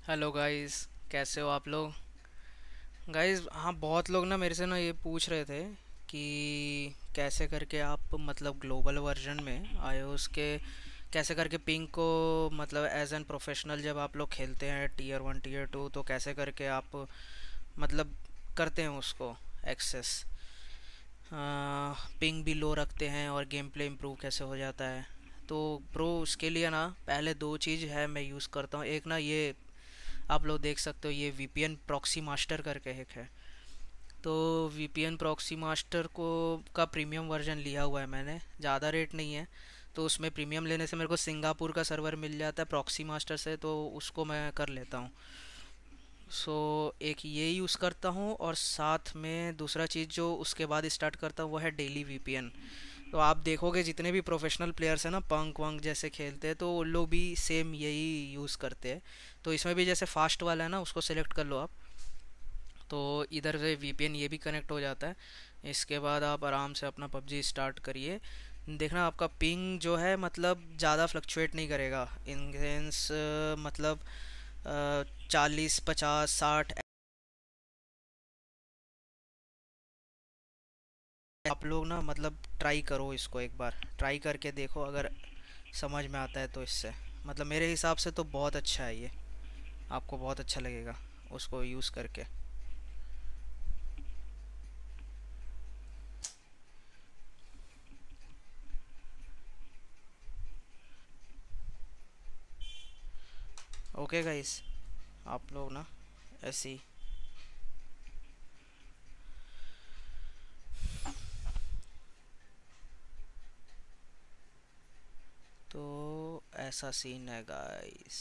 Hello guys. कैसे हो आप लोग? गाइस, हाँ, बहुत लोग ना मेरे से ना ये पूछ रहे थे कि कैसे करके आप मतलब ग्लोबल वर्जन में iOS के कैसे करके पिंग को मतलब एज एन प्रोफेशनल जब आप लोग खेलते हैं टीयर 1 टीयर 2, तो कैसे करके आप मतलब करते हैं उसको एक्सेस, पिंग भी लो रखते हैं और गेम प्ले इम्प्रूव कैसे हो जाता है। तो ब्रो, उसके लिए ना पहले दो चीज़ है मैं यूज़ करता हूँ। एक ना ये आप लोग देख सकते हो, ये VPN प्रॉक्सी मास्टर करके एक है। तो VPN प्रॉक्सी मास्टर को का प्रीमियम वर्जन लिया हुआ है मैंने, ज़्यादा रेट नहीं है। तो उसमें प्रीमियम लेने से मेरे को सिंगापुर का सर्वर मिल जाता है प्रॉक्सी मास्टर से, तो उसको मैं कर लेता हूँ। सो एक ये यूज़ करता हूँ, और साथ में दूसरा चीज़ जो उसके बाद स्टार्ट करता हूँ वो है डेली VPN। तो आप देखोगे जितने भी प्रोफेशनल प्लेयर्स हैं ना, पंक वंक जैसे खेलते हैं, तो वो लोग भी सेम यही यूज़ करते हैं। तो इसमें भी जैसे फास्ट वाला है ना, उसको सेलेक्ट कर लो आप, तो इधर से VPN ये भी कनेक्ट हो जाता है। इसके बाद आप आराम से अपना PUBG स्टार्ट करिए। देखना आपका पिंग जो है मतलब ज़्यादा फ्लक्चुएट नहीं करेगा, इन सेंस मतलब 40 50 60। आप लोग ना मतलब ट्राई करो, इसको एक बार ट्राई करके देखो, अगर समझ में आता है तो इससे मतलब मेरे हिसाब से तो बहुत अच्छा है ये। आपको बहुत अच्छा लगेगा उसको यूज़ करके। ओके गाइस, आप लोग ना ऐसे ही। तो ऐसा सीन है गाइस।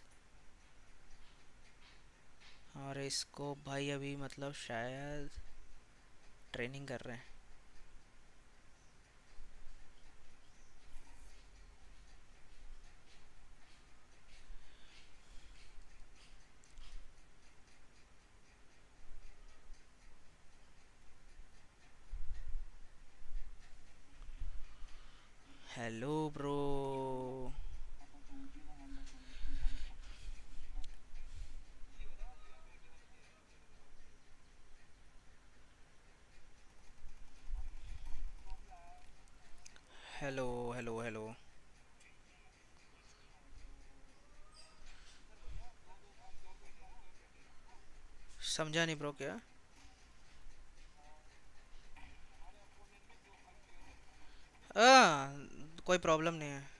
और इसको भाई अभी मतलब शायद ट्रेनिंग कर रहे हैं। Hello bro. Hello hello hello. समझा नहीं ब्रो, क्या? कोई प्रॉब्लम नहीं है।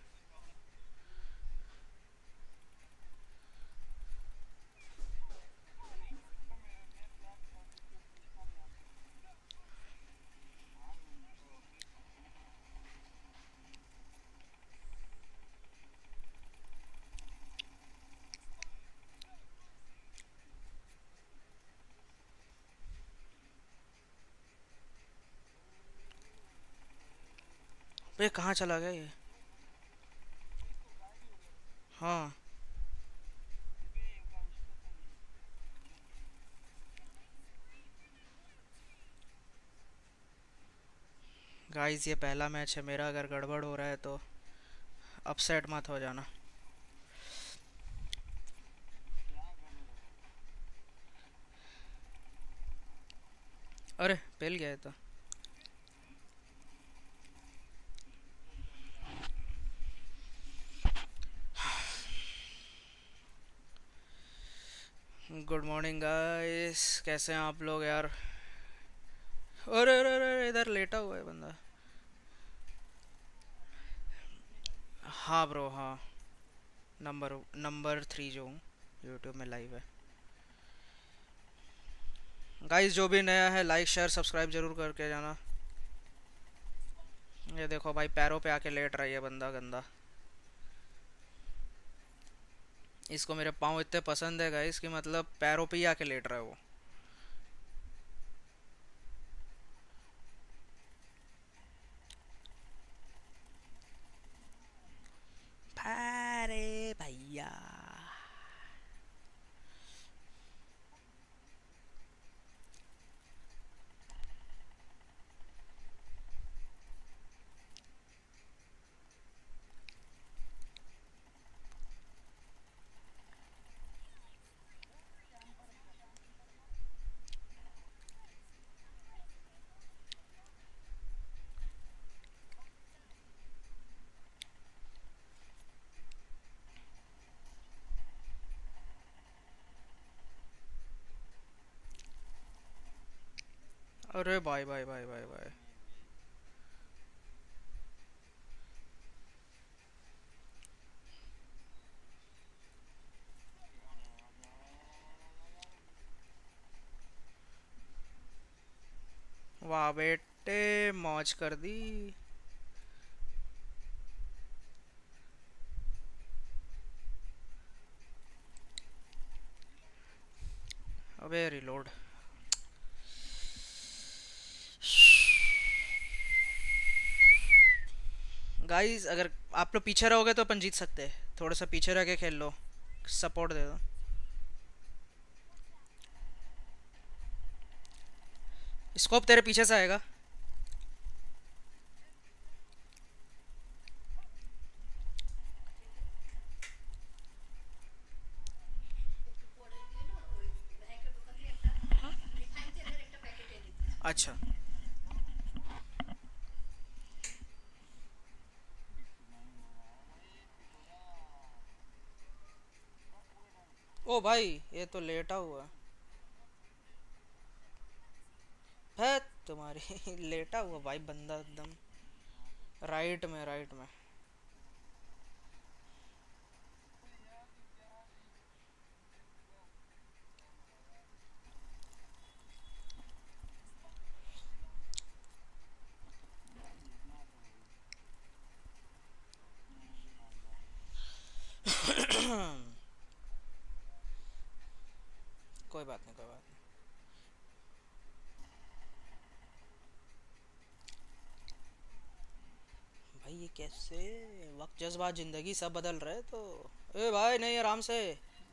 ये कहाँ चला गया ये? हाँ गाइस, ये पहला मैच है मेरा, अगर गड़बड़ हो रहा है तो अपसेट मत हो जाना। अरे पेल गया है तो। गुड मॉर्निंग गाइस, कैसे हैं आप लोग यार? अरे अरे अरे, इधर लेटा हुआ है बंदा। हाँ ब्रो, हाँ। नंबर नंबर 3 जो हूँ, यूट्यूब में लाइव है। गाइस, जो भी नया है लाइक शेयर सब्सक्राइब जरूर करके जाना। ये देखो भाई, पैरों पे आके लेट रहा है ये बंदा गंदा। इसको मेरे पाँव इतने पसंद है गाइस कि मतलब पैरों पे ही आके लेट रहा है वो। अरे भैया। अरे भाई भाई भाई भाई भाई। वाह बेटे, मौज कर दी। अबे रिलोड। गाइस अगर आप लोग पीछे रहोगे तो अपन जीत सकते हैं, थोड़ा सा पीछे रह के खेल लो, सपोर्ट दे दो। स्कोप तेरे पीछे से आएगा। अच्छा। ओ भाई, ये तो लेटा हुआ है तुम्हारी। लेटा हुआ भाई बंदा एकदम। राइट में, राइट में। कोई बात नहीं, कोई बात नहीं। भाई ये कैसे, वक्त जज्बात जिंदगी सब बदल रहे तो। ए भाई नहीं, आराम से।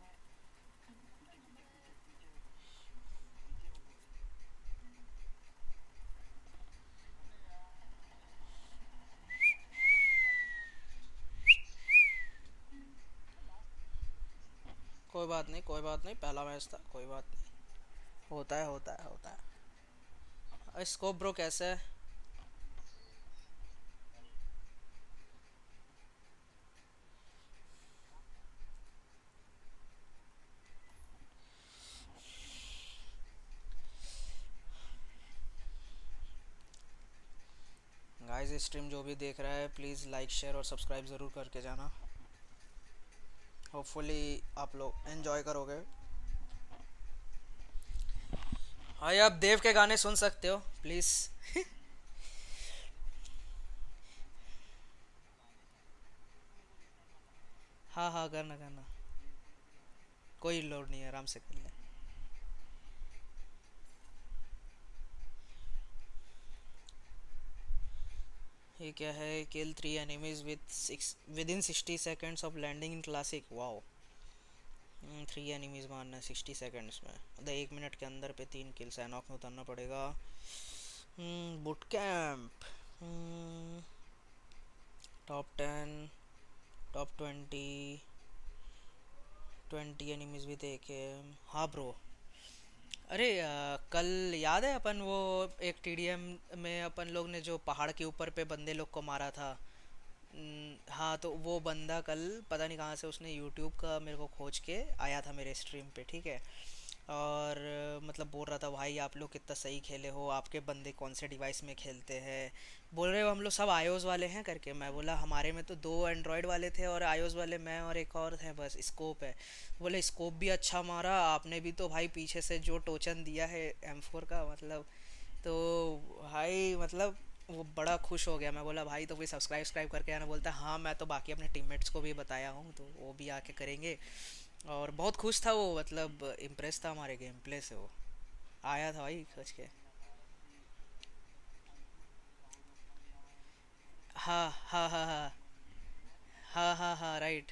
कोई बात नहीं, कोई बात नहीं, पहला मैच था, कोई बात नहीं। होता है, होता है, होता है। स्कोप ब्रो कैसे है? गाइस स्ट्रीम जो भी देख रहा है प्लीज़ लाइक शेयर और सब्सक्राइब ज़रूर करके जाना। होपफुली आप लोग एंजॉय करोगे। भाई आप देव के गाने सुन सकते हो प्लीज़। हाँ हाँ, करना करना। कोई लोड नहीं है, आराम से कर ले। ये क्या है? Kill 3 enemies within 60 seconds of landing in classic, wow. 3 enemies मारना है 60 सेकेंड्स में, मतलब 1 मिनट के अंदर पे 3 किल्स। एनॉक में उतरना पड़ेगा। Boot camp. Top 10, top 20, 20 enemies भी देखे। हाँ ब्रो। अरे कल याद है अपन वो एक टीडीएम में अपन लोग ने जो पहाड़ के ऊपर पे बंदे लोग को मारा था। हाँ, तो वो बंदा कल पता नहीं कहाँ से उसने यूट्यूब का मेरे को खोज के आया था मेरे स्ट्रीम पे, ठीक है। और मतलब बोल रहा था भाई आप लोग कितना सही खेले हो, आपके बंदे कौन से डिवाइस में खेलते हैं। बोल रहे हो हम लोग सब आईओएस वाले हैं करके। मैं बोला हमारे में तो 2 एंड्रॉयड वाले थे और आईओएस वाले मैं और एक और थे, बस स्कोप है। बोले स्कोप भी अच्छा मारा आपने भी, तो भाई पीछे से जो टोचन दिया है M4 का, मतलब। तो भाई मतलब वो बड़ा खुश हो गया। मैं बोला भाई तो कोई सब्सक्राइब करके आना। बोलता हाँ मैं तो बाकी अपने टीममेट्स को भी बताया हूँ तो वो भी आके करेंगे। और बहुत खुश था वो, मतलब इम्प्रेस था हमारे गेम प्ले से वो। आया था भाई खोज के। हाँ हाँ हाँ हाँ। हाँ हाँ हाँ, राइट।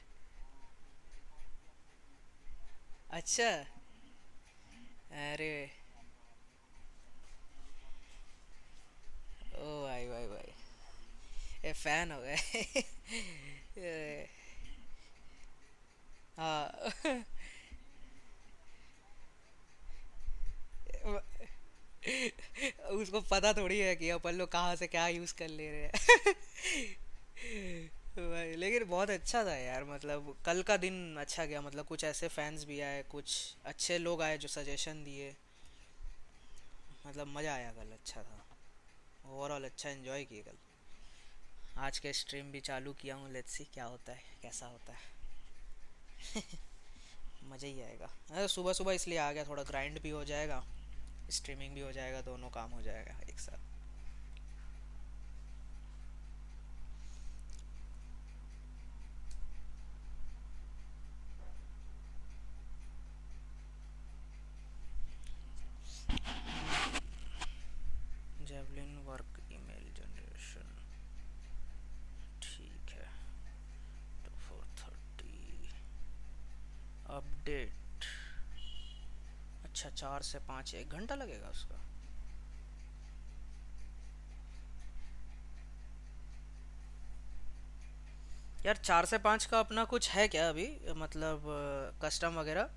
अच्छा। अरे। ओ भाई भाई भाई, ये फैन हो गए। ये, हाँ। उसको पता थोड़ी है कि अपन लोग कहाँ से क्या यूज़ कर ले रहे हैं। भाई लेकिन बहुत अच्छा था यार, मतलब कल का दिन अच्छा गया, मतलब कुछ ऐसे फैंस भी आए, कुछ अच्छे लोग आए जो सजेशन दिए। मतलब मज़ा आया कल, अच्छा था। ओवरऑल अच्छा एंजॉय किए कल। आज के स्ट्रीम भी चालू किया हूँ, लेट्स सी क्या होता है, कैसा होता है। मज़ा ही आएगा। अरे सुबह सुबह इसलिए आ गया, थोड़ा ग्राइंड भी हो जाएगा, स्ट्रीमिंग भी हो जाएगा, दोनों काम हो जाएगा एक साथ। जेवलिन वर्क ईमेल जनरेशन, ठीक है। तो 4:30 अपडेट। अच्छा, 4 से 5 1 घंटा लगेगा उसका। यार 4 से 5 का अपना कुछ है क्या अभी, मतलब कस्टम वगैरह?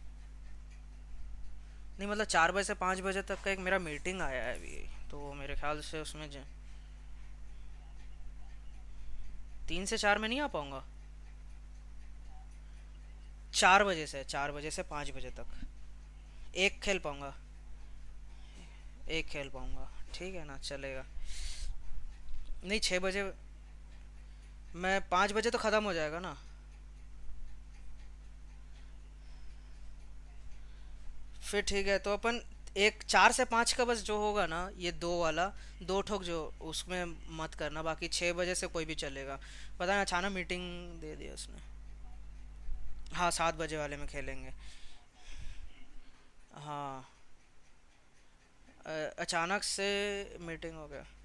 नहीं मतलब 4 बजे से 5 बजे तक का एक मेरा मीटिंग आया है अभी, तो मेरे ख्याल से उसमें 3 से 4 में नहीं आ पाऊँगा। 4 बजे से 5 बजे तक एक खेल पाऊँगा। एक खेल पाऊँगा, ठीक है ना, चलेगा। नहीं 6 बजे, मैं 5 बजे तो ख़त्म हो जाएगा ना। फिर ठीक है, तो अपन एक 4 से 5 का बस जो होगा ना, ये दो वाला, दो ठोक जो, उसमें मत करना, बाकी 6 बजे से कोई भी चलेगा। पता है अचानक मीटिंग दे दिया उसने। हाँ 7 बजे वाले में खेलेंगे। हाँ, अचानक से मीटिंग हो गया।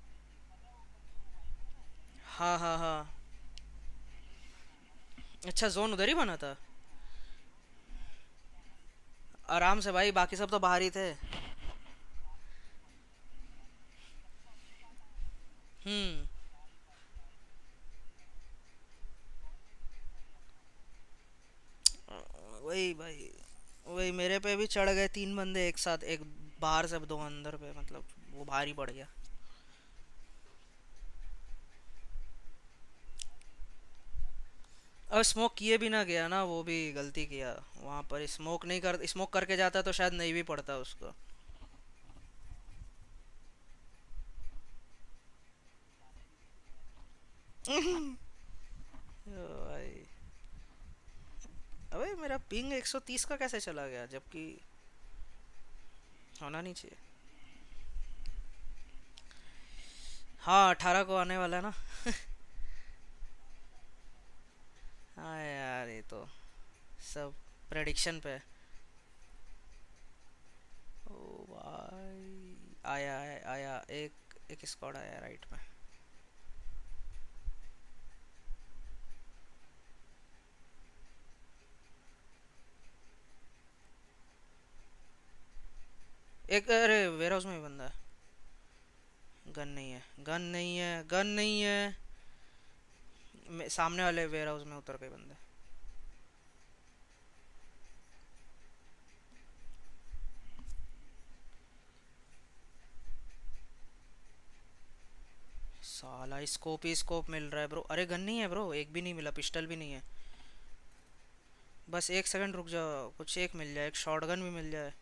हाँ हाँ हाँ। अच्छा, जोन उधर ही बना था। आराम से भाई, बाकी सब तो बाहर ही थे। हम्म। वही भाई, वही मेरे पे भी चढ़ गए 3 बंदे एक साथ, एक बाहर से दो अंदर पे, मतलब वो भारी पड़ गया। और स्मोक किए भी ना गया ना, वो भी गलती किया। वहां पर स्मोक नहीं कर, स्मोक करके जाता तो शायद नहीं भी पड़ता उसको। ओ भाई, अबे मेरा पिंग 130 का कैसे चला गया, जबकि होना नहीं चाहिए। हाँ 18 को आने वाला है ना। हाँ यार, ये तो सब प्रेडिक्शन पे है। ओ भाई, आया है, आया एक, एक स्क्वाड आया राइट में। एक, अरे वेयर हाउस में भी बंदा है। गन नहीं है, गन नहीं है, गन नहीं है। सामने वाले वेयर हाउस में उतर गए बंदे। साला स्कोप ही स्कोप मिल रहा है ब्रो। अरे गन नहीं है ब्रो, एक भी नहीं मिला, पिस्टल भी नहीं है। बस 1 सेकंड रुक जाओ, कुछ एक मिल जाए, एक शॉटगन भी मिल जाए।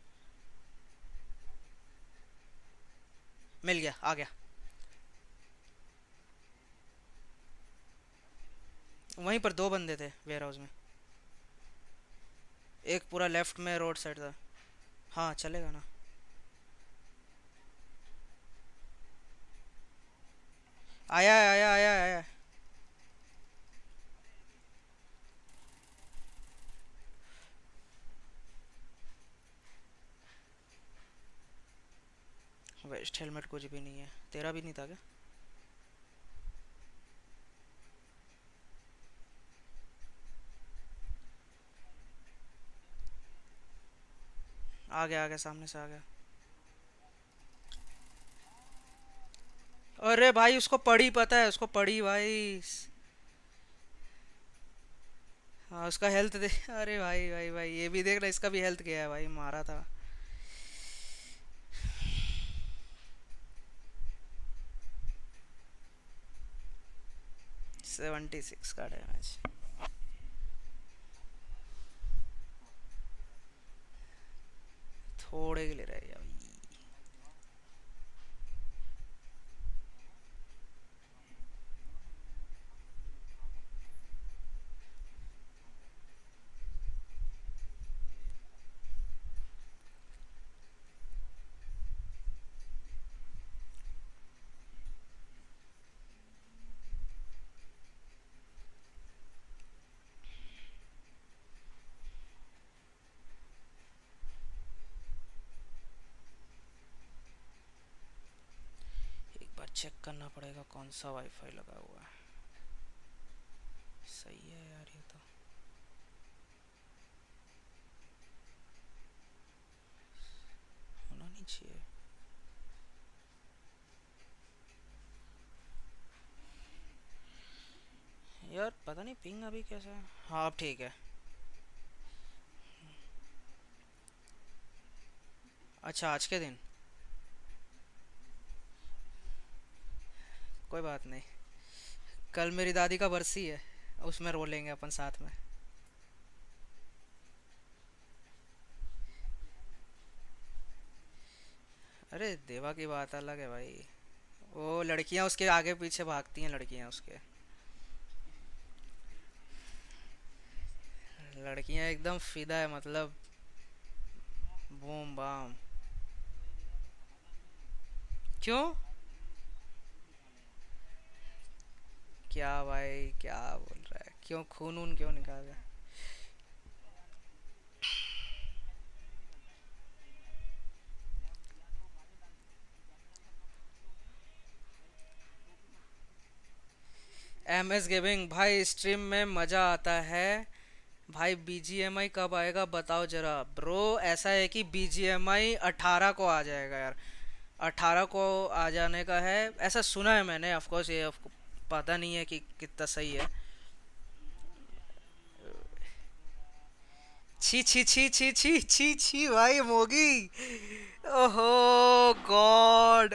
मिल गया, आ गया। वहीं पर दो बंदे थे वेयर हाउस में। एक पूरा लेफ्ट में रोड साइड था। हाँ चलेगा ना। आया है, आया आया आया। वेस्ट हेलमेट कुछ भी नहीं है, तेरा भी नहीं था क्या? आ गया, आ गया, सामने से आ गया। अरे भाई उसको पड़ी, पता है उसको पड़ी भाई। हाँ उसका हेल्थ दे। अरे भाई भाई भाई, ये भी देख रहा, इसका भी हेल्थ गया है भाई, मारा था। 76 का डैमेज। थोड़े के लिए रह गया भाई। चेक करना पड़ेगा कौन सा वाईफाई लगा हुआ है। सही है यार ये तो। होना नहीं चाहिए। यार पता नहीं पिंग अभी कैसा है। हाँ अब ठीक है। अच्छा आज के दिन। कोई बात नहीं। कल मेरी दादी का बरसी है, उसमें रो लेंगे अपन साथ में। अरे देवा की बात अलग है भाई। वो लड़कियां उसके आगे पीछे भागती हैं, लड़कियां उसके। लड़कियां एकदम फिदा है मतलब। Boom bam. क्यों? क्या भाई क्या बोल रहा है? क्यों खून वून क्यों निकाल रहा है? एम एस गेमिंग भाई, स्ट्रीम में मजा आता है भाई। बीजीएमआई कब आएगा बताओ जरा ब्रो। ऐसा है कि बीजीएमआई 18 को आ जाएगा यार। 18 को आ जाने का है, ऐसा सुना है मैंने। ऑफ कोर्स ये पता नहीं है कि कितना सही है। छी छी छी छी छी छी छी भाई मोगी। ओहो गॉड।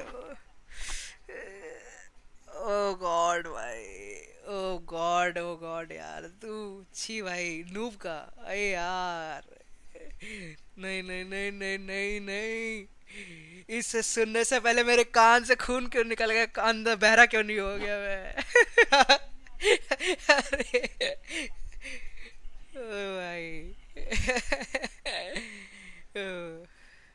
ओ गॉड भाई। ओ गॉड ओ गॉड यार तू। छी भाई नूब का। अरे यार। नहीं नहीं नहीं नहीं नहीं नहीं। इसे सुनने से पहले मेरे कान से खून क्यों निकल गया, कान बहरा क्यों नहीं हो गया मैं? अरे ओ भाई। ओ,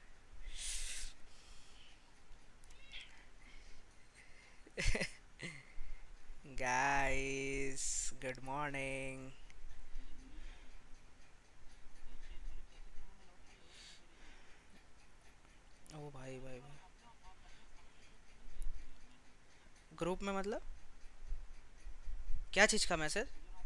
गाइस गुड मॉर्निंग। ओ भाई भाई भाई। ग्रुप में मतलब? क्या चीज़ का मैसेज?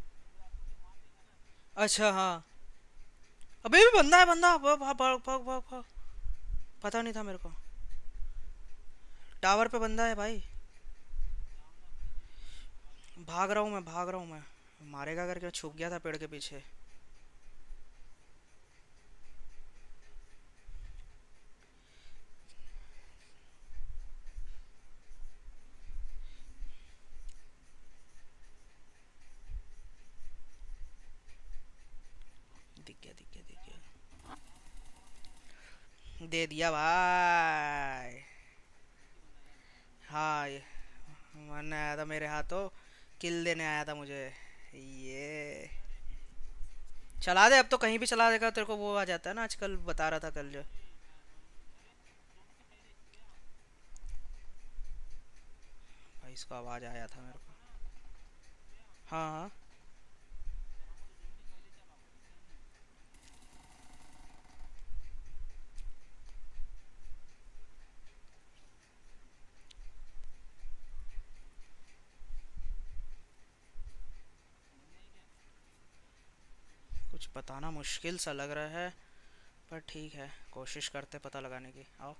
अच्छा हाँ। अबे भी बंदा है, बंदा भाग भाग भाग भाग भाग भाग। पता नहीं था मेरे को। टावर पे बंदा है भाई। भाग रहा हूँ मैं, भाग रहा हूँ मैं। मारेगा करके छुप गया था पेड़ के पीछे। दिख गया दिख गया दिख गया। दे दिया भाई। हाँ ये मरने आया था मेरे हाथों। किल देने आया था मुझे। ये चला दे अब तो, कहीं भी चला देगा तेरे को वो आ जाता है ना आजकल, बता रहा था कल जो। भाई इसको आवाज आया था मेरे को। हाँ हाँ। कुछ बताना मुश्किल सा लग रहा है, पर ठीक है कोशिश करते पता लगाने की। आओ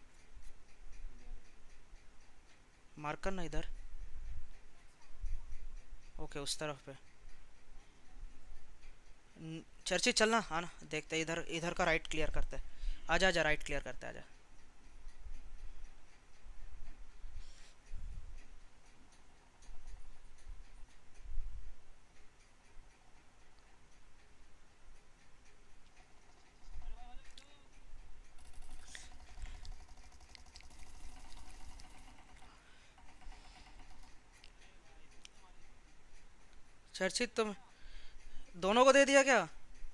मार्क करना इधर। ओके उस तरफ पे। चर्चित चलना आना, देखते इधर इधर का राइट क्लियर करते। आजा आजा राइट क्लियर करते आजा। चर्चित तुम दोनों को दे दिया क्या?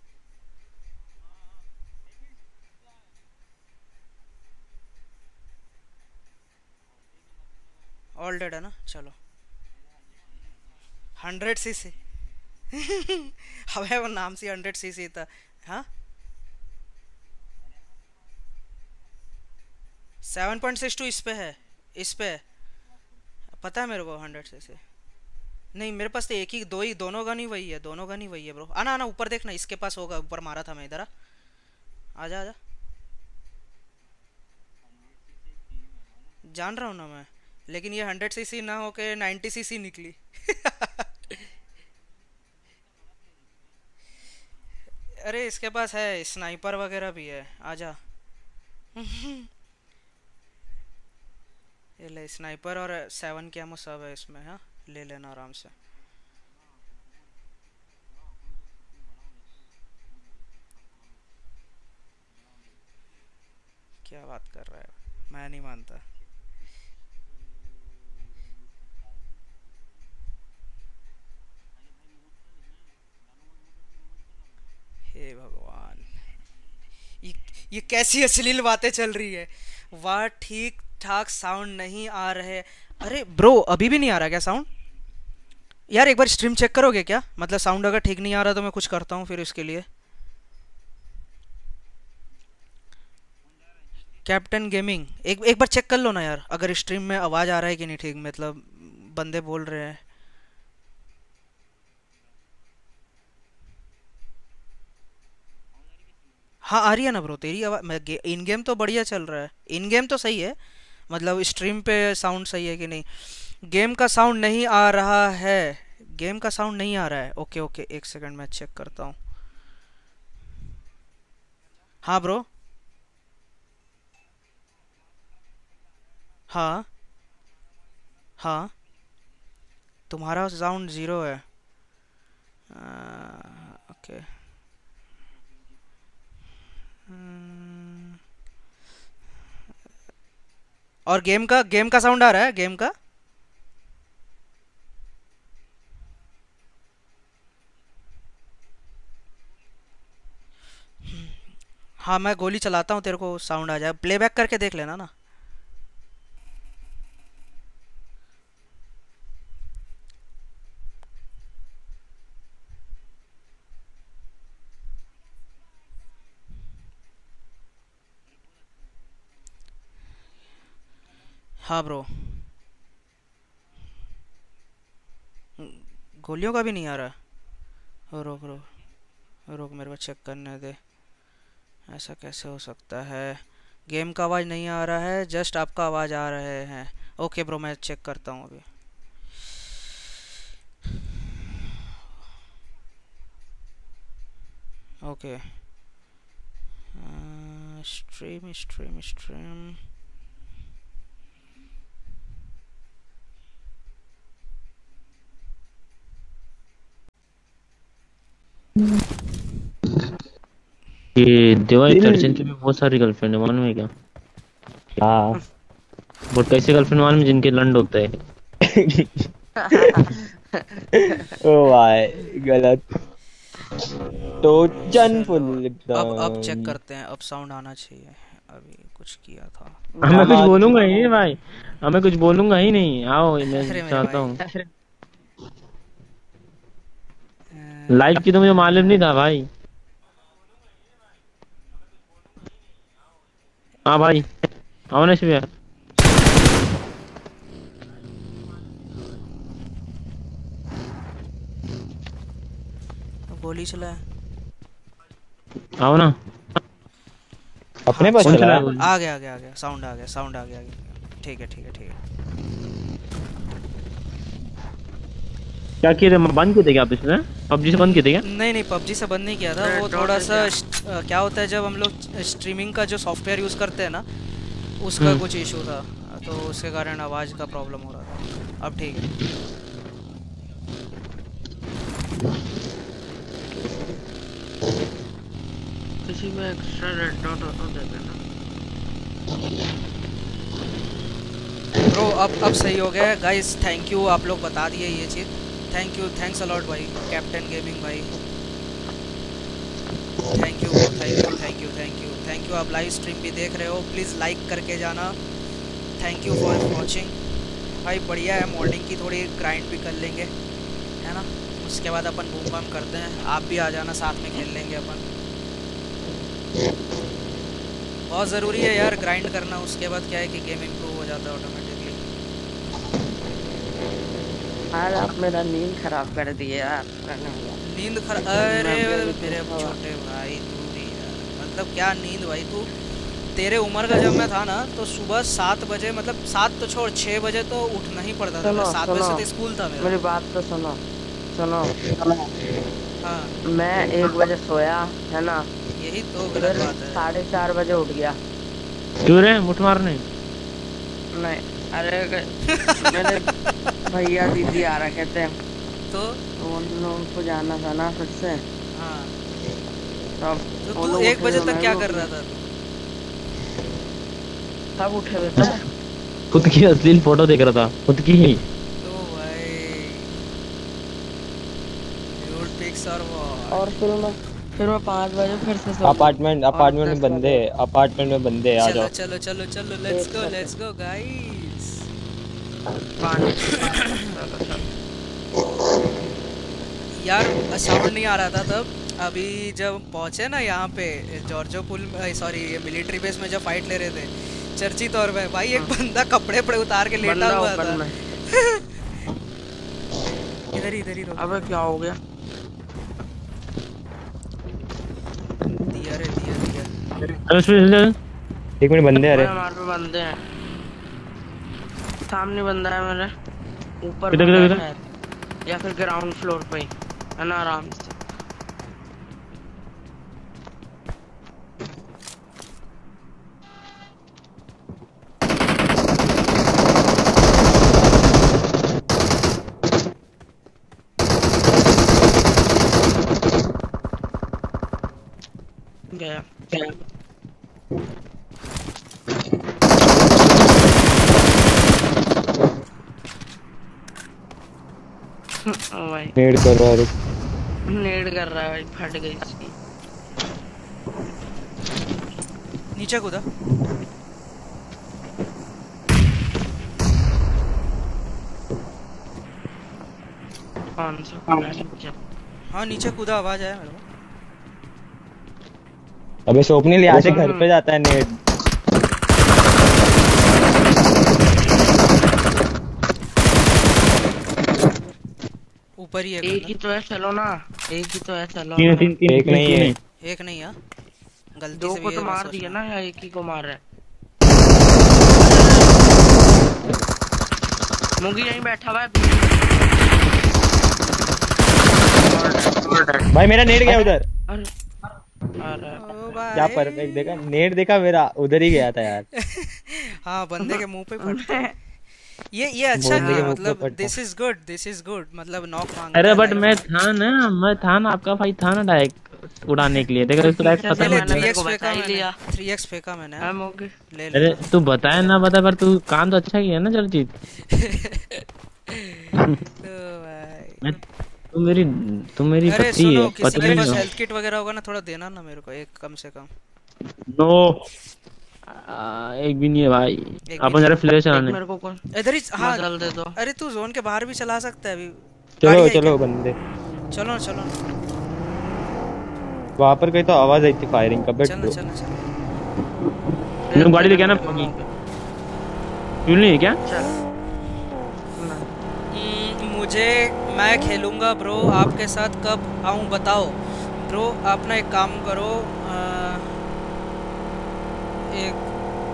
ऑल डेड है ना, चलो। 100 सीसी। हमें वो नाम से 100 सीसी था। हाँ 7.62 इस पे है, इस पे है। पता है मेरे को 100 cc। नहीं मेरे पास तो एक ही दो ही, दोनों गन ही वही है, दोनों गन ही वही है ब्रो। आना आना ऊपर देखना, इसके पास होगा, ऊपर मारा था मैं, इधर आ। आजा आजा। जान रहा हूँ ना मैं, लेकिन ये 100 cc ना होके 90 cc निकली। अरे इसके पास है, स्नाइपर वगैरह भी है, आजा। ये ले स्नाइपर और 7 की एमो सब है इसमें, हाँ ले लेना आराम से। क्या बात कर रहा है, मैं नहीं मानता। हे भगवान, ये ये कैसी अश्लील बातें चल रही है। वाह ठीक ठाक साउंड नहीं आ रहे। अरे ब्रो अभी भी नहीं आ रहा क्या साउंड? यार एक बार स्ट्रीम चेक करोगे क्या? मतलब साउंड अगर ठीक नहीं आ रहा तो मैं कुछ करता हूँ फिर इसके लिए। कैप्टन गेमिंग, एक एक बार चेक कर लो ना यार, अगर स्ट्रीम में आवाज़ आ रहा है कि नहीं ठीक, मतलब बंदे बोल रहे हैं। हाँ आ रही है ना ब्रो तेरी आवाज़, मैं इन गेम तो बढ़िया चल रहा है, इन गेम तो सही है। मतलब स्ट्रीम पे साउंड सही है कि नहीं? गेम का साउंड नहीं आ रहा है, गेम का साउंड नहीं आ रहा है। ओके ओके एक सेकंड मैं चेक करता हूँ। हाँ ब्रो। हाँ हाँ। तुम्हारा साउंड ज़ीरो है। ओके। और गेम का साउंड आ रहा है, गेम का? हाँ मैं गोली चलाता हूँ, तेरे को साउंड आ जाए, प्लेबैक करके देख लेना ना। हाँ ब्रो। गोलियों का भी नहीं आ रहा? रुक रुक रुक मेरे को चेक करने दे। ऐसा कैसे हो सकता है? गेम का आवाज़ नहीं आ रहा है, जस्ट आपका आवाज़ आ रहे हैं। ओके ब्रो मैं चेक करता हूँ अभी। ओके। Stream stream stream. ये देवाई दिन अर्जुन की भी बहुत सारी गर्लफ्रेंड है, मालूम है क्या? हाँ। बहुत कैसे गर्लफ्रेंड मालूम है जिनके लंड होता है। ओ भाई गलत। टोचन चलो फुल अब चेक एकदम। करते हैं, अब साउंड आना चाहिए। अभी कुछ किया था। मैं कुछ मामा बोलूंगा ही नहीं भाई, मैं कुछ बोलूंगा ही नहीं, आओ मैं अरे मेरे चाहता भाई। हूँ। लाइव की तो मुझे मालूम नहीं था भाई। हाँ भाई आओ ना शिव। गोली चला। आओ ना। हाँ अपने पास कौन चला चला है। है गोली? आ गया आ गया आ गया, साउंड आ गया, साउंड आ गया आ गया। ठीक है ठीक है ठीक है। क्या किए थे, बंद किए थे क्या आप इसमें? पबजी से बंद किए थे क्या? नहीं नहीं पबजी से बंद नहीं किया था, वो थोड़ा सा क्या होता है जब हम लोग स्ट्रीमिंग का जो सॉफ्टवेयर यूज़ करते हैं ना, उसका कुछ इशू था, तो उसके कारण आवाज़ का प्रॉब्लम हो रहा था। अब ठीक है। किसी में एक्स्ट्रा रेड डॉट हो तो दे देना। ब्रो अब सही हो गया गाइस, थैंक यू, आप लोग बता दिए ये चीज़। थैंक यू, थैंक्स अलॉट भाई, कैप्टन गेमिंग भाई। Thank you thank you thank you thank you thank you. आप लाइव स्ट्रीम भी देख रहे हो, प्लीज़ लाइक करके जाना। थैंक यू फॉर वॉचिंग भाई। बढ़िया है, मॉर्निंग की थोड़ी ग्राइंड भी कर लेंगे, है ना? उसके बाद अपन बूम बम करते हैं, आप भी आ जाना, साथ में खेल लेंगे अपन। बहुत ज़रूरी है यार ग्राइंड करना, उसके बाद क्या है कि गेम इम्प्रूव हो जाता है ऑटोमेटिकली। यार आप मेरा नींद खराब कर दिए यार। नींद खराब? अरे मेरे छोटे भाई तू भी यार, मतलब क्या नींद भाई तू। तेरे उम्र का जब मैं था ना तो सुबह 7 बजे, मतलब 7 तो छोड़ 6 बजे तो उठना ही पड़ता था। 7 बजे से तो स्कूल था मेरा। मेरी बात तो सुनो सुनो। हाँ मैं 1 बजे सोया है ना, यही तो गलत बात है। 4:30 बजे उठ गया। क्यों रे मुठ मारने? नहीं अरे मेरे भैया दीदी आ रखे थे तो उनको जाना था ना फिर से। हाँ तब तो वो तू लोग 1 बजे उठे, तक मैं क्या भी कर उठ रहा गया। था तू? सब उठे हुए थे। खुद की अश्लील फोटो देख रहा था, खुद की ही। तो भाई न्यूड पिक्स और व्हाट? और फिर मैं 5 बजे फिर से सो गया। अपार्टमेंट और अपार्टमेंट में 10 बंदे, बजे अपार्टमेंट में बंदे, आ चलो जाओ। चलो चलो चलो, लेट्स गो गाइस। पानी पी रहा था। चलो चलो। यार साउंड नहीं आ रहा था तब। अभी जब पहुंचे ना यहाँ पे Georgopol, sorry military base में जब फाइट ले रहे थे चर्चित और भाई एक बंदा कपड़े पड़े उतार के लेटा बंदा हुआ ऊपर था। में। इधर ही रोक। अबे क्या हो गया? दिया रे दिया दिया। अरे उसमें 1 मिनट, बंदे आ अबे रहे। हमारे पे बंदे हैं। सामने बंदा है मेरे ऊपर किधर बंदा किधर है शायद, या फिर ग्राउंड फ्लोर पे ही है ना, आराम से। गया ओ भाई नेड कर रहा है। नेड कर रहा है भाई, फट गई इसकी। नीचे कूदा। कौन सा? हाँ नीचे कूदा, आवाज आया मेरे को। अबे स्वप्निल यहाँ से घर पे जाता है नेड। ऊपर ही एक ही तो है, चलो ना। एक ही तो है, चलो तीन ना। तीन तीन एक नहीं है। एक नहीं है, गलती दो से को भी तो ये मार मत दिया सोचना। ना, या एक ही को मार रहा है? मुगी यहीं बैठा हुआ है। भाई मेरा नेड गया उधर। अरे अरे ओ क्या भाई। परफेक्ट देखा, नेड देखा मेरा उधर ही गया था यार। हाँ बंदे के मुंह पे फटता है। ये अच्छा बंदे के किया, मुंह पे मतलब फटता। दिस इज गुड, मतलब नॉक मांगता अरे है बट लाइफ मैं में। था ना, मैं था ना, आपका भाई था ना डायरेक्ट उड़ाने के लिए, देखो उसको डायरेक्ट पीछे पता से ले नहीं मैंने चला। तेरे को 3x बता फेंका ही मैंने, लिया। 3x फेंका मैंने। हाँ मुगी। ले अरे ले। तू बताया ना बता, पर तू काम तो अच्छा किया ना चलजीत। तो भाई मैं तुम मेरी अरे पत्नी सुनो, है, किसी के पत्नी पास हो। हेल्थ किट वगैरह होगा ना, थोड़ा देना ना मेरे को, एक कम से कम। नो एक भी नहीं है भाई। एक भी अपन नहीं जरा है। फ्लैश एक चलाने। मेरे को कौन इधर ही हाँ। मजल दे दो। अरे तू जोन के बाहर भी चला सकता है अभी। गाड़ी चलो है क्या? चलो बंदे। चलो ना चलो ना वहां पर कहीं तो आवाज आई थी फायरिंग का, बैठ चलना दो। चलना चलना। तुम गाड़ी लेके आना। क्यों नहीं है क्या? चल ना। मुझे, मैं खेलूंगा ब्रो आपके साथ, कब आऊं बताओ ब्रो। आप ना एक काम करो, एक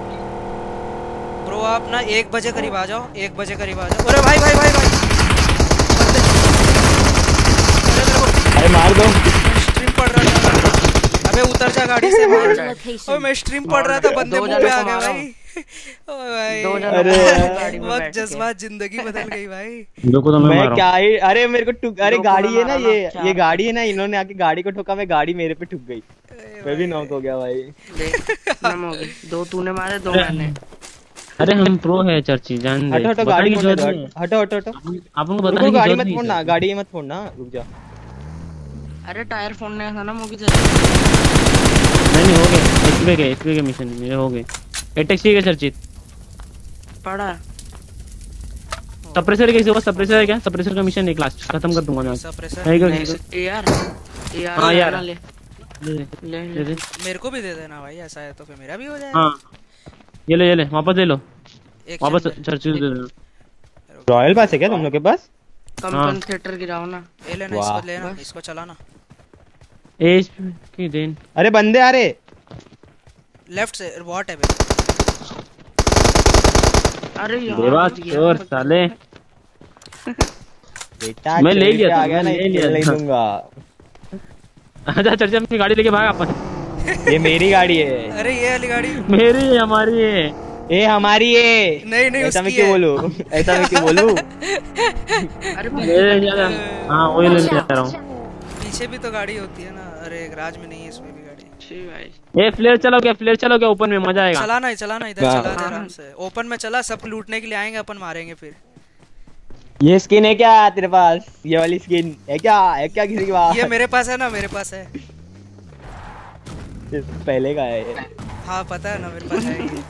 ब्रो आप ना 1 बजे करीब आ जाओ, 1 बजे करीब आ जाओ। अरे भाई भाई भाई भाई बंदे। अरे मेरे को अरे मार दो। स्ट्रीम पढ़ रहा था। अबे उतर जा गाड़ी से भाई। और मैं स्ट्रीम पढ़ रहा था, बंदे मुंह पे आ गए भाई। ओ भाई दो जन अरे गाड़ी में वक्त बैठ के। जज्बात जिंदगी बदल गई भाई। देखो तो मैं मैं मार रहा क्या ही, अरे मेरे को अरे दो को गाड़ी मैं है ना, मारा ना, ये चार। गाड़ी है ना, इन्होंने आके गाड़ी को ठोका, मैं गाड़ी मेरे पे ठुक गई, अरे मैं भी भाई। नॉक हो गया भाई। देख नम हो गई। 2 तूने मारे, 2 हूँ। मैंने। अरे हम प्रो है चर्ची, जान दे। हटो हटो, बताने गाड़ी की फोड़ने जरूरत दो, नहीं है। हटो हटो हटो। आपको बताने रुको, की गाड़ी जरूरत मत नहीं फोड़ना, है। गाड़ी मत फोड़ना, रुक जा। अरे टायर फोड़ने था ना मुगी से। नहीं हो गए, इस पे के मिशन मेरे हो गए। एक टैक्सी है चर्चित। पड़ा सप्रेसर कैसे होगा? सप्रेसर है क्या? सप्रेसर का मिशन एक लास्ट खत्म कर दूंगा मैं। सप्रेसर है क्या? नहीं यार हाँ यार। ले ले ले ले दे। मेरे को भी दे देना भाई, ऐसा है तो फिर मेरा भी हो जाएगा। हाँ ये ले वापस ले लो, एक वापस सेकंड। चर्चित दे देना। रॉयल पास है क्या तुम लोग के पास? कंपनसेटर गिराओ ना। ये लेना, वाह। इसको लेना, इसको चलाना। एज की देन। अरे बंदे आ रहे। लेफ्ट से वॉट है बे? अरे देवा यार चोर साले। बेटा मैं ले चोरी लिया पे था, आ गया ना, मैं ले इसको लिया नहीं था। दूंगा। अच्छा चर्चा अपनी गाड़ी लेके भाग अपन। ये मेरी गाड़ी है। अरे ये वाली गाड़ी मेरी है, हमारी है। ये हमारी है। नहीं नहीं ऐसा मैं उसकी क्यों है। बोलूं? ऐसा मैं क्यों बोलूं? अरे हाँ वही ले जा रहा हूँ। पीछे भी तो गाड़ी होती है ना। अरे गैराज में नहीं है, इसमें भी गाड़ी। भाई ये फ्लेयर चलो क्या, फ्लेयर चलो क्या, ऊपर में मजा आएगा। चलाना इधर हाँ। चला दे आराम से। ओपन में चला, सब लूटने के लिए आएंगे, अपन मारेंगे फिर। ये स्किन है क्या तेरे पास? ये वाली स्किन है क्या? है क्या किसी के पास? ये मेरे पास है ना, मेरे पास है। ये पहले का है ये। हाँ पता है ना, मेरे पास है ये।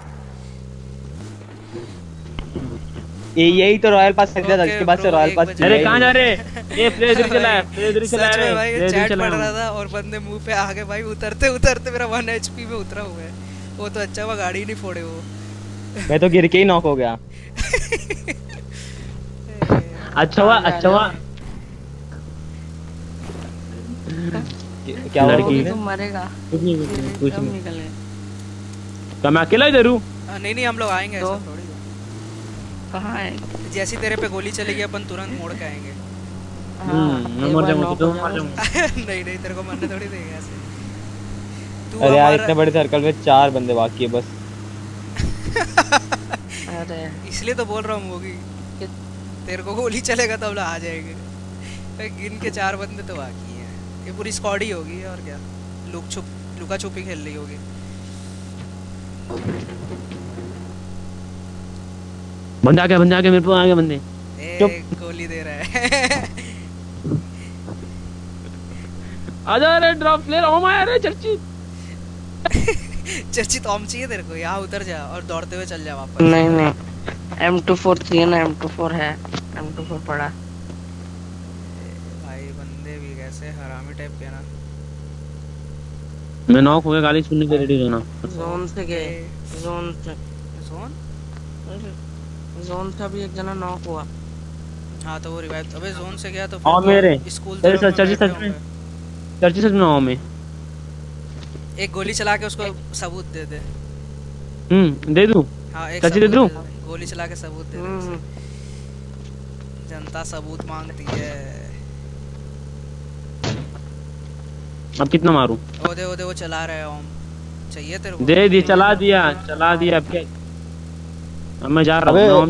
यही तो रॉयल पास खरीदा था, ओके इसके बाद से ब्रो, रॉयल एक पास बजे। अरे कहाँ जा रहे हैं? ये फ्लेयर इधर चला है, फ्लेयर इधर चला सच में है, भाई फ्लेयर इधर चैट चला पढ़ रहा है। था और बंदे मुंह पे आ गए भाई। उतरते उतरते मेरा 1 HP में उतरा हुआ है। वो तो अच्छा हुआ गाड़ी नहीं फोड़े वो। मैं तो गिर के ही नॉक हो गया। अच्छा हुआ, अच्छा हुआ। क्या हुआ? लड़की। बोली ने? तुम मरेगा। कुछ नहीं, कुछ नहीं, कुछ कब नहीं। निकले? क्या मैं अकेला इधर हूँ? नहीं हम लोग आएंगे तो? ऐसा थोड़ी। कहाँ है? जैसी तेरे पे गोली चलेगी अपन तुरंत मोड़ के आएंगे। मैं मर जाऊंगा तो मर जाऊंगा। नहीं तेरे को मरने थोड़ी देंगे ऐसे। तू अरे यार हमारा- इतने बड़े सर्कल में 4 बंदे बाकी है बस। अरे इसलिए तो बोल रहा हूँ होगी। तेरे को गोली चलेगा तो हम लोग आ जाएंगे। भाई गिन के 4 बंदे तो बाकी हैं। ये पूरी स्क्वाड ही होगी और क्या। लुका छुपी खेल रही होगी। बंदे आ गए, मेरे को आ गए बंदे। गोली दे रहा है। आजा रे ड्रॉप फ्लेयर ओ माय रे चर्ची। चर्चित ओम चाहिए तेरे को? यहाँ उतर जा और दौड़ते हुए चल जा वापस। नहीं M24 चाहिए ना। M24 है, M24 पड़ा। भाई बंदे भी कैसे हरामी टाइप के ना। मैं नॉक हो गया, गाली सुनने के रेडी रहना। जोन से गए, जोन से अभी एक जना नॉक हुआ। हाँ तो वो रिवाइव। अबे जोन से गया तो और मेरे स्कूल अरे सच सच में आओ मैं। एक गोली चला के उसको सबूत दे दे। दे दूं? हाँ एक सच्ची दे सबूत दूं? दे। गोली चला के सबूत दे दे उसे। जनता सबूत मांगती है। अब कितना मारूं? ओ दे वो चला रहा है ओम। चाहिए तेरे को? दे दी, चला दिया अब क्या। अब मैं जा रहा हूँ।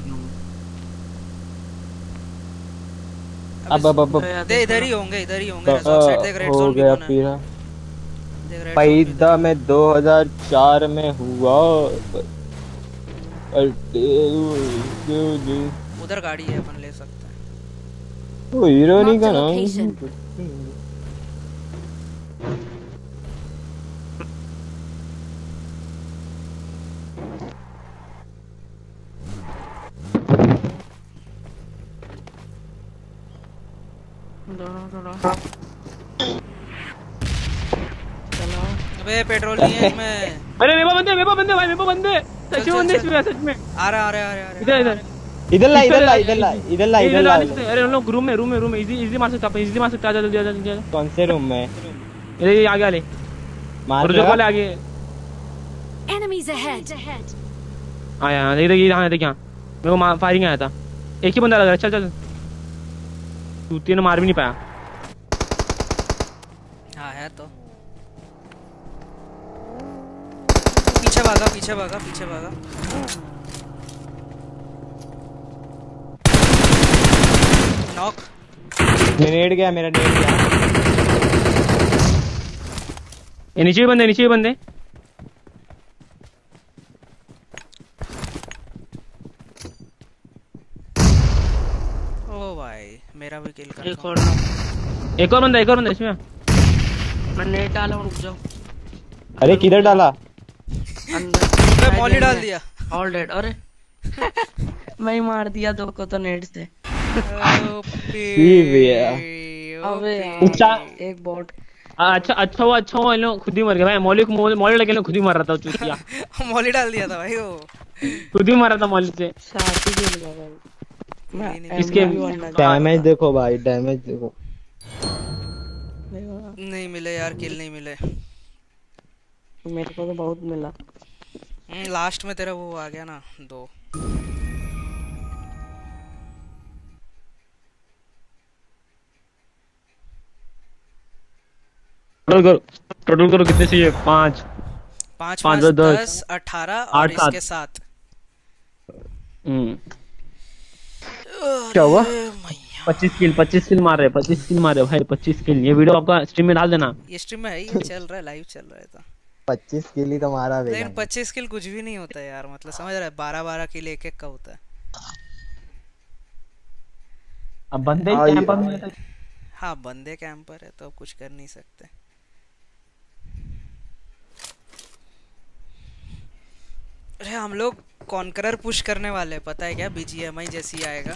अब दे इधर ही होंगे रिजॉर्ट साइड। देख रेड हो जोन गया भी पीरा। देख रेड पैदा मैं 2004 में हुआ। उधर गाड़ी है, अपन ले सकते हैं। वो हीरो नहीं का Marked a नाम। location. चलो अबे पेट्रोल नहीं है इसमें। अरे मेरे को बंदे भाई, मेरे को बंदे सच चल, में, चल। सच में। आ रहा इधर इधर इधर ला इधर अरे हम लोग रूम में इजी मार सकता। आजा जल्दी आजा। कौन से रूम में? ये आगे वाले मार और जो वाले आगे Enemies ahead. आया। देख यहाँ देख, यहाँ मेरे को फायरिंग आया था। एक ही बंदा लग रहा है। चल तूती ने मार भी नहीं पाया। हाँ है तो। पीछे भागा। नॉक। ग्रेनेड गया मेरा, नेड गया। ये नीचे भी बंदे। ओ भाई मेरा भी किल कर। एक और एक और बंदा इसमें। मैं नेट डाला हूँ, रुक जाओ। अरे किधर डाला? अंदर मैं मॉली डाल दिया। All dead. अरे मैं ही मार दिया दो को तो नेट से। अबे अच्छा। यार, एक बॉट। अच्छा हुआ इन लोग खुद ही मर गए भाई। मौली लगे खुद ही मर रहा था चूतिया। मॉली डाल दिया था भाई वो। खुद ही मर रहा था मौली से। साथी खेल गया भाई। मैं ही नहीं किसके- MV बनना डैमेज देखो भाई, डैमेज देखो। चाहता। नहीं मिले यार, किल नहीं मिले। मेरे को तो बहुत मिला। लास्ट में तेरा वो आ गया ना 2। टोटल करो कितने चाहिए? 5 5 5 5 10 10 18 और 8 7। इसके साथ। क्या हुआ? अरे मैया, 25 किल मार रहे, 25 किल मार रहे भाई, 25 किल। ये वीडियो आपका स्ट्रीम में डाल देना। ये स्ट्रीम में है, ये चल रहा है, लाइव चल रहा है तो। 25 किल ही तो मारा लेकिन बेगा। 25 किल कुछ भी नहीं होता यार, मतलब समझ रहा है, 12 किल एक एक का होता है। अब बंदे हाँ, ही ये- कैंपर में तो हाँ बंदे कैंपर है तो अब कुछ कर नहीं सकते। अरे हम लोग कॉन्करर पुश करने वाले हैं, पता है क्या? BGMI जैसी ही आएगा।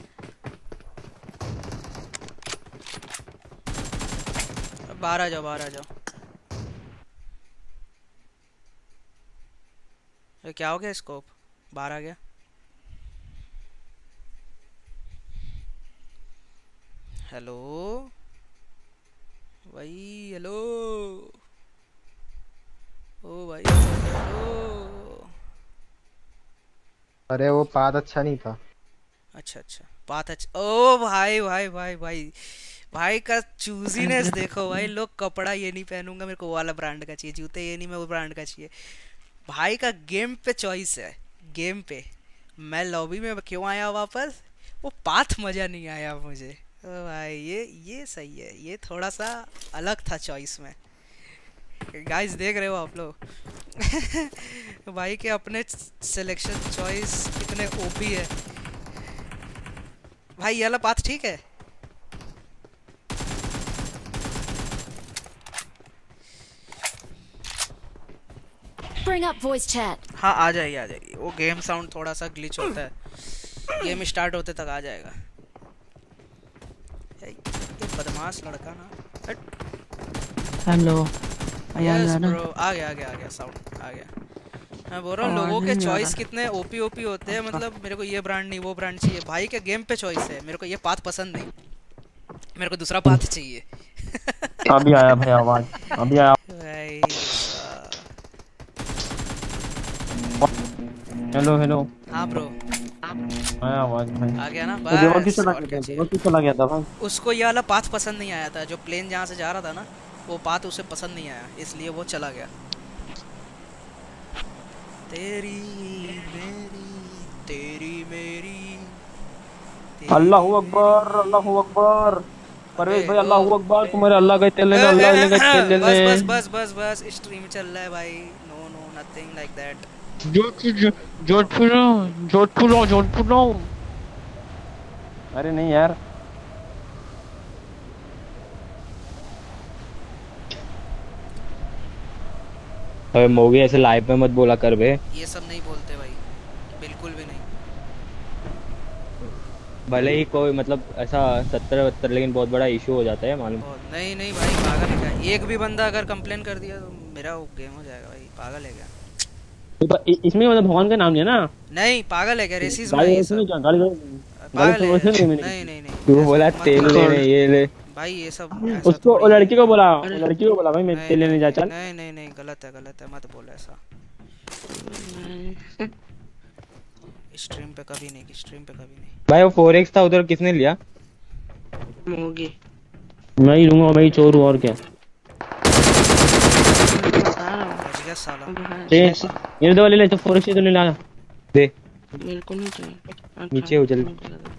बाहर आ जाओ, बाहर आ जाओ। ये क्या हो गया? स्कोप बाहर आ गया। हेलो भाई, हेलो। ओ भाई हेलो। अरे वो पाथ अच्छा नहीं था। अच्छा अच्छा, बात अच्छा। ओ भाई भाई भाई भाई भाई का चूजीनेस देखो भाई। लोग कपड़ा ये नहीं पहनूंगा, मेरे को वो वाला ब्रांड का चाहिए। जूते ये नहीं, मैं वो ब्रांड का चाहिए। भाई का गेम पे चॉइस है, गेम पे। मैं लॉबी में क्यों आया वापस? वो पाथ मजा नहीं आया मुझे। ओ भाई ये सही है, ये थोड़ा सा अलग था चॉइस में। गाइस देख रहे हो आप लोग? भाई के अपने सिलेक्शन चॉइस कितने ओपी है। भाई ये वाला पाथ ठीक है। Bring up voice chat. हाँ आ जाएगी, आ जाएगी। वो गेम साउंड थोड़ा सा ग्लिच होता है, गेम स्टार्ट होते तक आ जाएगा। ये बदमाश लड़का ना। हेलो। यस ब्रो, आ गया आ गया आ गया, साउंड आ गया। मैं बोल रहा हूँ लोगों के चॉइस कितने ओपी ओपी होते हैं। मतलब मेरे को ये ब्रांड नहीं, वो ब्रांड चाहिए। भाई के गेम पे चॉइस है। मेरे को ये पाथ पसंद नहीं, मेरे को दूसरा पाथ चाहिए। अभी आया भाई आवाज, अभी आया। भाई हेलो हेलो, हाँ ब्रो, आया आवाज भाई। आ गया ना। तो देवर बस क्यों चला और गया क्या था? चाहिए? देवर क्यों चला गया था भाई? उसको ये वाला पाथ पसंद नहीं आया था। जो प्लेन जहाँ से जा रहा था ना, वो पाथ उसे पसंद नहीं आया, इसलिए वो चला गया। तेरी मेरी, तेरी मेरी, तेरी अल्लाहू अकबर, अल्लाहू अकबर। परवेश भाई अल्लाहू अकबर। तुम्हारे अल्लाह का तेल लेने, अल्लाह का तेल बस लेने। बस बस बस बस, स्ट्रीम चल रहा है भाई। No no nothing like that. Jodhpur Jodhpur Jodhpur. अरे नहीं यार, अबे मोगी ऐसे लाइव में मत बोला कर बे। ये सब नहीं बोलते भाई, बिल्कुल भी नहीं। भले ही कोई मतलब ऐसा 70-72, लेकिन बहुत बड़ा इशू हो जाता है मालूम। नहीं नहीं भाई, पागल है क्या? एक भी बंदा अगर कंप्लेन कर दिया तो मेरा वो गेम हो जाएगा भाई। पागल है क्या? इसमें मतलब भगवान का नाम लिया ना। नहीं पागल है क्या? रेसिज्म गाली है ये वैसे नहीं सब। गाली पागल है। वैसे नहीं। नहीं नहीं नहीं तू बोला मत तेल करो। लेने ये ले। भाई ये सब ऐसा उसको थोड़ी वो है। लड़की को बोला, वो लड़की को बोला भाई मैं तेल लेने जा चल। नहीं नहीं नहीं, गलत है मत बोल ऐसा। स्ट्रीम पे कभी नहीं, स्ट्रीम पे कभी नहीं। भाई वो 4x था उधर, किसने लिया? मोगी मैं ही लूंगा, मैं ही चोर हूँ और क्या। बता रहा हूँ। बच गया साला। ये दो ले ले, तो 4x तो ले ला दे मेरे को नहीं चाहिए। अच्छा, नीचे हो जल्दी।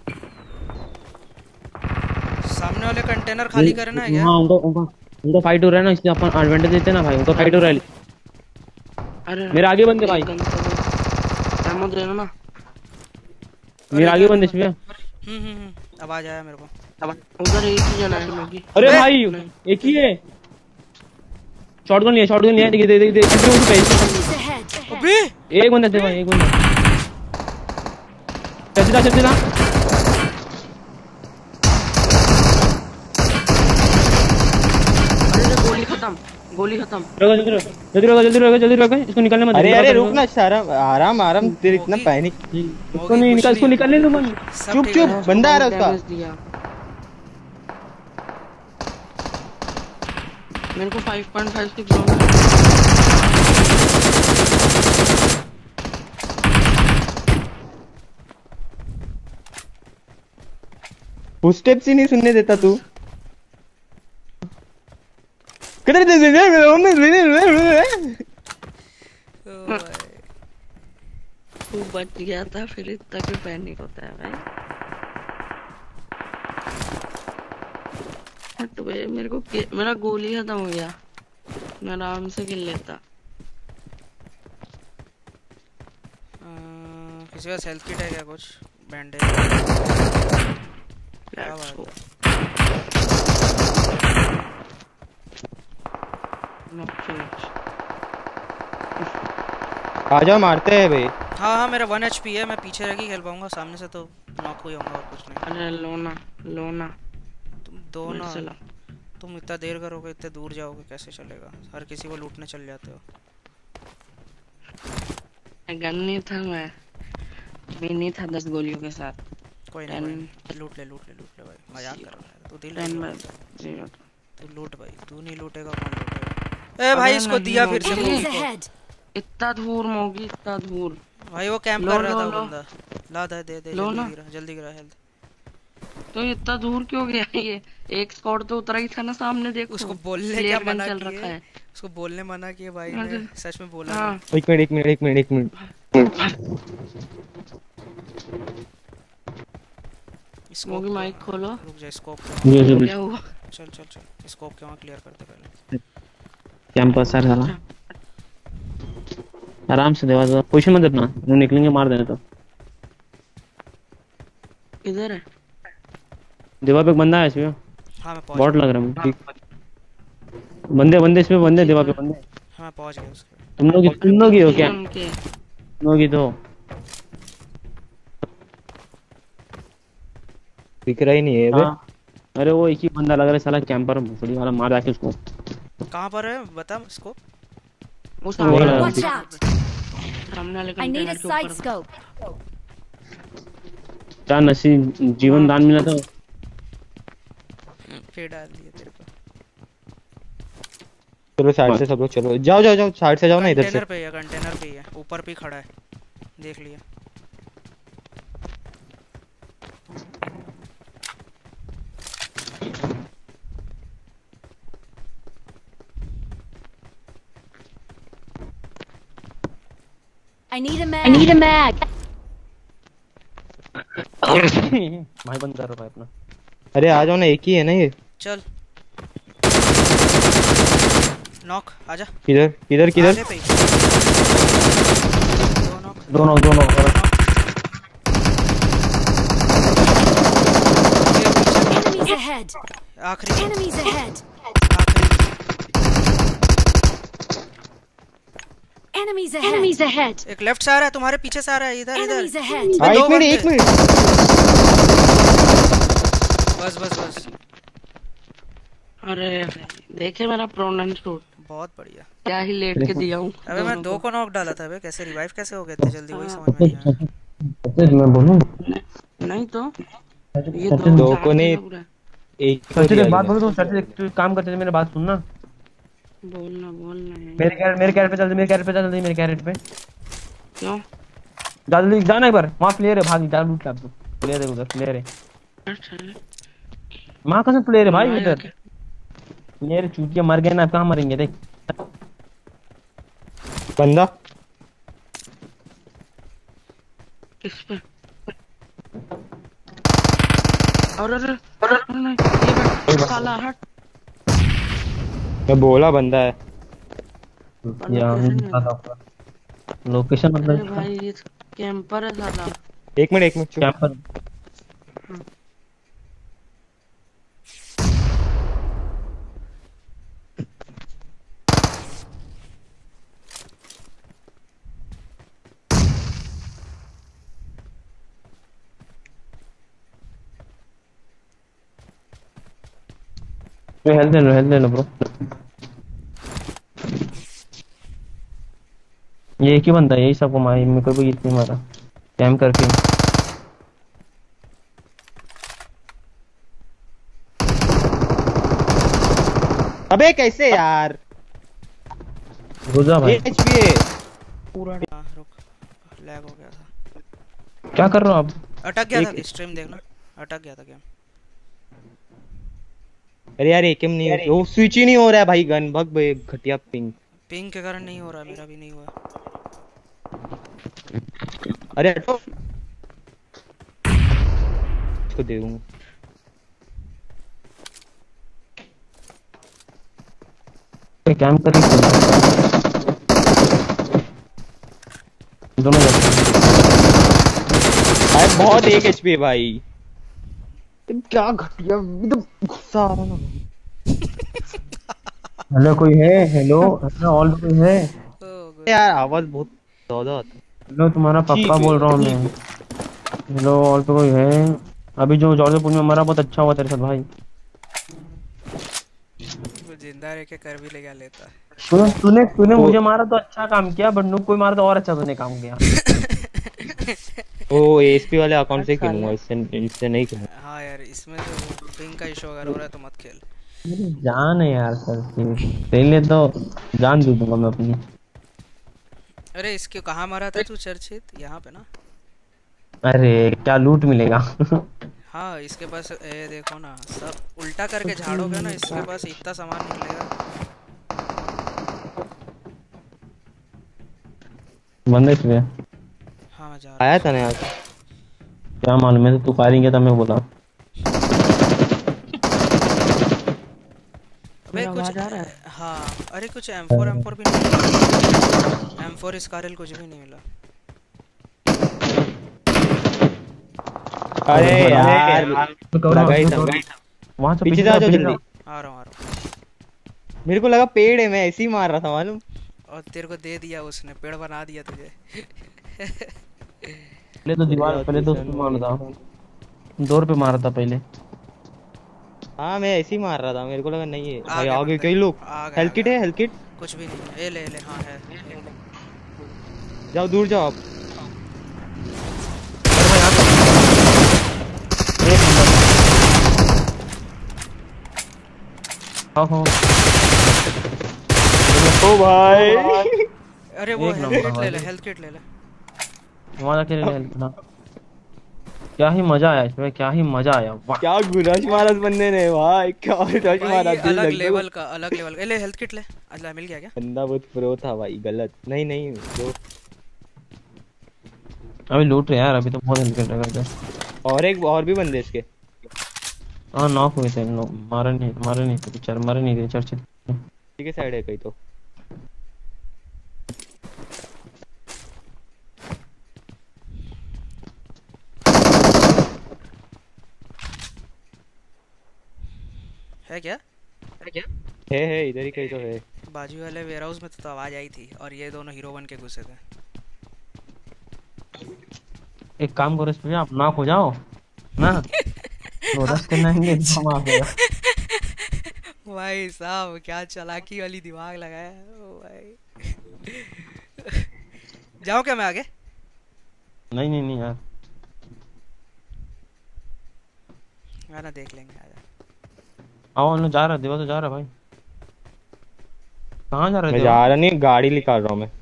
सामने वाले कंटेनर खाली करना है क्या? हाँ उनको फाइट हो रहा है ना, इसलिए अपन एडवांटेज देते हैं ना भाई। उनको फाइट हो रहा है। अरे मेरे आगे बंदे भाई, एमो दे दो ना। मेरे आगे बंदे इसमें। आवाज आया मेरे को। उधर एक ही जना है मोगी। अरे भाई एक ही है। शॉटगन लिया देख देख देख Enemies ahead. अबे एक बंदा थे भाई, एक बंदा। चलते ना। अरे गोली खत्म। गोली खत्म। रोको जल्दी रोको जल्दी रोको जल्दी रोको जल्दी रोको इसको निकलने मत दे। अरे रुक ना शर्म, आराम आराम, तेरे इतना मोगी- पैनिक। इसको नहीं निकल, इसको निकलने दो मन। सब चुप ठीक चुप, है। बंदा आ रहा है डैमेज उसका। दिया मेरे को 5.56 फुटस्टेप्स ही नहीं सुनने देता तू। किधर ओ भाई। तू बच गया था, फिर इतना क्यों पैनिक होता है भाई? हट बे, मेरा गोली खत्म हो गया, मैं आराम से किल लेता। किसी का हेल्थ किट है क्या? कुछ बैंडेज? क्या Let's बात go. है। आ जाओ, मारते हैं भाई। हाँ हाँ, मेरा 1 HP है, मैं पीछे रह के खेल पाऊंगा, सामने से तो नॉक हो जाऊंगा और कुछ नहीं। अरे लोना लोना तुम दो मेरे ना, से ला। तुम इतना देर करोगे, इतने दूर जाओगे, कैसे चलेगा? हर किसी को लूटने चल जाते हो। गन नहीं था, मैं भी नहीं था 10 गोलियों के साथ। कोई नहीं, कोई नहीं, लूट ले भाई, मजाक कर रहा है तू। दिल 10 पे में लूट। 0। तू लूट भाई, तू नहीं लूटेगा कौन लूटेगा? ए भाई, अबे इसको नहीं दिया फिर से होगी। Enemies मोगी को। ahead. इतना दूर मोगी, इतना दूर। भाई वो कैंप लो, कर रहा लो, था लो। बंदा। ला दे दे लो जल्दी ना। गिरा, जल्दी गिरा हेल्थ। तो इतना दूर क्यों गया ये? एक स्क्वाड तो उतरा ही था ना सामने, देखो। उसको बोलने क्या Flare gun मना चल किए? रखा है। उसको बोलने मना किए भाई ने, अरे। सच में बोला हाँ नहीं। एक मिनट एक मिनट एक मिनट एक मिनट। स्कोप मोगी माइक खोलो। रुक जा, स्कोप क्या हुआ? चल चल चल, स्कोप क्यों क्लियर करते पहले। कैंपस सर साला आराम से देवा, पोजीशन मत अपना, वो निकलेंगे मार देने तो। इधर है। देवा पे एक बंदा है इसमें, हाँ मैं पहुंच बॉट गया। लग रहा है मुझे। बंदे बंदे इसमें, बंदे देवा पे बंदे। हाँ मैं पहुंच गया उसके। तुम लोग ही हो क्या? उनके तुम लोग ही तो। दिख रहा ही नहीं है बे। हाँ अरे वो एक ही बंदा लग रहा है साला, कैंपर भोसड़ी वाला, मार जाके उसको। कहाँ पर है बता स्कोप? वो सामने बोला। वाले Watch out. सामने वाले I need a कंटेनर के side ऊपर। scope. क्या नसीब, जीवन दान मिला था। फिर डाल दिया तेरे को। चलो साइड से सब लोग, चलो जाओ जाओ जाओ, साइड से जाओ ना, इधर से। कंटेनर पे ही है, कंटेनर पे ही है, ऊपर पे ही खड़ा है, देख लिया। I need a mag. I need a mag. भाई बंद करो भाई अपना। अरे आ जाओ ना, एक ही है ना ये। चल नॉक, आजा। किधर किधर किधर? आगे पे ही। दो नॉक। दोनों दोनों Enemies ahead. आखिरी Enemies ahead. Enemies ahead. Enemies ahead. एक लेफ्ट से आ रहा है, तुम्हारे पीछे से आ रहा है, इधर Enemies इधर। ahead. हाँ दो एक मिनट बंदे। एक मिनट। बस बस बस, अरे देखे मेरा प्रोनन शूट, बहुत बढ़िया। क्या ही लेट के दिया हूँ। अबे मैं दो को नॉक डाला था बे, कैसे रिवाइव कैसे हो गए इतने जल्दी, वही समझ में नहीं आया। मैं बोलूं नहीं तो ये दो चार को नहीं, लोग रहे। एक को सच्ची दिया एक बात मैंने। बोलूं तो सच्ची तू एक काम करते थे, मेरी बात सुनना। बोलना बोलना है। मेरे कैरेट पे चल, मेरे कैरेट पे चल, मेरे कैरेट पे क्यों? जल्दी जाना एक बार, वहां प्लेयर है, भाग जा, लूट ले। प्लेयर है उधर, प्लेयर है अच्छा वहां, कहां से प्लेयर है भाई भाई, उधर? प्लेयर चूतिया मर गए ना, कहां मरेंगे देख। बंदा किस पे? अरे नहीं, ये बैठ, साला हट। मैं बोला बंदा है। लोकेशन अरे मतलब भाई ये कैंपर है साला। एक मिनट चुप। क्या पर हेल्थ ले लो ब्रो। ये एक ही बंदा है, यही सबको मारी, मेरे को भी इतनी मारा कैम करके। अबे कैसे यार, गुजा भाई। ये एचपी है। पूरा हाँ रुक, लैग हो गया था, क्या कर रहे हो आप? अटक गया एक- था स्ट्रीम देखना, अटक गया था गेम। अरे यार एकेम नहीं हो, वो स्विच ही नहीं हो रहा है भाई, गन भग बे, घटिया पिंग। पिंग के कारण नहीं हो रहा, मेरा भी नहीं हुआ। अरे हटो, इसको दे दूंगा। कैम कर रही दोनों जाते भाई बहुत एक एचपी है भाई, क्या घटिया एकदम गुस्सा आ रहा ना। हेलो कोई है? हेलो हेलो ऑल कोई है? यार आवाज बहुत ज्यादा आता है। हेलो तुम्हारा ठीक पक्का है, बोल रहा हूँ मैं। ठीक हेलो ऑल पे कोई है? अभी जो जॉर्जपुर में मरा बहुत अच्छा हुआ तेरे साथ भाई। वो जिंदा रह के कर भी लेगा लेता। तूने तूने तूने तो- मुझे मारा तो अच्छा काम किया, बंदूक कोई मारा तो और अच्छा तूने काम किया। वो एएसपी वाले अकाउंट से खेलूंगा, इससे इससे नहीं खेलूंगा। हाँ यार, इसमें तो पिंग का इशू अगर हो रहा है तो मत खेल। मेरी जान है यार सर, तेरे लिए तो जान दे दूंगा मैं अपनी। अरे इसके कहाँ मारा था तू चर्चित? यहाँ पे ना? अरे क्या लूट मिलेगा। हाँ इसके पास ये देखो ना, सब उल्टा करके झाड़ोगे ना, इसके पास इतना सामान निकलेगा। बंदे पे हाँ मैं जा रहा आया था ना यार, क्या मालूम है, तू फायरिंग किया था मैं बोला। हूँ। अबे मेरा कुछ आवाज आ रहा है? हाँ, अरे कुछ M4 भी नहीं मिला। M4 स्कारल कुछ भी नहीं मिला। अरे यार लगा ही था। वहां से पीछे जा जाओ जल्दी। आ रहा हूँ। मेरे को लगा पेड़ है, मैं ऐसे ही मार रहा था मालूम। और तेरे को दे दिया उसने, पेड़ बना दिया तुझे। पहले तो दीवार, पहले तो उसको मारा था, डोर पे मारा था पहले। हाँ मैं ऐसे ही मार रहा था, मेरे को लगा नहीं है आ भाई, गया आगे बंदा। कई लोग। आ गया, हेल्थ आ किट गया। है, हेल्थ किट। कुछ भी नहीं है, ये ले ले। हाँ है, ये ले। जाओ दूर जाओ आप। हाँ हाँ ओ भाई अरे वो एक हेल्थ नंबर किट ले भाई। ले, हेल्थ किट ले ले। वहां जाके ले लेना। क्या ही मजा आया इसमें, क्या ही मजा आया, वाह। क्या गुरश मारा इस बंदे ने भाई, क्या रश भाई मारा, ये दिल अलग लग गया। लेवल का, अलग लेवल का। ले हेल्थ किट ले। अल्लाह मिल गया क्या? बंदा बहुत प्रो था भाई, गलत नहीं नहीं जो। अभी लूट रहे यार, अभी तो बहुत हेल्प कर रहे हैं। और एक और भी बंदे इसके। हाँ नॉक हुए थे, मारे नहीं थे बेचारे, मारे नहीं थे चर्चित। ठीक है साइड है कहीं तो। है क्या? है इधर ही कहीं तो है। बाजू वाले वेयर हाउस में तो आवाज आई थी, और ये दोनों हीरो बन के घुसे थे। एक काम करो इस पे, आप नॉक हो जाओ ना, तो रश करना है हम आ गया। भाई साहब क्या चालाकी वाली दिमाग लगाया है ओ भाई। जाऊं क्या मैं आगे? नहीं नहीं नहीं यार, आना देख लेंगे, आजा। आओ लो, जा रहा देवा तो जा रहा भाई। कहाँ जा रहे मैं थे? जा रहा नहीं, गाड़ी निकाल रहा हूँ मैं।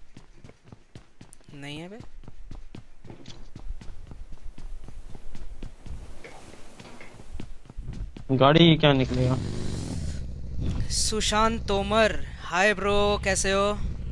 नहीं है बे। गाड़ी क्या निकलेगा? सुशांत तोमर, हाय ब्रो, कैसे हो?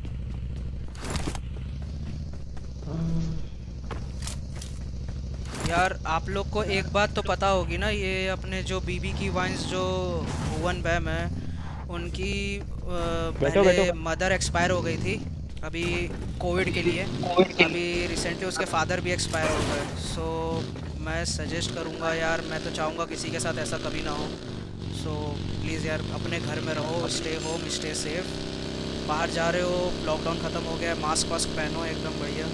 यार आप लोग को एक बात तो पता होगी ना, ये अपने जो बीबी की वाइन्स जो भुवन बैम है, उनकी बैठो, पहले बैठो। मदर एक्सपायर हो गई थी अभी कोविड के लिए। अभी रिसेंटली उसके फादर भी एक्सपायर हो गए। सो मैं सजेस्ट करूँगा यार, मैं तो चाहूँगा किसी के साथ ऐसा कभी ना हो। सो प्लीज़ यार अपने घर में रहो, स्टे होम, स्टे सेफ। बाहर जा रहे हो, लॉकडाउन ख़त्म हो गया, मास्क वास्क पहनो एकदम बढ़िया।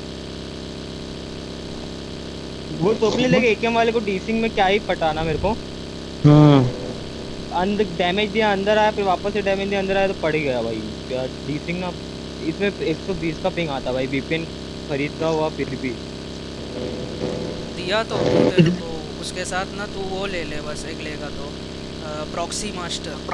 वो टोपली लेके एकेएम वाले को डीसिंग में क्या ही पटाना मेरे को। अंदर डैमेज दिया, अंदर आया, फिर वापस से डैमेज दिया, अंदर आया तो पड़ ही गया भाई। क्या डीसिंग ना इसमें 120 का पिंग आता भाई, वीपीएन खरीदता हुआ फिर भी। दिया तो तेरे को उसके साथ ना, तू वो ले ले बस, एक लेगा तो प्रॉक्सी मास्टर।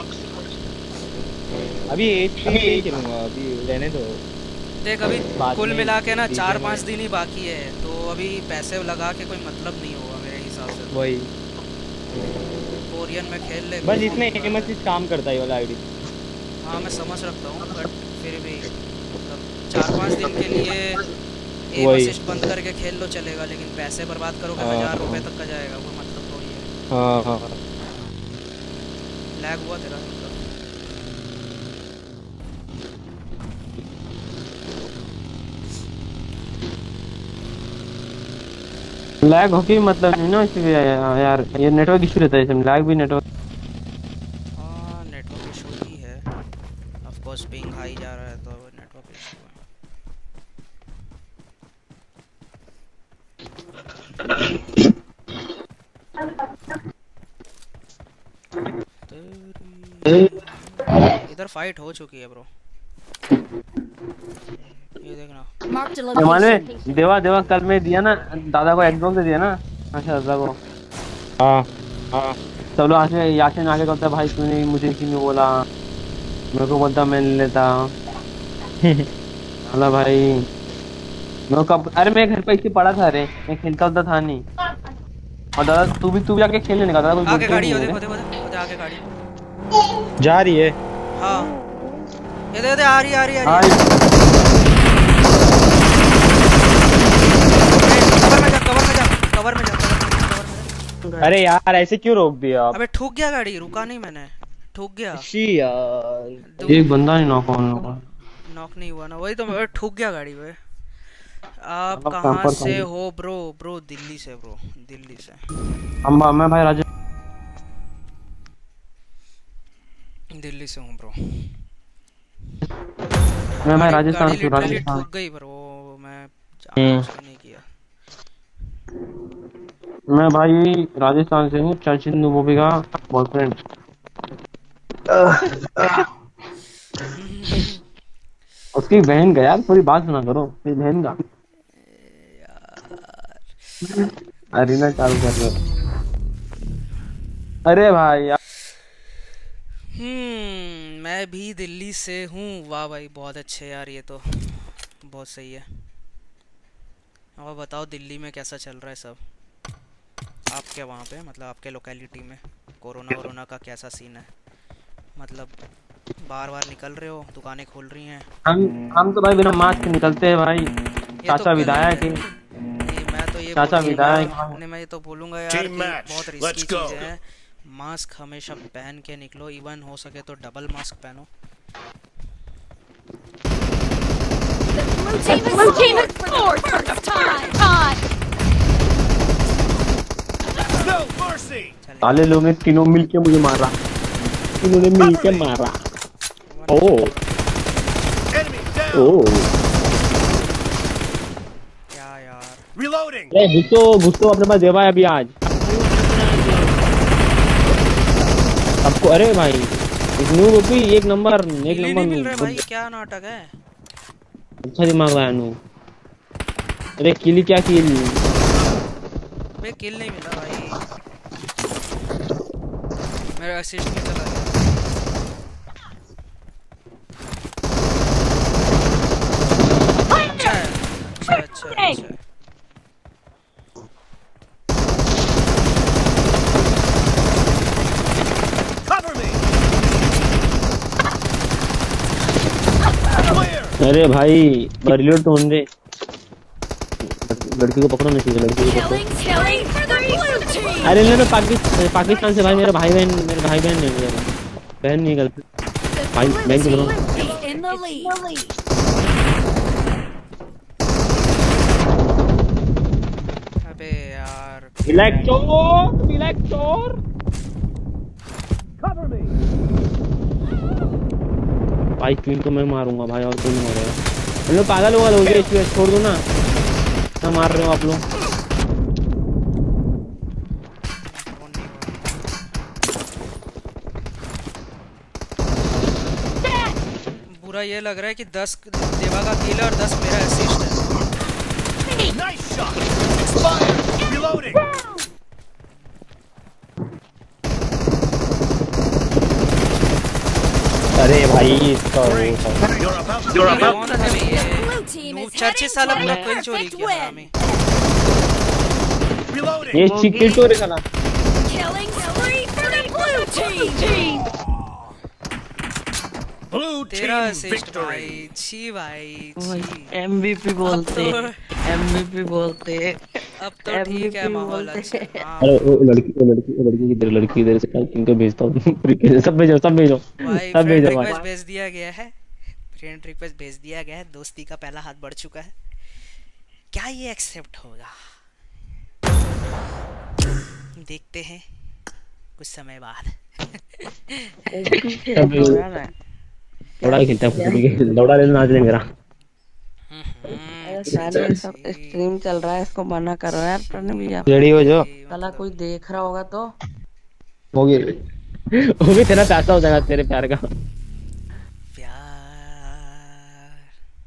अभी एचपी नहीं चलूंगा, अभी रहने दो। देख अभी बाद कुल में मिला के ना बीच 4-5 में- दिन ही बाकी है, तो अभी पैसे लगा के कोई मतलब नहीं होगा मेरे हिसाब से। वही कोरियन में खेल ले बस इसमें एम असिस्ट काम करता है ये वाला आईडी। हाँ मैं समझ रखता हूँ, बट फिर भी मतलब 4-5 दिन के लिए एम वही। असिस्ट बंद करके खेल लो चलेगा, लेकिन पैसे बर्बाद करोगे हाँ। 1000 रुपये तक का जाएगा, कोई मतलब थोड़ी है। हाँ हाँ लैग हुआ तेरा मतलब। लैग हो के मतलब नहीं ना इसलिए यार, ये नेटवर्क इशू रहता है इसमें, लैग भी नेटवर्क। हाँ नेटवर्क इशू ही है, ऑफ कोर्स पिंग हाई जा रहा है तो नेटवर्क इशू है। इधर फाइट हो चुकी है ब्रो, ये देखना। Marked a मालूम location. है देवा देवा कल मैं दिया ना दादा को एक्सबॉक्स दे दिया ना, अच्छा दादा को। हाँ हाँ। सब लोग आके यासिन आके कहता भाई तूने मुझे क्यों बोला, मेरे को बोलता मैं ले लेता। बोला भाई मैं कब, अरे मैं घर पे इसी पड़ा था, अरे मैं खेलता होता था नहीं। और दादा तू भी आके खेलने निकला, दादा कोई आगे बोलता गाड़ी ही हो, नहीं देखो है। देखो देखो आगे गाड़ी। जा रही है। हाँ ये देखो आ रही आ रही आ हाँ, रही है। कवर में जा कवर में जा कवर में जा कवर में जा। अरे यार ऐसे क्यों रोक दिया आप? अबे ठुक गया गाड़ी, रुका नहीं मैंने, ठुक गया। शी यार। एक बंदा नहीं नॉक ऑन होगा। नॉक नहीं हुआ ना, वही तो मैं ठुक गया गाड़ी पे। आप मतलब कहाँ camper से था। हो ब्रो? ब्रो दिल्ली से ब्रो, दिल्ली से। मैं भाई राजा दिल्ली से हूँ ब्रो। मैं भाई गाड़ी राजस्थान से, लिटरली राजस्थान। ठुक गई ब्रो, मैं जानबूझ के नहीं किया। मैं भाई राजस्थान से हूँ, चर्चिल नूबोबी का बॉयफ्रेंड। उसकी बहन का यार, थोड़ी बात सुना करो, मेरी बहन का। अरीना चालू कर दो। अरे भाई यार मैं भी दिल्ली से हूँ। वाह भाई बहुत अच्छे यार, ये तो बहुत सही है। और बताओ दिल्ली में कैसा चल रहा है सब आपके वहाँ पे, मतलब आपके लोकेलिटी में कोरोना वोरोना का कैसा सीन है? मतलब बार बार निकल रहे हो, दुकानें खोल रही हैं? हम तो भाई बिना मास्क के निकलते हैं भाई। ये चाचा तो विधायक है। नहीं, मैं तो ये चाचा बोलूंगा- विधायक। नहीं मैं ये तो बोलूँगा यार कि बहुत रिस्की चीज़ है। मास्क हमेशा पहन के निकलो, इवन हो सके तो डबल मास्क पहनो। Blue team is scored first time. साले लोग ने तीनों मिलके मुझे मारा, तीनों ने मिलके मारा। ओ ओ क्या यार, अरे घुसो अपने पास देवा है अभी आज सबको। अरे भाई नू भी एक नंबर किल ही नहीं मिल रहे भाई, क्या नाटक है? अच्छा दिमाग लगाया नू। अरे किली क्या किल, बे किल नहीं मिला भाई, मेरा असिस्ट में चला गया। अच्छा है, अच्छा अच्छा अच्छा। अरे भाई रिलोड तो होने दे। लड़की को पकड़ो, नहीं चाहिए लड़की को पकड़ो। Killing for the blue team. अरे नहीं पाकिस्तान से भाई, मेरे भाई बहन नहीं, मेरे बहन नहीं गलती भाई, मैं तो बोल रहा हूँ। Is in the lead. अबे यार रिलैक्स चोर। भाई क्वीन को मैं मारूंगा भाई, और कोई नहीं मारेगा। हम लोग पागल हुआ लोग, इसलिए छोड़ दो ना, क्या मार रहे हो आप लोग? फोन नहीं हुआ। बुरा ये लग रहा है कि 10 देवा का किल है और 10 मेरा असिस्ट है। Nice shot. Expired. Reloading. अरे भाई इसका You're about कौन है ये? Blue team is चर्चे heading साला to अपना a किल चोरी perfect किया win. हमें। reloading. ये चिकन चोरी साला। Killing spree for the blue team. Blue तेरा team असिस्ट victory. भाई, छी भाई, छी। MVP बोलते MVP बोलते अब तो ठीक है माहौल अच्छा। हाँ अरे वो लड़की इधर से इनको भेजता हूँ। सब भेजो भाई, सब फ्रेंड भेजो रिक्वेस्ट भाई। भेज दिया गया है। फ्रेंड रिक्वेस्ट भेज दिया गया है। दोस्ती का पहला हाथ बढ़ चुका है। क्या ये एक्सेप्ट होगा? देखते हैं कुछ समय बाद। लौड़ा खेलता है, लौड़ा लेना आज मेरा। स्ट्रीम चल रहा है, इसको मना करो यार। प्रणव भैया रेडी हो जो साला कोई देख रहा होगा तो होगी तेरा पैसा हो जाएगा तेरे प्यार का। प्यार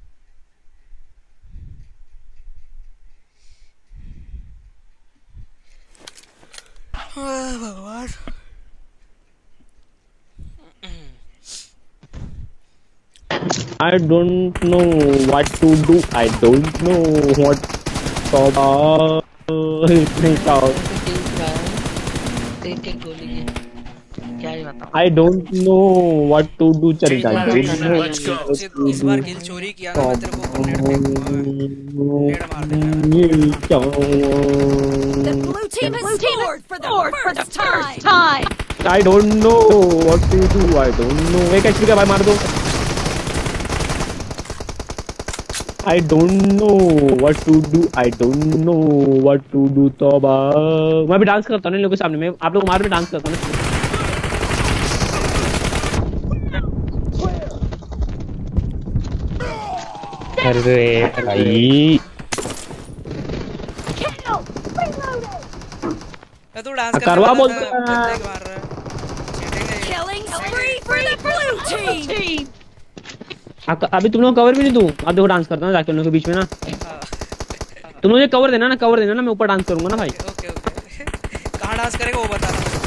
भगवान। I don't know what to do. I don't know what to एक गोली की क्या ही बताऊं। I don't know what to do. चरिता Let's go. इस बार किल चोरी किया ना, मैं तेरे को ग्रेनेड फेंकूंगा। ग्रेनेड मार देना। The blue team has scored for the first time. I don't know what to do. I don't know. एक एचपी का भाई मार दो। I don't know what to do. I don't know what to do. तौबा। मैं भी dance करता हूँ इन लोगों के सामने। मैं आप लोग मार में डांस करता हूँ। अरे भाई तू डांस करवा बोलता है। मार रहा है। चीटिंग है ये। Killing spree for the blue team. अभी तुम लोग कवर भी नहीं दूं। अब देखो डांस करता हूँ जाके उन लोगों के बीच में ना। हाँ, तुम मुझे कवर देना ना, मैं ऊपर डांस करूंगा ना भाई। Okay okay. कहाँ डांस करेगा वो बताना मुझे।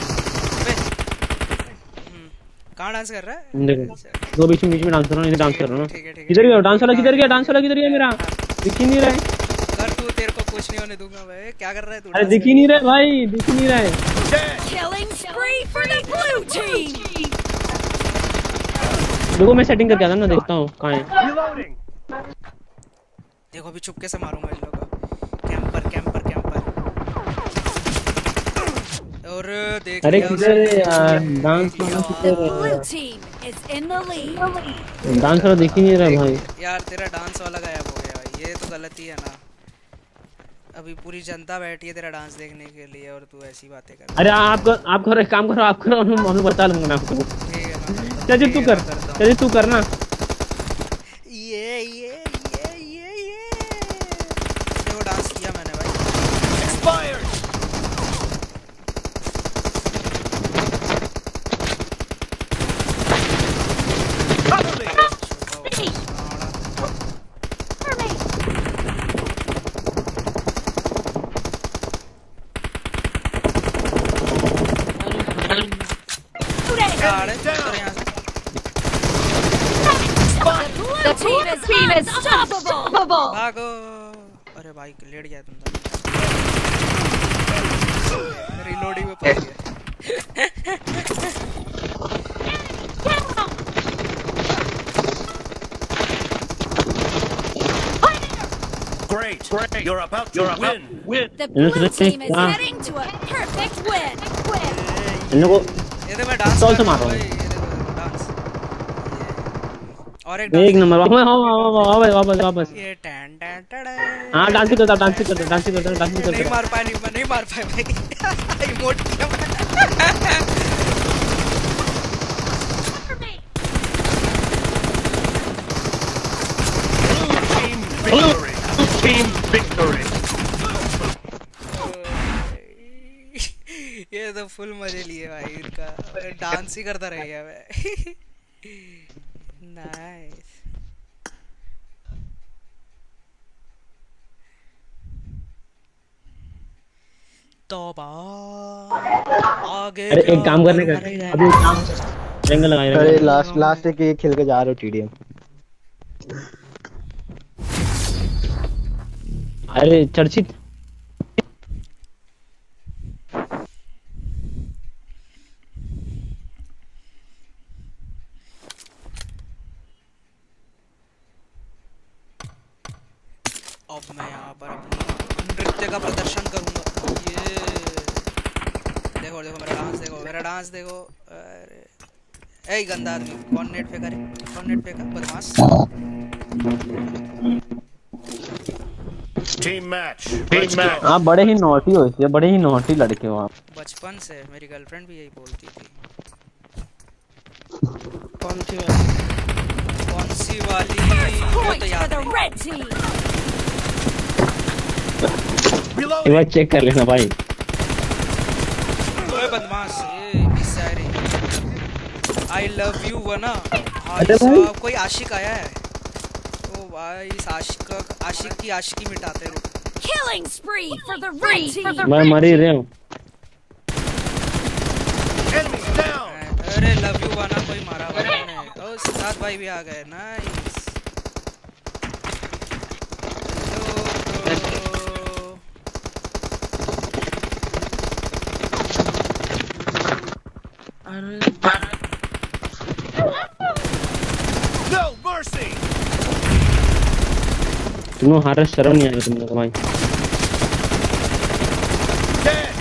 कहाँ डांस कर रहा है? देखो दो बीच में डांस कर रहा हूँ, इधर डांस कर रहा हूँ। ठीक है, ठीक है। किधर गया डांस वाला? किधर गया मेरा? दिख ही नहीं रहा है। कर तू, तेरे को कुछ नहीं होने दूंगा भाई। क्या कर रहा है तू? अरे दिख ही नहीं रहा है भाई, दिख ही नहीं रहा है। Killing spree for the blue team. देखो मैं सेटिंग करके आता हूँ ना, देखता हूँ कहाँ है। Reloading. देखो अभी चुपके से मारूंगा इन लोगों को। कैंपर। और देख अरे लिया किधर है यार डांस वाला? The किधर blue है team is in the lead. Dance वाला? दिख ही नहीं रहा है भाई। यार तेरा डांस वाला गायब हो गया भाई। ये तो गलती है ना। अभी पूरी जनता बैठी है तेरा डांस देखने के लिए और तू ऐसी बातें कर। अरे आप करो, एक काम करो, आप करो, हम बता लूंगा मैं आपको। ठीक है मैं करता हूँ। चल तू कर, चल तू करना। ये देखो डांस किया मैंने भाई। Expired. Cover me. The blue team is unstoppable. भागो। अरे भाई लेट गया तुम तो। रिलोडिंग में फंस गया। Great. You're about to win. The blue team is heading to a perfect win. इन लोगों ये तो मैं डांस चल से कर रहा मारो। हूँ भाई, ये देखो डांस। और एक एक डांस। नंबर वापस। ये टैन टैन टैन। हाँ डांस ही करता। नहीं मार पाया भाई। इमोट किया मैंने। Team victory. ये तो फुल मजे लिए भाई इनका। डांस ही करता रह गया मैं। नाइस। तौबा आगे अरे क्या एक काम करने का, करूं? अभी एक काम एंगल लगाए अरे लास्ट एक ये खेल के जा रहे हो टीडीएम। अरे चर्चित अब मैं यहाँ पर अपनी नृत्य का प्रदर्शन करूंगा। ये देखो देखो मेरा डांस देखो, मेरा डांस देखो। अरे ए गंदा आदमी, कौन नेट फेंका रे? कौन नेट फेंका? बदमाश। Team match. Let's go. आप बड़े ही नॉटी हो, इसलिए बड़े ही नॉटी लड़के हो आप। बचपन से मेरी गर्लफ्रेंड भी यही बोलती थी। कौन सी वाली? कौन सी वाली? वो Point तो for याद the नहीं। red team. एक Reloading. बार चेक कर लेना भाई। ओए बदमाश, ये किस से आ रही? I love you वना। भाई अरे भाई। साहब कोई आशिक आया है। ओ भाई इस आशिक की आशिकी मिटाते रुक। Killing spree for the red team. मैं मर ही रहा हूँ। Enemies down. अरे लव यू वना कोई मारा हुआ मैंने। ओ सिद्धार्थ भाई भी आ गए। नाइस। No mercy. तुम हारा शर्म नहीं आ रहा तुम लोग भाई। Dead.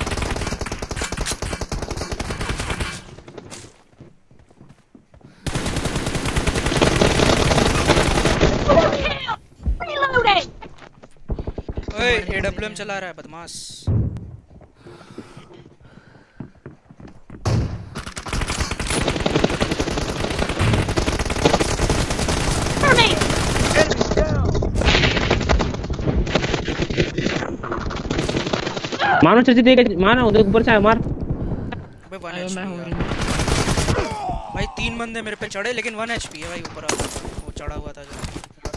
Reloading. ओए एडब्ल्यूएम चला रहा है बदमाश। Grenade. Enemies down. मानो चर्चित एक मार उधर ऊपर से मार। अबे 1 अरे मैं HP हूँ। यार। भाई 3 बंदे मेरे पे चढ़े लेकिन 1 HP है भाई ऊपर। वो चढ़ा हुआ था जो।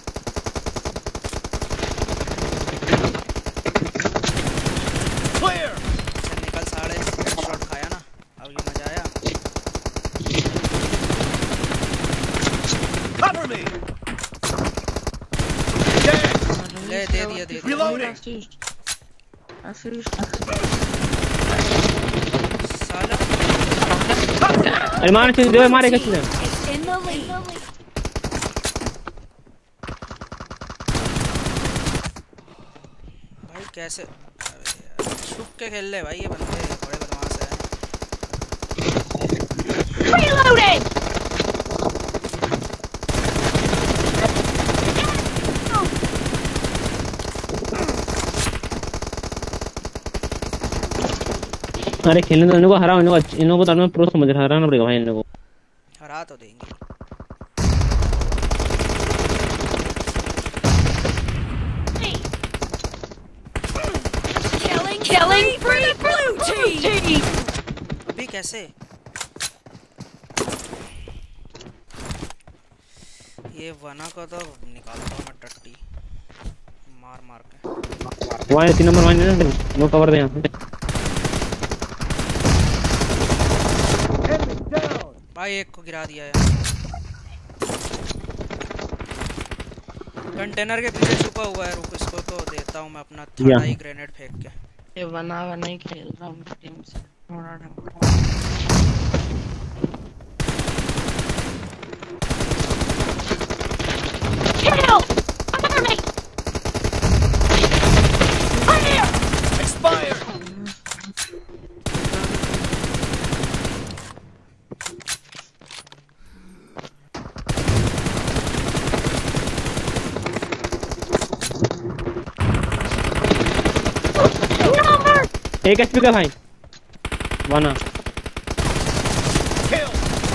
Clear. अच्छा निकल साढ़े शॉट खाया ना, अब ये मजा आया। Cover me. Dead. ले दे दिया। Reloading. साला अरे मार चर्चित दे मार एक Team ने। is in the lead. भाई कैसे छुप के खेल ले भाई, ये बंदे बड़े बदमाश है। Reloading. अरे खेलने तो इन लोगों को हराओ, इन लोगों को तो मैं प्रो समझ रहा, हराना पड़ेगा भाई इन लोगों को। हरा तो देंगे। Killing spree for the blue team. अभी कैसे? ये वना को तो निकालता हूँ मैं टट्टी मार मार के। वहाँ 3 नंबर वाइन है ना, नो कवर दे यहाँ पे। Enemies down. भाई एक को गिरा दिया है। कंटेनर के पीछे छुपा हुआ है, रुक इसको तो देता हूँ मैं अपना थर्ड आई ग्रेनेड फेंक के। ये बना ही खेल रहा हूँ टीम से थोड़ा ढंग। Kill. Cover me. Fire. Expired. एक एचपी का भाई वना। Kill.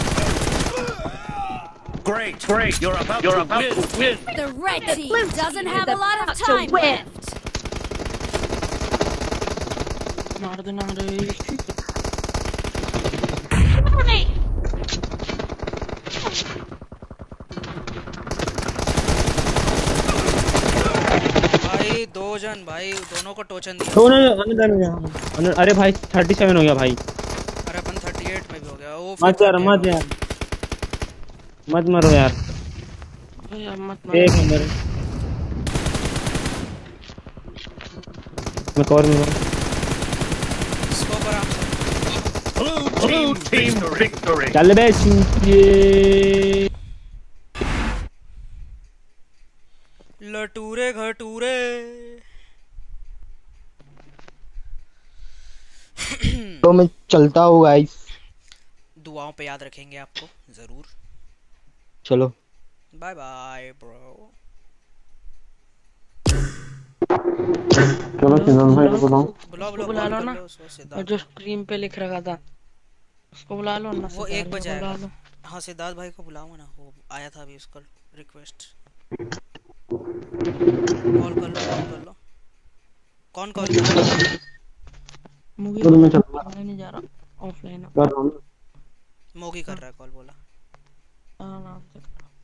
Great. You're about to win. The red team doesn't have a lot of time left. मार देना रे। Cover me. टोजन भाई, दोनों को टोचन दिया। तो अंदर अरे भाई 37 हो गया भाई। अरे अपन 38 में भी हो गया वो। मत यार मत यार मत मरो यार। भैया मत एक मारो। नंबर मैं कवर में हूँ। स्कोप आराम से। Blue team victory. चल बे चूतिए। लटूरे घटूरे। तो मैं चलता हूँ गाइस। दुआओं पे याद रखेंगे आपको जरूर। चलो बाय बाय ब्रो। चलो सिद्धांत भाई को बुलाओ। बुलाओ उसको बुलाओ, बुला कॉल लो कर ना। लो उसको और सिद्धार्थ जो को। स्क्रीन पे लिख रखा था उसको बुला लो ना। वो 1 सिद्धार्थ को बजे बुला आएगा। लो। हाँ सिद्धार्थ भाई को बुलाओ ना, वो आया था अभी उसका रिक्वेस्ट। कॉल कर लो, कॉल कर लो। कौन कॉल कर रहा है? मूवी चलो मैं चलूंगा। मैं नहीं जा रहा, ऑफलाइन। कर रहा हूँ। मोगी कर रहा है कॉल, बोला। आराम से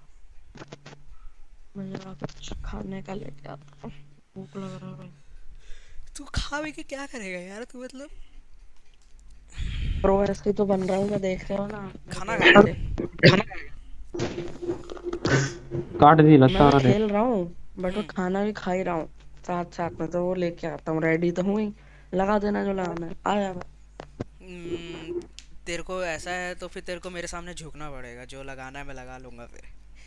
मैं जरा कुछ खाने का लेके आता हूँ, भूख लग रहा है भाई। तू खा भी के क्या करेगा यार तू, मतलब प्रो ऐसे ही तो बन रहा हूँ मैं, देख रहे हो ना। खाना खाएगा? काट दी मैं लगता भी है। खेल रहा हूँ बट मैं हम्म। खाना भी खा ही रहा हूँ साथ साथ में। तो वो लेके आता हूँ, रेडी तो हूँ ही। लगा देना जो लगाना है, आया मैं। हम्म, तेरे को ऐसा है तो फिर तेरे को मेरे सामने झुकना पड़ेगा, जो लगाना है मैं लगा लूंगा फिर।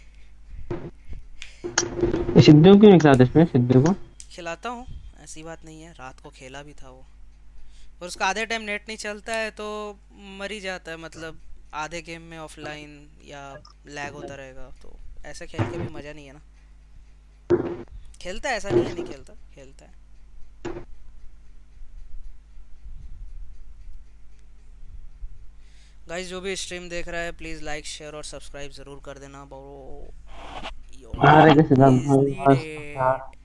ये सिद्धू क्यों निकला था इसमें सिद्धू को? खिलाता हूँ, ऐसी बात नहीं है, रात को खेला भी था वो। और उसका आधे टाइम नेट नहीं चलता है तो मर ही जाता है, मतलब आधे गेम में ऑफलाइन या लैग होता रहेगा, तो ऐसे खेल के भी मज़ा नहीं है ना। खेलता है, ऐसा नहीं है नहीं खेलता, खेलता है। गाइस जो भी स्ट्रीम देख रहा है प्लीज़ लाइक शेयर और सब्सक्राइब ज़रूर कर देना ब्रो। अरे के सिद्धांत इज भाई बस यार। नीडेड।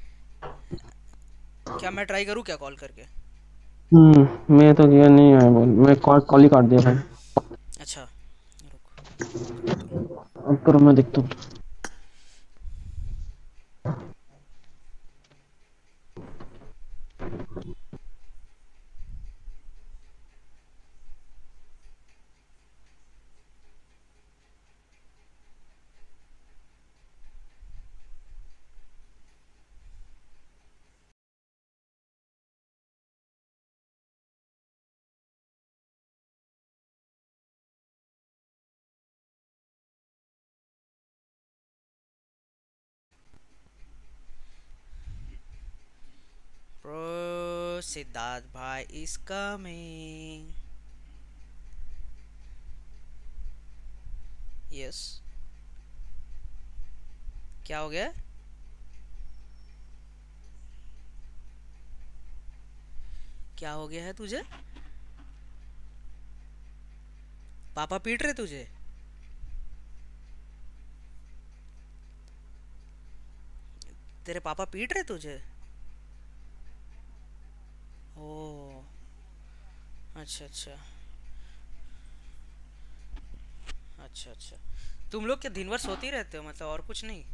क्या मैं ट्राई करूँ क्या कॉल करके? मैं तो किया नहीं है बोल, मैं कॉल ही काट दिया भाई। अच्छा रुक देखता हूँ। अब करो मैं देखता हूँ। Bro, Siddharth bhai is coming. Yes. क्या हो गया? क्या हो गया है तुझे? पापा पीट रहे तुझे? तेरे पापा पीट रहे तुझे? ओह, अच्छा अच्छा अच्छा अच्छा। तुम लोग क्या दिन भर सोती रहते हो, मतलब और कुछ नहीं?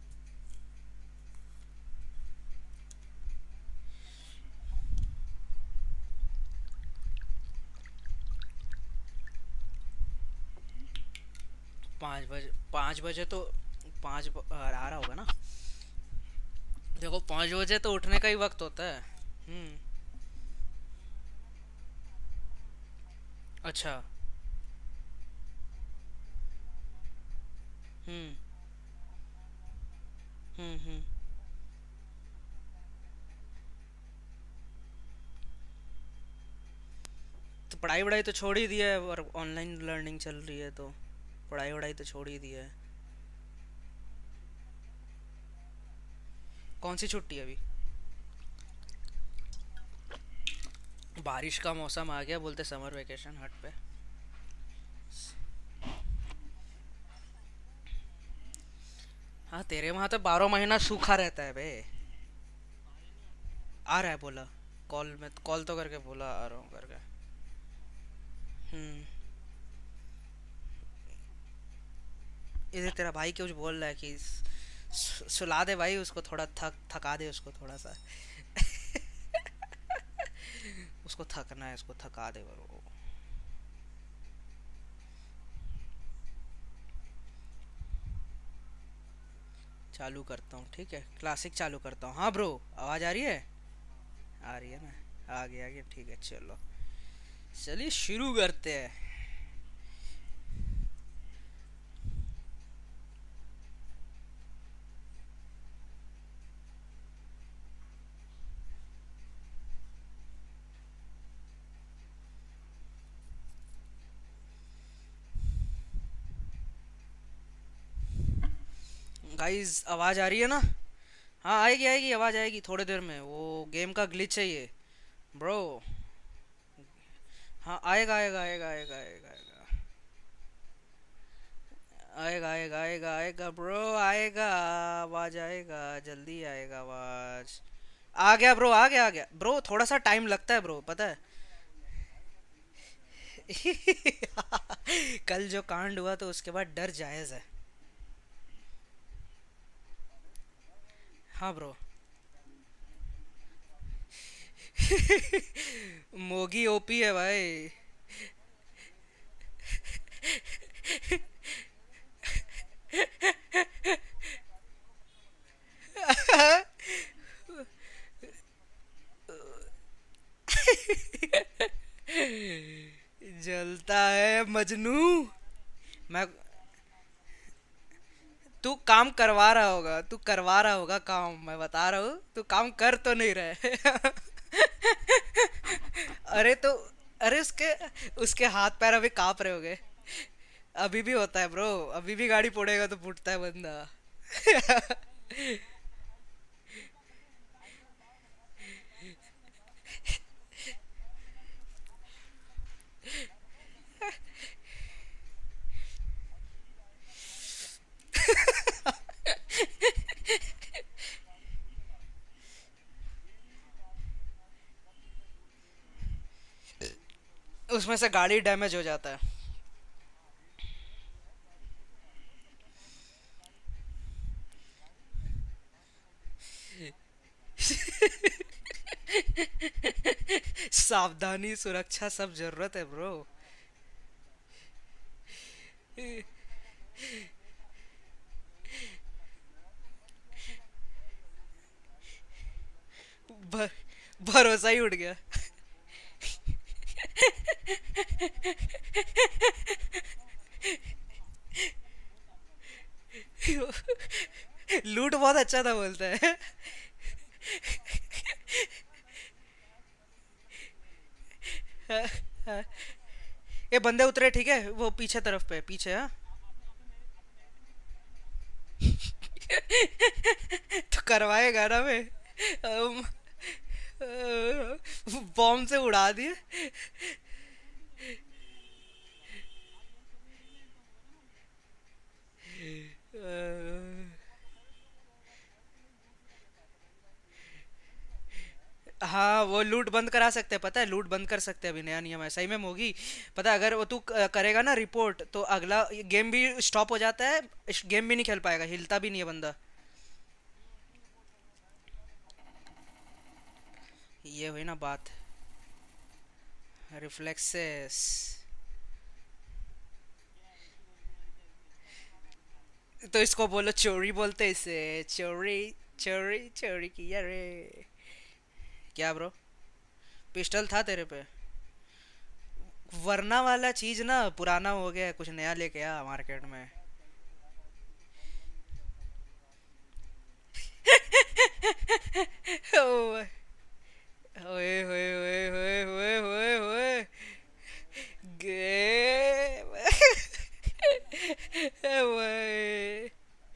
पाँच बजे, 5 बजे तो आ रहा होगा ना। देखो 5 बजे तो उठने का ही वक्त होता है। हम्म। अच्छा। हम्म हम्म। तो पढ़ाई वढ़ाई तो छोड़ ही दिया है, और ऑनलाइन लर्निंग चल रही है तो पढ़ाई वढ़ाई तो छोड़ ही दिया है। कौन सी छुट्टी है अभी? बारिश का मौसम आ गया, बोलते समर वेकेशन हट पे। हाँ तेरे वहाँ तो 12 महीना सूखा रहता है बे। आ रहा है बोला, कॉल में कॉल तो करके बोला आ रहा हूँ करके। हम्म। इधर तेरा भाई कुछ बोल रहा है कि सुला दे भाई उसको, थोड़ा थका दे उसको थोड़ा सा। उसको थकना है, उसको थका दे वो। चालू करता हूँ, ठीक है, क्लासिक चालू करता हूँ। हाँ ब्रो, आवाज आ रही है? आ रही है ना? आ गया ठीक है, चलो चलिए शुरू करते हैं। गाइस आवाज आ रही है ना? हाँ आएगी आएगी, आवाज आएगी थोड़ी देर में। वो गेम का ग्लिच है ये ब्रो। हाँ आएगा आएगा आएगा आएगा आएगा आएगा आएगा आएगा आएगा ब्रो, आएगा आवाज, आएगा जल्दी आएगा आवाज। आ गया ब्रो, आ गया आ गया ब्रो। थोड़ा सा टाइम लगता है ब्रो, पता है। कल जो कांड हुआ तो उसके बाद डर जायज है। हाँ ब्रो। मोगी ओपी है भाई। जलता है मजनू। मैं, तू काम करवा रहा होगा, तू करवा रहा होगा काम, मैं बता रहा हूँ तू काम कर तो नहीं रहे। अरे तो, अरे उसके उसके हाथ पैर अभी कांप रहे होगे। अभी भी होता है ब्रो, अभी भी गाड़ी फोड़ेगा तो फूटता है बंदा। उसमें से गाड़ी डैमेज हो जाता है। सावधानी सुरक्षा सब जरूरत है ब्रो। भ- भरोसा ही उठ गया। लूट बहुत अच्छा था बोलता है। ये बंदे उतरे, ठीक है, वो पीछे तरफ पे, पीछे। हाँ तो करवाएगा ना मैं। बॉम्ब से उड़ा दिए। हाँ वो लूट बंद करा सकते हैं, पता है, लूट बंद कर सकते हैं, अभी नया नियम है सही में मोगी। पता है, अगर वो तू करेगा ना रिपोर्ट तो अगला गेम भी स्टॉप हो जाता है, गेम भी नहीं खेल पाएगा, हिलता भी नहीं है बंदा। ये हुई ना बात, रिफ्लेक्सेस। तो इसको बोलो चोरी, बोलते इसे चोरी। चोरी चोरी किया रे। क्या ब्रो, पिस्टल था तेरे पे? वरना वाला चीज ना पुराना हो गया है, कुछ नया लेके आ मार्केट में। ओए ओए ओए ओए ओए ओए ओए ओए गे। ओए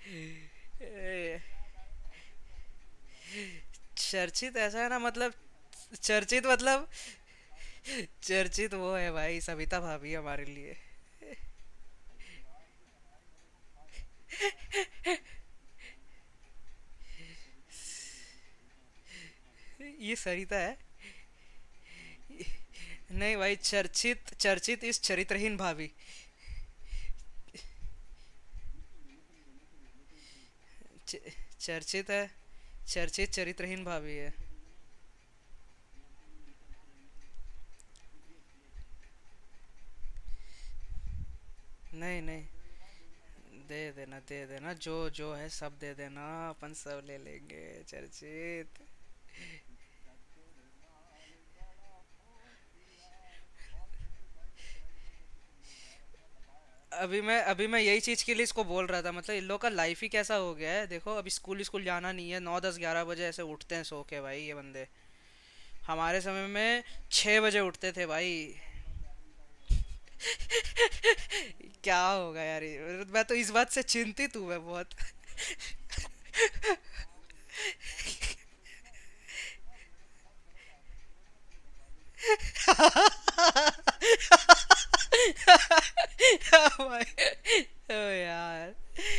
चर्चित ऐसा है ना, मतलब चर्चित मतलब, चर्चित वो है भाई, सविता भाभी हमारे लिए। ये सरिता है? नहीं भाई, चर्चित, चर्चित इस चरित्रहीन भाभी। चर्चित है, चर्चित चरित्रहीन भाभी है। नहीं नहीं, दे देना, जो जो है सब दे देना, अपन सब ले लेंगे चर्चित। अभी मैं यही चीज के लिए इसको बोल रहा था, मतलब इन लोग का लाइफ ही कैसा हो गया है। देखो अभी स्कूल स्कूल जाना नहीं है, 9 10 11 बजे ऐसे उठते हैं सो के भाई ये बंदे। हमारे समय में 6 बजे उठते थे भाई। क्या होगा यार मैं तो इस बात से चिंतित हूँ मैं बहुत। भाई, ओ यार।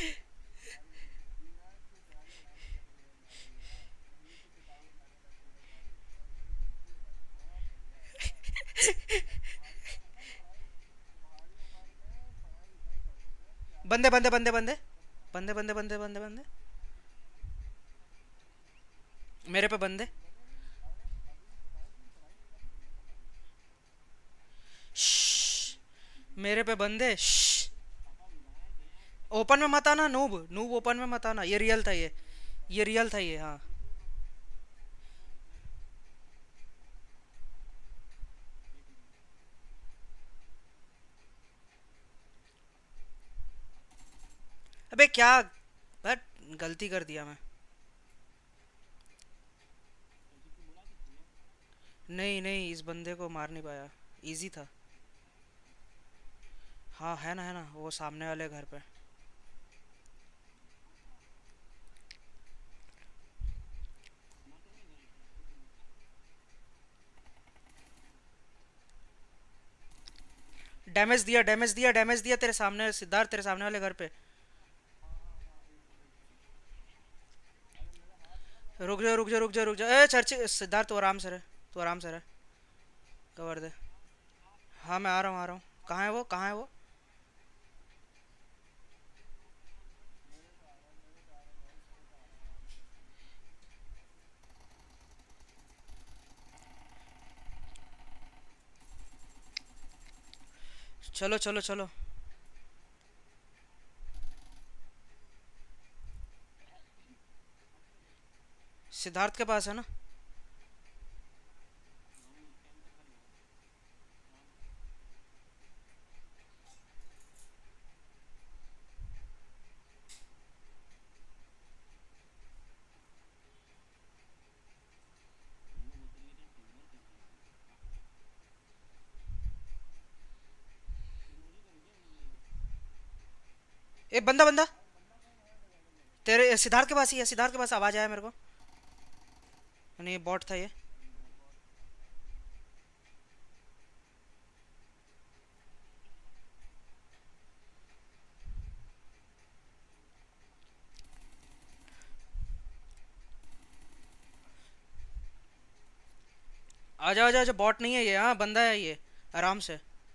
बंदे बंदे बंदे बंदे बंदे बंदे बंदे बंदे बंदे मेरे पे बंदे। श्श्श, मेरे पे बंदे। श्श्श, ओपन में मत आना नूब, नूब ओपन में मत आना, ये रियल था ये रियल था ये, हाँ। अबे क्या, बट गलती कर दिया मैं। नहीं नहीं, इस बंदे को मार नहीं पाया, इजी था। हाँ है ना वो सामने वाले घर पे। डैमेज दिया डैमेज दिया डैमेज दिया, तेरे सामने सिद्धार्थ, तेरे सामने वाले घर पे। रुक जा रुक जा रुक जा रुक जा, ए चर्च सिद्धार्थ तू आराम से रह, तू आराम से रह, कवर दे। हाँ मैं आ रहा हूँ, कहाँ है वो, कहाँ है वो। चलो चलो चलो। सिद्धार्थ के पास है ना। ए बंदा बंदा तेरे सिद्धार्थ के पास ही है, सिद्धार्थ के पास आवाज आया मेरे को। नहीं बॉट था ये। आजा आजा आजा, बॉट नहीं है ये, हाँ बंदा है ये, आराम से।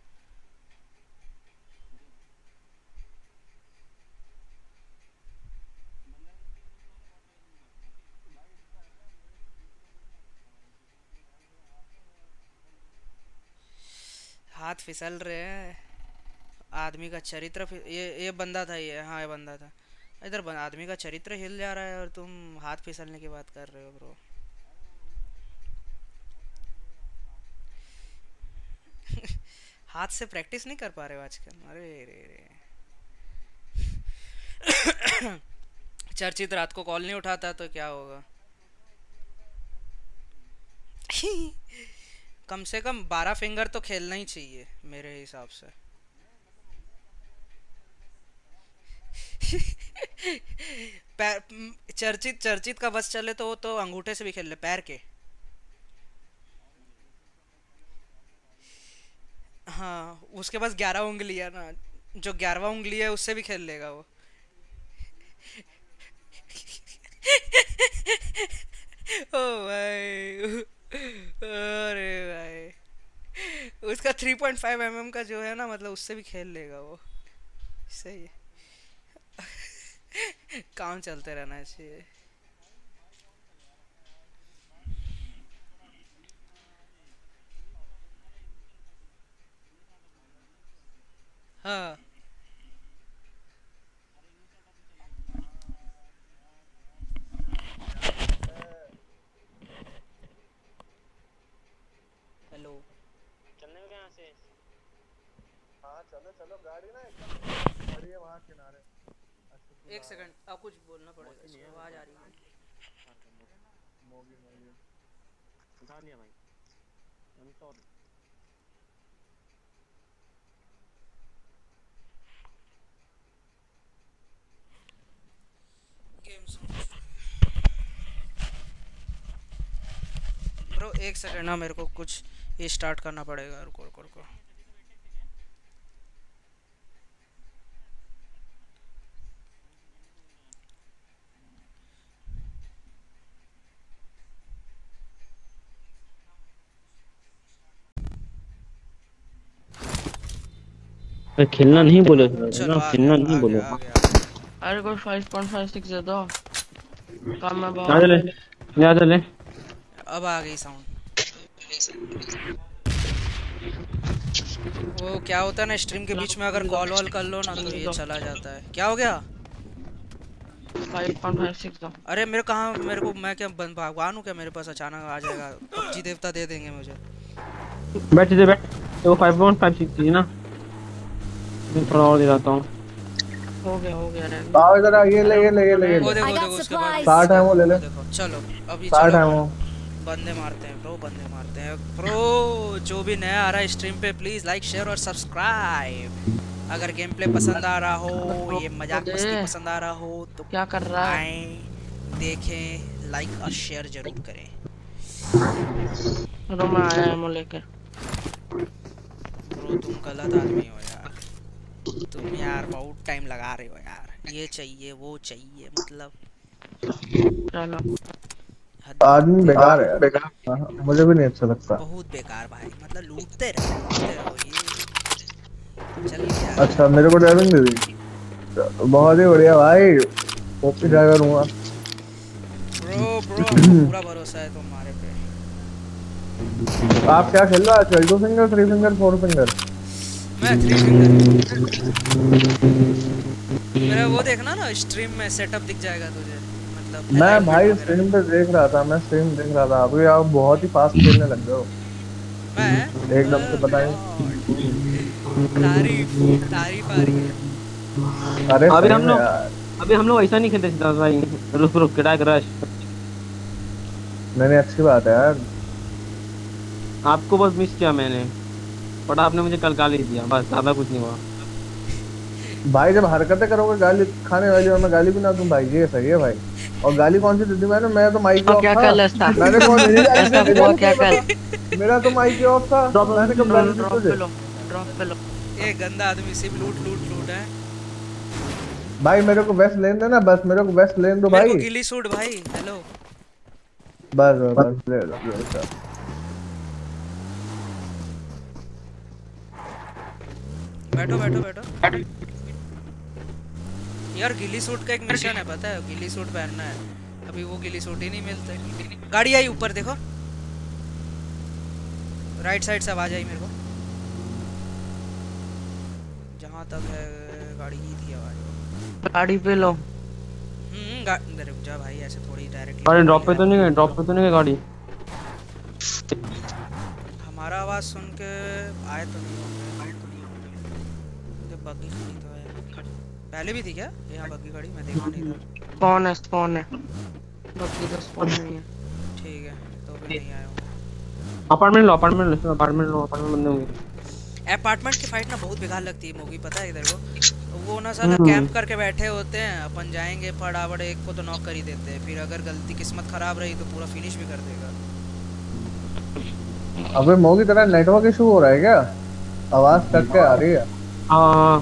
हाथ फिसल रहे हैं। आदमी का चरित्र ये बंदा था ये, हाँ ये बंदा था। इधर आदमी का चरित्र हिल जा रहा है और तुम हाथ फिसलने की बात कर रहे हो ब्रो। हाथ से प्रैक्टिस नहीं कर पा रहे हो आजकल, अरे रे रे। चर्चित रात को कॉल नहीं उठाता तो क्या होगा। कम से कम 12 फिंगर तो खेलना ही चाहिए मेरे हिसाब से। चर्चित चर्चित का बस चले तो वो तो अंगूठे से भी खेल ले, पैर के। हाँ उसके पास 11 उंगली है ना, जो 11वां उंगली है उससे भी खेल लेगा वो। ओ भाई, अरे भाई, उसका 3.5 mm का जो है ना, मतलब उससे भी खेल लेगा वो। सही है। काम चलते रहना चाहिए। हाँ हेलो चलने में यहाँ से एक सेकंड आप कुछ बोलना पड़ेगा, इसमें आवाज आ रही है। उठा लिया भाई। I'm sorry। गेम्स ब्रो एक सेकंड ना, मेरे को कुछ ये स्टार्ट करना पड़ेगा। रुको रुको रुको। खेलना नहीं बोले चलो ना, खेलना नहीं बोले। आ गया। अरे कोई 5.56 दे दो। कम में यहाँ चले, यहाँ चले। अब आ गई साउंड। वो क्या होता है ना, स्ट्रीम के बीच में अगर कॉल वॉल कर लो ना तो ये चला जाता है। क्या हो गया? 5.56 दो। अरे मेरे कहाँ, मेरे को मैं क्या भगवान हूँ क्या? मेरे पास अचानक आ जाएगा। पबजी देवता दे देंगे मुझे। बैठ दे बैठ। वो 5.56 थी ना, मैं थोड़ा और दिलाता हूँ। हो गया रे। आओ इधर आ, ये ले वो देखो I got देखो उसके बाद 60 है वो ले ले। देखो। चलो अभी 60 है चलो वो। बंदे मारते हैं ब्रो, बंदे मारते हैं ब्रो। जो भी नया आ रहा है स्ट्रीम पे प्लीज लाइक शेयर और सब्सक्राइब। अगर गेम प्ले पसंद आ रहा हो, ये मजाक मस्ती पसंद आ रहा हो तो क्या कर रहा है? आए देखें, लाइक और शेयर जरूर करें। चलो मैं आया एमो लेकर। ब्रो तुम गलत आदमी हो यार, तुम यार बहुत टाइम लगा रहे हो यार। ये चाहिए वो चाहिए, मतलब चलो आदमी बेकार है बेकार। मुझे भी नहीं अच्छा लगता। बहुत बेकार भाई, मतलब लूटते रहो ये। चल यार। अच्छा मेरे को ड्राइविंग दे दी, बहुत ही बढ़िया भाई। ओपी ड्राइवर हूँ। ब्रो हमको पूरा भरोसा है तुम्हारे पे। आप क्या खेल रहे हो आजकल? 2 फिंगर, 3 फिंगर, 4 फिंगर? मैं 3 फिंगर। मेरा वो देखना ना स्ट्रीम में सेटअप दिख जाएगा तुझे, मतलब मैं भाई स्ट्रीम पे देख रहा था, मैं स्ट्रीम देख रहा था। अभी आप बहुत ही फास्ट खेलने लग गए हो मैं एकदम से, पता नहीं। तारीफ आ रही है। अरे अभी सही हम में लोग यार। अभी हम लोग ऐसा नहीं खेलते सिद्धार्थ भाई। रुक रुक के डायरेक्ट रश। नहीं अच्छी बात है यार। आपको बस मिस किया मैंने, बट आपने मुझे कल गाली दिया, बस ज्यादा कुछ नहीं हुआ। भाई जब हरकतें करोगे गाली खाने वाली, और मैं गाली भी ना दूं भाई, ये सही है भाई। और गाली कौन सी दी थी मैंने? मैं तो माइक ऑफ क्या था। कर लेता? मैंने कौन ऐसा हुआ क्या कर? मेरा तो माइक ऑफ था। मैंने कब गाली दी ड्रॉप तुझे? पे लो। ये गंदा आदमी सिर्फ लूट है। भाई मेरे को वेस्ट लेन देना, बस मेरे को वेस्ट लेन दो मेरे भाई। को गिली सूट भाई। हेलो बस ले लो। बैठो यार। गिली सूट का एक मिशन है पता है, गिली सूट पहनना है। अभी वो गिली सूट ही नहीं मिलते। गाड़ी आई ऊपर देखो, राइट साइड से आवाज आई मेरे को। जहाँ तक है गाड़ी ही थी आवाज। गाड़ी पे लो। रुक जा भाई, ऐसे थोड़ी डायरेक्टली। अरे ड्रॉप पे तो नहीं गई गाड़ी। हमारा आवाज सुन के आए तो नहीं होंगे। बग्गी खड़ी तो है, पहले भी थी क्या यहाँ बग्गी खड़ी? मैं देखा नहीं था। स्पॉन है बग्गी तो स्पॉन नहीं है। ठीक है तो भी नहीं आया हूँ। अपार्टमेंट लो अपार्टमेंट बंदे होंगे। अपार्टमेंट की फाइट ना बहुत बेकार लगती है मूवी, पता है इधर को। वो ना साला कैंप करके बैठे होते हैं, अपन जाएंगे फटाफट एक को तो नॉक कर ही देते हैं, फिर अगर गलती किस्मत खराब रही तो पूरा फिनिश भी कर देगा। अबे मो की तरह नेटवर्क इशू हो रहा है क्या? आवाज कट के आ रही है। हाँ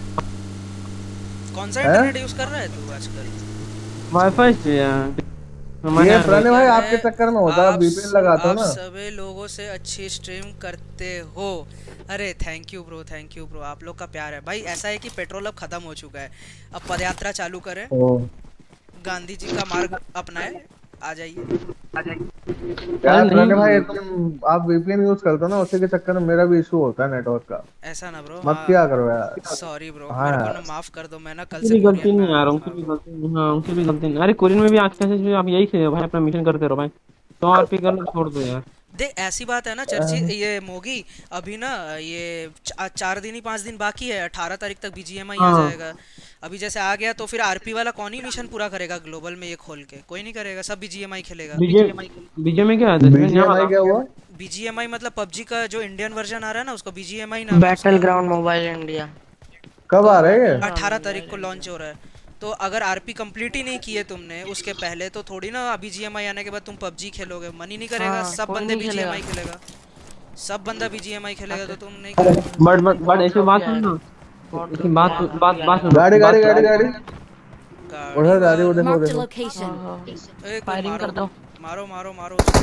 कौन सा इंटरनेट यूज कर रहा है तू आजकल? वाईफाई से यार। मैंने ये प्रणय भाई आपके चक्कर में होता है, VPN लगाते हो आप ना। सभी लोगों से अच्छी स्ट्रीम करते हो। अरे थैंक यू ब्रो, आप लोग का प्यार है भाई। ऐसा है कि पेट्रोल अब खत्म हो चुका है, अब पदयात्रा चालू करें, ओ गांधी जी का मार्ग अपनाएं, आ जाइए। यार प्रणय भाई आप VPN यूज करते हो ना, उसी के चक्कर में मेरा भी इशू होता है नेटवर्क का। ऐसा ना ब्रो, मत किया करो यार। सॉरी ब्रो, हाँ मेरे को यार। ना माफ कर दो, मैं ना कल उनकी से भी गलती कोरियन में नहीं यार, उनकी भी गलती नहीं। हाँ उनकी भी गलती नहीं। अरे कोरियन में भी आज कैसे आप यही खेलो भाई, अपना मिशन करते रहो भाई। तो आरपी करना छोड़ दो यार। देख ऐसी बात है ना चर्ची, ये मोगी अभी ना ये 4 दिन ही 5 दिन बाकी है, 18 तारीख तक BGMI आ जाएगा। अभी जैसे आ गया तो फिर आरपी वाला कौन ही मिशन पूरा करेगा ग्लोबल में ये खोल के? कोई नहीं करेगा, सब BGMI खेलेगा। बीजेएमआई क्या है? BGMI क्या हुआ? BGMI मतलब PUBG का जो इंडियन वर्जन आ रहा है ना, उसको BGMI नाम है। बैटल ग्राउंड मोबाइल इंडिया कब आ रहा है ये? 18 तारीख को लॉन्च हो रहा है। तो अगर आरपी कंप्लीट ही नहीं किए तुमने उसके पहले, तो थोड़ी ना BGMI आने के बाद तुम PUBG खेलोगे, मन ही नहीं करेगा। हाँ, सब कोई बंदे नहीं BGMI खेलेगा, सब बंदा BGMI खेलेगा, तो तुम नहीं करोगे। बट ऐसी बात सुनना, ऐसी बात सुन। गाड़ी गाड़ी गाड़ी गाड़ी गाड़ी उधर गाड़ी उधर Marked a उधर। location. ए, कोई फायरिंग कर दो। मारो मारो मारो उसको,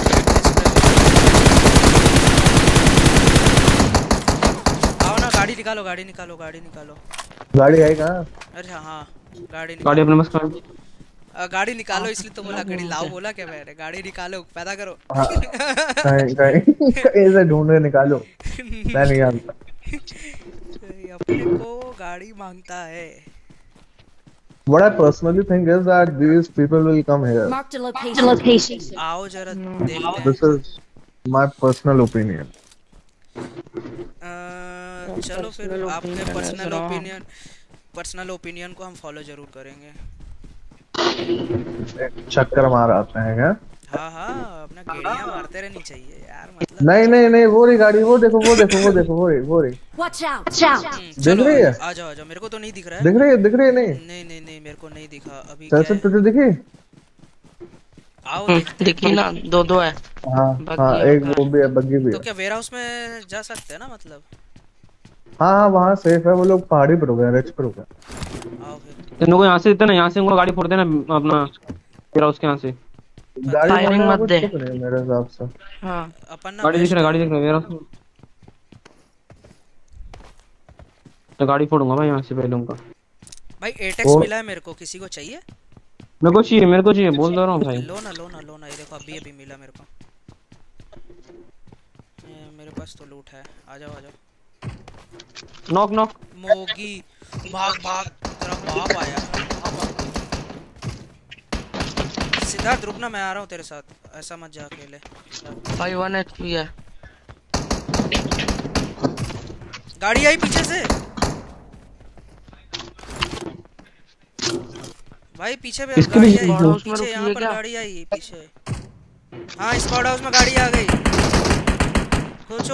आओ ना, गाड़ी निकालो गाड़ी निकालो गाड़ी निकालो। गाड़ी है कहाँ? अच्छा हाँ, गाड़ी गाड़ी अपने पास कर। गाड़ी निकालो, इसलिए तो बोला गाड़ी लाओ, बोला क्या मैंने? गाड़ी निकालो, पैदा करो। हाँ, कहीं कहीं कहीं से ढूंढ के निकालो। मैं नहीं जानता। अपने को गाड़ी मांगता है। What I personally think is that these people will come here. Marked a location. आओ जरा देखते This is my personal opinion. हैं। चलो फिर आपके पर्सनल ओपिनियन को हम फॉलो जरूर करेंगे। चक्कर मार आते हैं क्या? हाँ हाँ, अपना गेड़ियां मारते रहनी चाहिए यार, मतलब। नहीं नहीं नहीं, वो रही गाड़ी, वो देखो वो देखो वो देखो, वो रही। Watch out! चलो रही है? आ जाओ, मेरे को तो नहीं दिख रहा है। दिख रही है नहीं? नहीं मेरे को नहीं दिखा अभी। सर तुझे दिखी? आओ दिखी ना, दो है। हाँ एक वो भी है, बग्गी भी तो है। क्या वेयर हाउस में जा सकते हैं ना, मतलब? हाँ वहाँ सेफ है, वो लोग पहाड़ी पर हो गए, रिच पर हो गए। आओ फिर। इन लोगों को यहाँ से देते ना, यहाँ से उनको गाड़ी फोड़ देना अपना, फिर उसके यहाँ से गाड़ी फायरिंग मत दे। मेरे हिसाब से। हाँ अपन ना गाड़ी दिख रहा है मेरा। तो गाड़ी फोड़ूंगा भाई यहाँ से पहले उनका। भाई 8x मिला है मेरे को, किसी को चाहिए? मेरे को चाहिए बोल दे रहा हूँ भाई। लो ना, ये देखो अभी मिला मेरे को। मेरे पास तो लूट है, आ जाओ। नॉक मोगी भाग तेरा बाप आया। सिद्धार्थ रुकना, मैं आ रहा हूँ तेरे साथ, ऐसा मत जा अकेले। भाई 1 HP है। गाड़ी आई पीछे से भाई, पीछे भी गाड़ी आई, पीछे यहाँ पर गाड़ी आई पीछे। हाँ स्क्वाड हाउस में गाड़ी आ गई। घुसो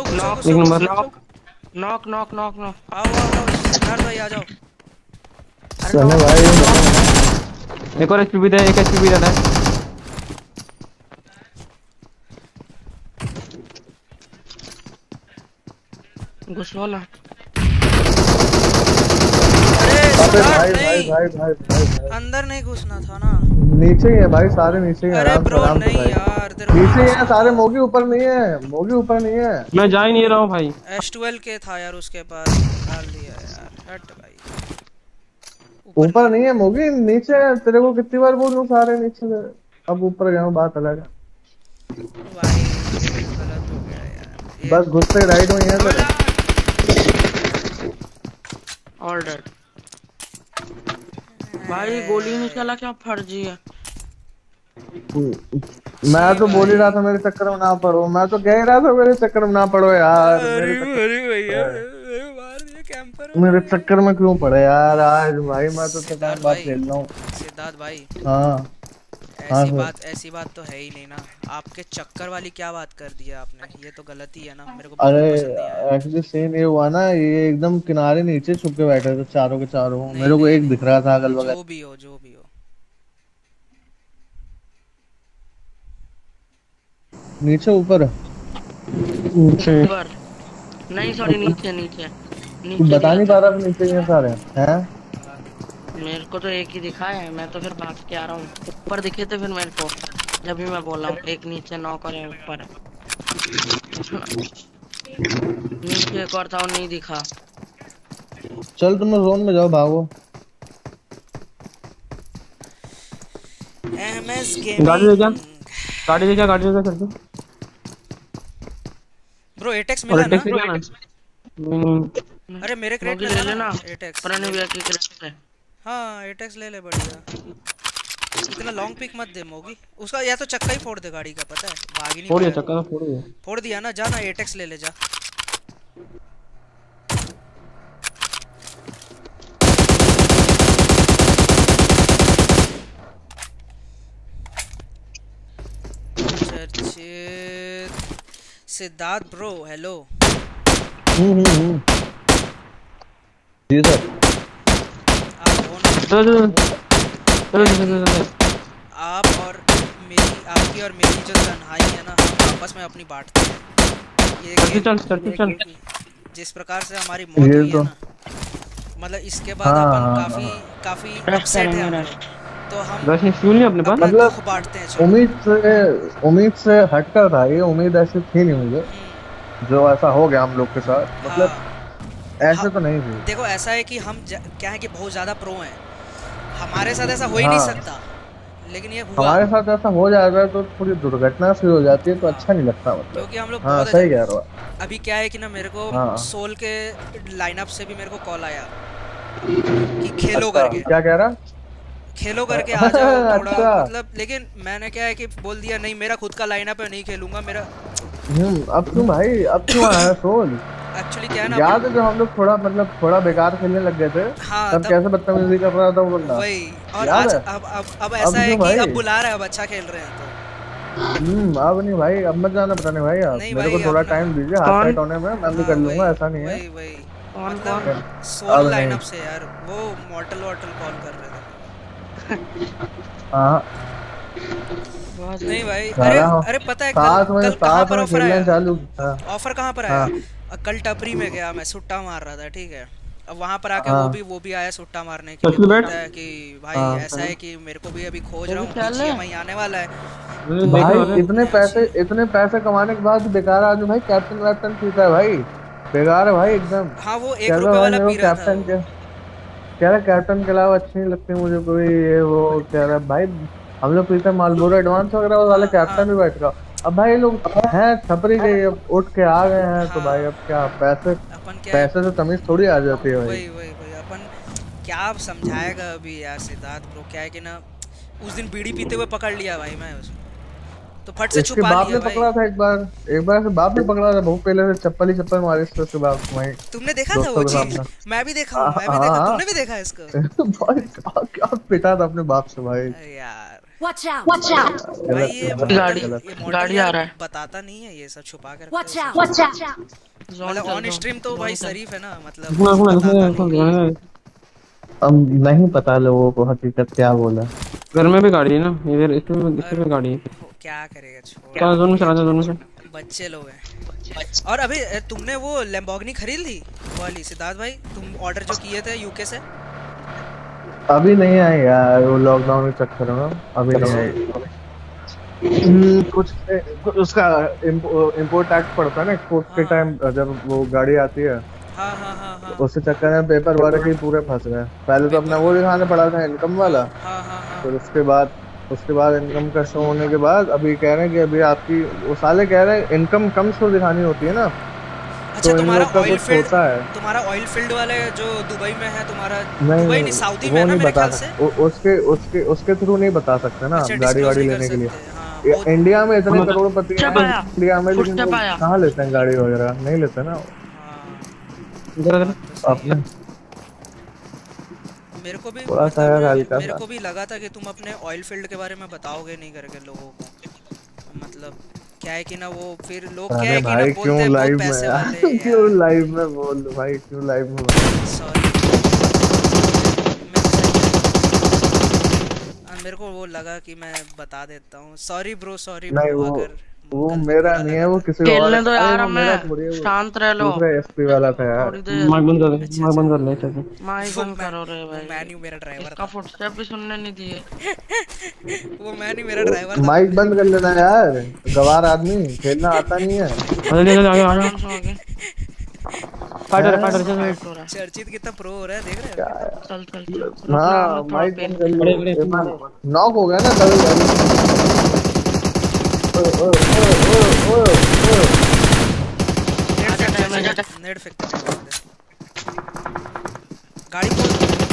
नॉक आओ सिद्धार्थ भाई आ जाओ। चले भाई एक और एचपी दे, एक एचपी दे। घुसो ना। अरे भाई अंदर नहीं घुसना था ना। नीचे ही है भाई, सारे नीचे ही है। अरे ब्रो आराम से नहीं भाई। यार, नीचे ही है सारे, मोगी ऊपर नहीं है। मैं जा ही नहीं रहा हूँ भाई। S12 के था यार, उसके पास डाल दिया यार। हट भाई, ऊपर नहीं है मोगी, नीचे है। तेरे को कितनी बार बोलूं, सारे नीचे है। अब ऊपर गया हूँ, बात अलग है भाई, गलत हो गया यार। बस घुसते राइट में है तेरे। ऑर्डर भाई, गोली नहीं चला, क्या फर्जी है। मैं तो बोल ही रहा था मेरे चक्कर में ना पड़ो, मैं तो कह ही रहा था मेरे चक्कर में ना पड़ो यार। अरे भैया कैंपर मेरे चक्कर में क्यों पड़े यार आज भाई, मैं तो तेरे बात खेल रहा हूँ। सिद्धार्थ भाई हाँ ऐसी बात तो है ही नहीं ना। आपके चक्कर वाली क्या बात कर दी है आपने, ये तो गलती है ना, मेरे को अरे पसंद नहीं आया। एक्चुअली सीन ये हुआ ना, ये एकदम किनारे नीचे छुप के बैठे थे चारों के चारों। मेरे को एक दिख रहा था अगल बगल। जो भी हो नीचे ऊपर ऊपर नहीं, सॉरी नीचे बता नहीं पा रहा, नीचे ये सारे हैं। मेरे को तो एक ही दिखा है, मैं तो फिर भाग के आ रहा हूँ। ऊपर दिखे थे फिर मेरे को, जब भी मैं बोला हूँ एक नीचे नॉक और ऊपर है। नीचे एक और था, वो नहीं दिखा। चल तुम जोन में जाओ, भागो। एमएस गाड़ी ले जा, गेमिंग गाड़ी ले जा, गाड़ी ले जा करके। ब्रो एटेक्स और मिला ना? टैक्सी क्या ना? अरे मेरे क्रेट मोगी में ले था लेना, ना एटेक्स। पुराने भैया की क्रेट है। हाँ एटेक्स ले ले, बढ़िया। इतना लॉन्ग पिक मत दे मोगी, उसका या तो चक्का ही फोड़ दे गाड़ी का, पता है भाग ही नहीं फोड़ दिया पाएगा। चक्का, फोड़ दिया। फोड़ दिया ना, जा ना एटेक्स ले ले जा। चर्चित सिद्धार्थ ब्रो हेलो। जी सर। आप हो ना? चलो आप और मेरी, आपकी और मेरी जो तन्हाई है ना, हम आपस में अपनी बांटते हैं। ये चल। जिस प्रकार से हमारी मौत ये हुई तो- है ना, मतलब इसके बाद अपन काफी अपसेट है हम लोग। तो हम बस नहीं, फ्यूल नहीं अपने पास। अपना मतलब दुख बांटते हैं। चलो। उम्मीद से हटकर था ये, उम्मीद ऐसी थी नहीं मुझे, जो ऐसा हो गया हम लोग के साथ। मतलब हाँ, ऐसे तो नहीं थी। देखो ऐसा है कि हम क्या है कि बहुत ज्यादा प्रो हैं, हमारे साथ ऐसा हो ही नहीं हाँ। सकता, लेकिन ये हुआ हमारे साथ ऐसा हो जाता है तो थोड़ी दुर्घटना सी हो जाती है, तो अच्छा नहीं लगता। मतलब क्योंकि हम लोग हाँ बहुत सही कह रहे हो। अभी क्या है कि ना, मेरे को हाँ। सोल के लाइनअप से भी मेरे को कॉल आया कि खेलो अच्छा, करके, क्या कह रहा? खेलो करके आ जाओ थोड़ा। अच्छा। मतलब लेकिन मैंने क्या है कि बोल दिया नहीं, मेरा खुद का लाइनअप है, नहीं खेलूंगा मेरा। अब क्यों भाई, अब क्यों आया सोल? एक्चुअली क्या है ना, याद है जब हम लोग थोड़ा बेकार खेलने लग गए थे, हाँ, तब कैसे बदतमीजी कर रहा था वो बंदा? वही। और याद आज है? अब ऐसा है क्यों कि भाई? अब बुला रहा है, अब अच्छा खेल रहे हैं तो। अब नहीं भाई, अब मत जाना बताने भाई। आप नहीं मेरे भाई, को थोड़ा अब ना- टाइम दीजिए, हाथ टाइट होने में मैं भी कर लूंगा, वही, ऐसा नहीं है। वही कौन मतलब अब सोल नहीं। लाइनअप से यार, वो मॉर्टल कॉल कर रहे थे। हाँ नहीं भाई, सारा हो- अरे पता है साथ कल में कहाँ पर ऑफर खेलना आया? चालू। हाँ। ऑफर कहाँ पर हाँ। आया? कल टपरी में गया मैं, सुट्टा मार रहा था, ठीक है। अब वहाँ पर आके हाँ। वो भी आया सुट्टा मारने के लिए। चल बैठ। बोलता है कि भाई हाँ। ऐसा है कि मेरे को भी अभी खोज रहा हूँ, चल। PGMI आने वाला है। भाई इतने पैसे कमाने के बाद बेकार आदमी भाई कैप्टन वैप्टन पीता है भाई, बेकार है भाई एकदम। हाँ वो कह 1 रहा रुपए भाई वाला मेरे पी को रहा था कैप्टन वो। के, कह रहा कैप्टन के अलावा अच्छी नहीं लगती मुझे कोई, ये वो कह रहा भाई। हम लोग पीते मालबोरो एडवांस वगैरह, वो वाले कैप्टन भी बैठ गया। अब भाई लोग हैं छपरी गई, अब उठ के आ गए हैं, तो भाई अब क्या अपन क्या पैसे से तमीज थोड़ी आ जाती है भाई। वही अपन क्या समझाएगा अभी यार सिद्धार्थ ब्रो। क्या है कि ना, उस दिन बीड़ी पीते हुए पकड़ लिया भाई मैं उसको, तो फट से इसके छुपा बाप लिया ने भाई। पकड़ा था एक बार से बाप ने पकड़ा था, बहुत पहले से चप्पल ही चप्पल मारी इसके बाप को वहीं। तुमने देखा था वो दोस्तों के चीज? सामने। मैं भी देखा हूँ, मैं भी देखा। हाँ। तुमने भी देखा इसको? भाई क्या पिटा था अपने बाप से भाई। अरे यार Watch out! Watch out! भाई ये गलत, गाड़ी- गलत। गाड़ी आ रहा है। बताता नहीं है ये सब, छुपा कर Watch out! Watch out! मतलब ऑन स्ट्रीम तो भाई शरीफ है ना, मतलब बताता नहीं। अब नहीं पता लोगों को हकीकत क्या बोला। घर में भी गाड़ी है ना, इधर इसमें भी गाड़ी है। क्या करेगा, छोड़। क्या जोन में चला था, जोन में से। बच्चे लोग हैं। और अभी तुमने वो लैम्बोर्गिनी खरीद ली वो वाली सिद्धार्थ भाई, तुम ऑर्डर जो किए थे यूके से? अभी नहीं आई यार, वो लॉकडाउन के चक्कर में अभी नहीं आई। कुछ उसका इम्पोर्ट टैक्स पड़ता है ना एक्सपोर्ट के टाइम, जब वो गाड़ी आती है। हाँ उसके चक्कर में पेपर वर्क ही पूरे फंस गए। पहले तो अपना वो दिखाना पड़ा था इनकम वाला, हाँ। फिर उसके बाद इनकम का शो होने के बाद अभी कह रहे हैं कि अभी आपकी, वो साले कह रहे हैं इनकम कम शो दिखानी होती है ना, अच्छा तो इन तुम्हारा लोग का ऑयल कुछ फील्ड, होता है। तुम्हारा ऑयल फील्ड वाले जो दुबई में है तुम्हारा, नहीं दुबई नहीं सऊदी में वो है ना नहीं मेरे बता ख्याल से। सकते, उसके थ्रू नहीं बता सकते ना, अच्छा, गाड़ी वाड़ी disclose नहीं लेने कर के लिए। सकते, हाँ, ये बहुत- इंडिया में इतने करोड़पति हैं फुटस्टेप आया, इंडिया में, लेकिन फुटस्टेप वो आया। कहाँ लेते हैं गाड़ी वगैरह, नहीं लेते ना हाँ, इधर अपने। मेरे को भी थोड़ा सा यार हल्का मेरे सा। को भी लगा था कि तुम अपने ऑयल फील्ड के बारे में बताओगे नहीं करके लोगों को। मतलब क्या है कि ना, वो फिर लोग क्या अरे है कि ना भाई बोलते क्यों हैं बहुत लाइव पैसे में वाले क्यों लाइव में बोल भाई, क्यों लाइव में बोल। सॉरी। मेरे को वो लगा कि मैं बता देता हूँ। सॉरी ब्रो, सॉरी नहीं ब्रो वो अगर वो गलत मेरा बुरा नहीं है, लगा वो था। किसी और खेलने दो अरे यार वो मेरा हमें, थोड़ी है, वो शांत रह लो दूसरा एसपी वाला था यार। थोड़ी देर। माइक बंद कर दे, अच्छा, माइक अच्छा। बंद कर ले अच्छे से। माइक वो बंद करो रे वो भाई, मैन्यू मेरा ड्राइवर इसका था। फुटस्टेप भी सुनने नहीं दिए। वो मैन्यू मेरा ड्राइवर था। माइक बंद कर लेना यार, गवार आदमी, खेलना आता नहीं है। अरे आगे आगे आराम से आगे फाइट हो रहा हैं? फाइट हो रहा फाइट हो रहा है। चर्चित कितना प्रो हो रहा है, देख रहे हो? क्या यार? चल चल चल रुकना, हाँ हमें थोड़ा माइक पेन बंद कर बड़े लो। बड़े नॉक हो गया ना डबल गाड़ी। ओए ओए ओए ओए ओए ओए। आजा डैमेज आजा। नेट फेंकते हैं। गाड़ी को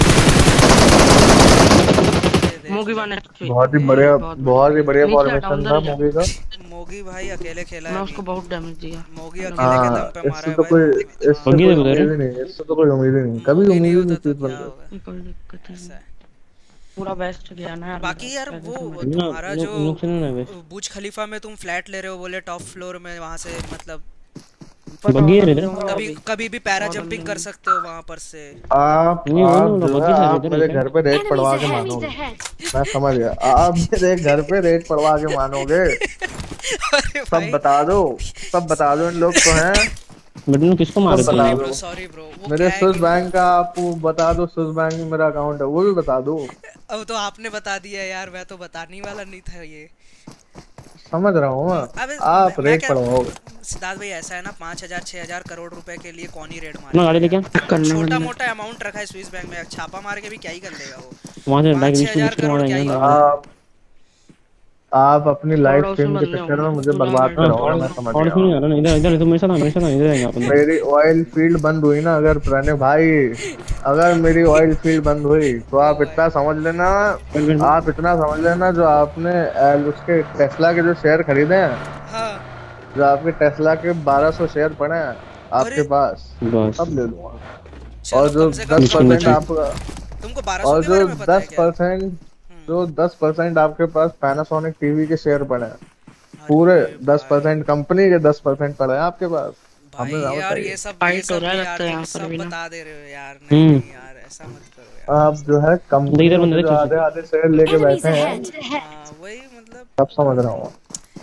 मोगी वन एचपी। बहुत ही बढ़िया फॉर्मेशन था मूवी का। मोगी भाई अकेले खेला मैं है उसको अभी। बहुत डैमेज दिया। मोगी अकेले के दम पे मारा इससे है तो कोई भाई। बग्गी दे उधर है। उम्मीद ही नहीं, इससे तो कोई उम्मीद ही नहीं, कभी मोगी उम्मीद ही होता नहीं तो थी इस क्या बंदे होगा? कोई दिक्कत ऐसा नहीं, है। पूरा बेस्ट गया ना यार। बाकी यार वो ना तुम्हारा जो लोग सुनो ना बस बुर्ज खलीफा में तुम फ्लैट ले रहे हो, बोले टॉप फ्लोर में, वहां से मतलब बग्गी है इधर। कभी कभी भी पैरा जंपिंग कर सकते हो वहां पर से। आप नहीं, वो आप नहीं, जो बग्गी है से आप इधर मेरे है। घर पे रेड पड़वा Enemies के ahead! मानोगे। ahead! मैं समझ गया, आप मेरे घर पे रेड पड़वा के मानोगे। अरे सब बता दो, सब बता दो, इन लोग तो हैं। बटन किसको मारे सब थे बता यार? दो। सॉरी ब्रो, वो मेरे क्या है स्विस कि बैंक का आपको बता दो, स्विस बैंक में मेरा अकाउंट है, वो भी बता दो। अब तो आपने बता दिया यार, मैं तो बताने वाला नहीं था ये। समझ रहा हूँ अबे मैं, आप मैं रेड क्या पड़वाओगे। सिद्धार्थ भाई, ऐसा है ना, 5,000 6,000 करोड़ रुपए के लिए कौन ही रेड अपना गाड़ी लेके मारेगा? आ। करने छोटा बंदे। मोटा अमाउंट रखा है स्विस बैंक में, छापा मार के भी क्या ही कर लेगा वो? वहां से 5,000 डायरेक्ट 6,000 विश्व करोड़ क्या ही मारेंगे होगा? आप अपनी लाइफ थोड़ा स्ट्रीम उसमें के बंदे चक्कर में होंगे, मुझे दुला बर्बाद मार कराओगे, दो। मैं समझ और गया नहीं हूँ। आ रहा ना, इधर इधर तुम मेरे साथ इधर आएंगे अपन। मेरी ऑयल फील्ड बंद हुई ना अगर प्रणय भाई, अगर मेरी ऑयल फील्ड बंद हुई तो आप इतना समझ लेना, आप इतना समझ लेना, जो आपने उसके टेस्ला के जो शेयर खरीदे हैं, हाँ। जो आपके टेस्ला के 1200 शेयर पड़े हैं आपके अरे पास, बस सब ले लूंगा। चलो, और जो कम से कम 10% आपका, तुमको 1200 और के बारे जो में पता है क्या? 10% जो 10% आपके पास पैनासोनिक टीवी के शेयर पड़े हैं, पूरे अरे 10% कंपनी के 10% पड़े हैं आपके पास। भाई हमें ना यार बताइए। ये सब फाइट हो रहा है यार लगता है तुम यहाँ पर सब भी ना। बता दे रहे हो यार। नहीं नहीं यार, ऐसा मत करो यार। आप जो है कंपनी इधर बंदे में जो देख आधे आधे शेयर लेके Enemies बैठे हैं, ahead! हाँ वही मतलब, सब समझ रहा हूँ।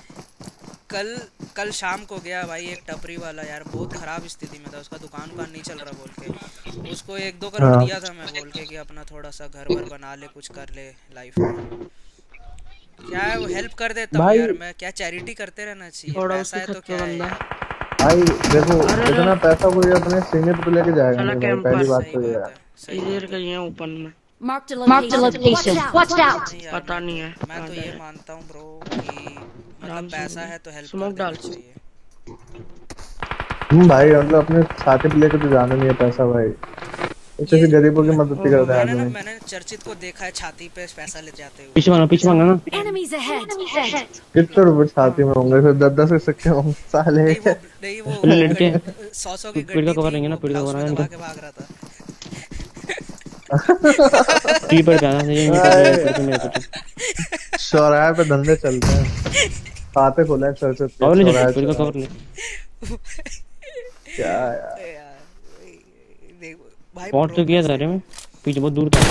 कल शाम को गया भाई एक टपरी वाला, यार बहुत खराब स्थिति में था, उसका दुकान नहीं चल रहा बोल के, उसको 1-2 करोड़ हाँ। दिया था मैं, बोल के कि अपना थोड़ा सा घर वर बना ले, कुछ कर ले लाइफ में। क्या है वो, हेल्प कर देता हूँ भाई- यार मैं, क्या चैरिटी करते रहना चाहिए, थोड़ा पैसा उसके है तो खत पे क्या है बंदा। यार। भाई देखो, अरे इतना पैसा कोई अपने सीमित पे लेके जाएगा चला नहीं भाई, कैंपर, पहली बात सही तो ये बात है। है, सही इधर बात है। गई है ओपन में, Marked a location. Watch out! नहीं यार, पता नहीं है मैं तो कहाँ ये जा रहा मानता हूँ ब्रो कि आराम मतलब से पैसा है तो हेल्प कर स्मोक देना डाल। चाहिए। भाई मतलब अपने छाते पे लेके तो जाना नहीं है पैसा भाई, इससे गरीबों की मदद ही करता है आदमी। मैंने चर्चित को देखा है छाती पे पैसा ले जाते हुए। पीछे भागना ना। Enemies ahead! कितने रुपए छाती में होंगे, फिर 10-10 के सिक्के होंगे साले। नहीं वो पहले लड़के 100 की पेड़ का गड्डी कवर थी, लेंगे ना, वो पेड़ का ब्लाउज कवर में आएगा दबा के भाग रहा था। कीपर पे आना चाहिए, निकल के मेरे पीछे। चौराहे पे धंधे चलते हैं, खाते खोले हैं चर्चित के कवर ले चौराहे पेड़ का पे। कवर ले। क्या यार, यार देख भाई, पॉट तो किया था रे मैं, पीछे बहुत दूर था।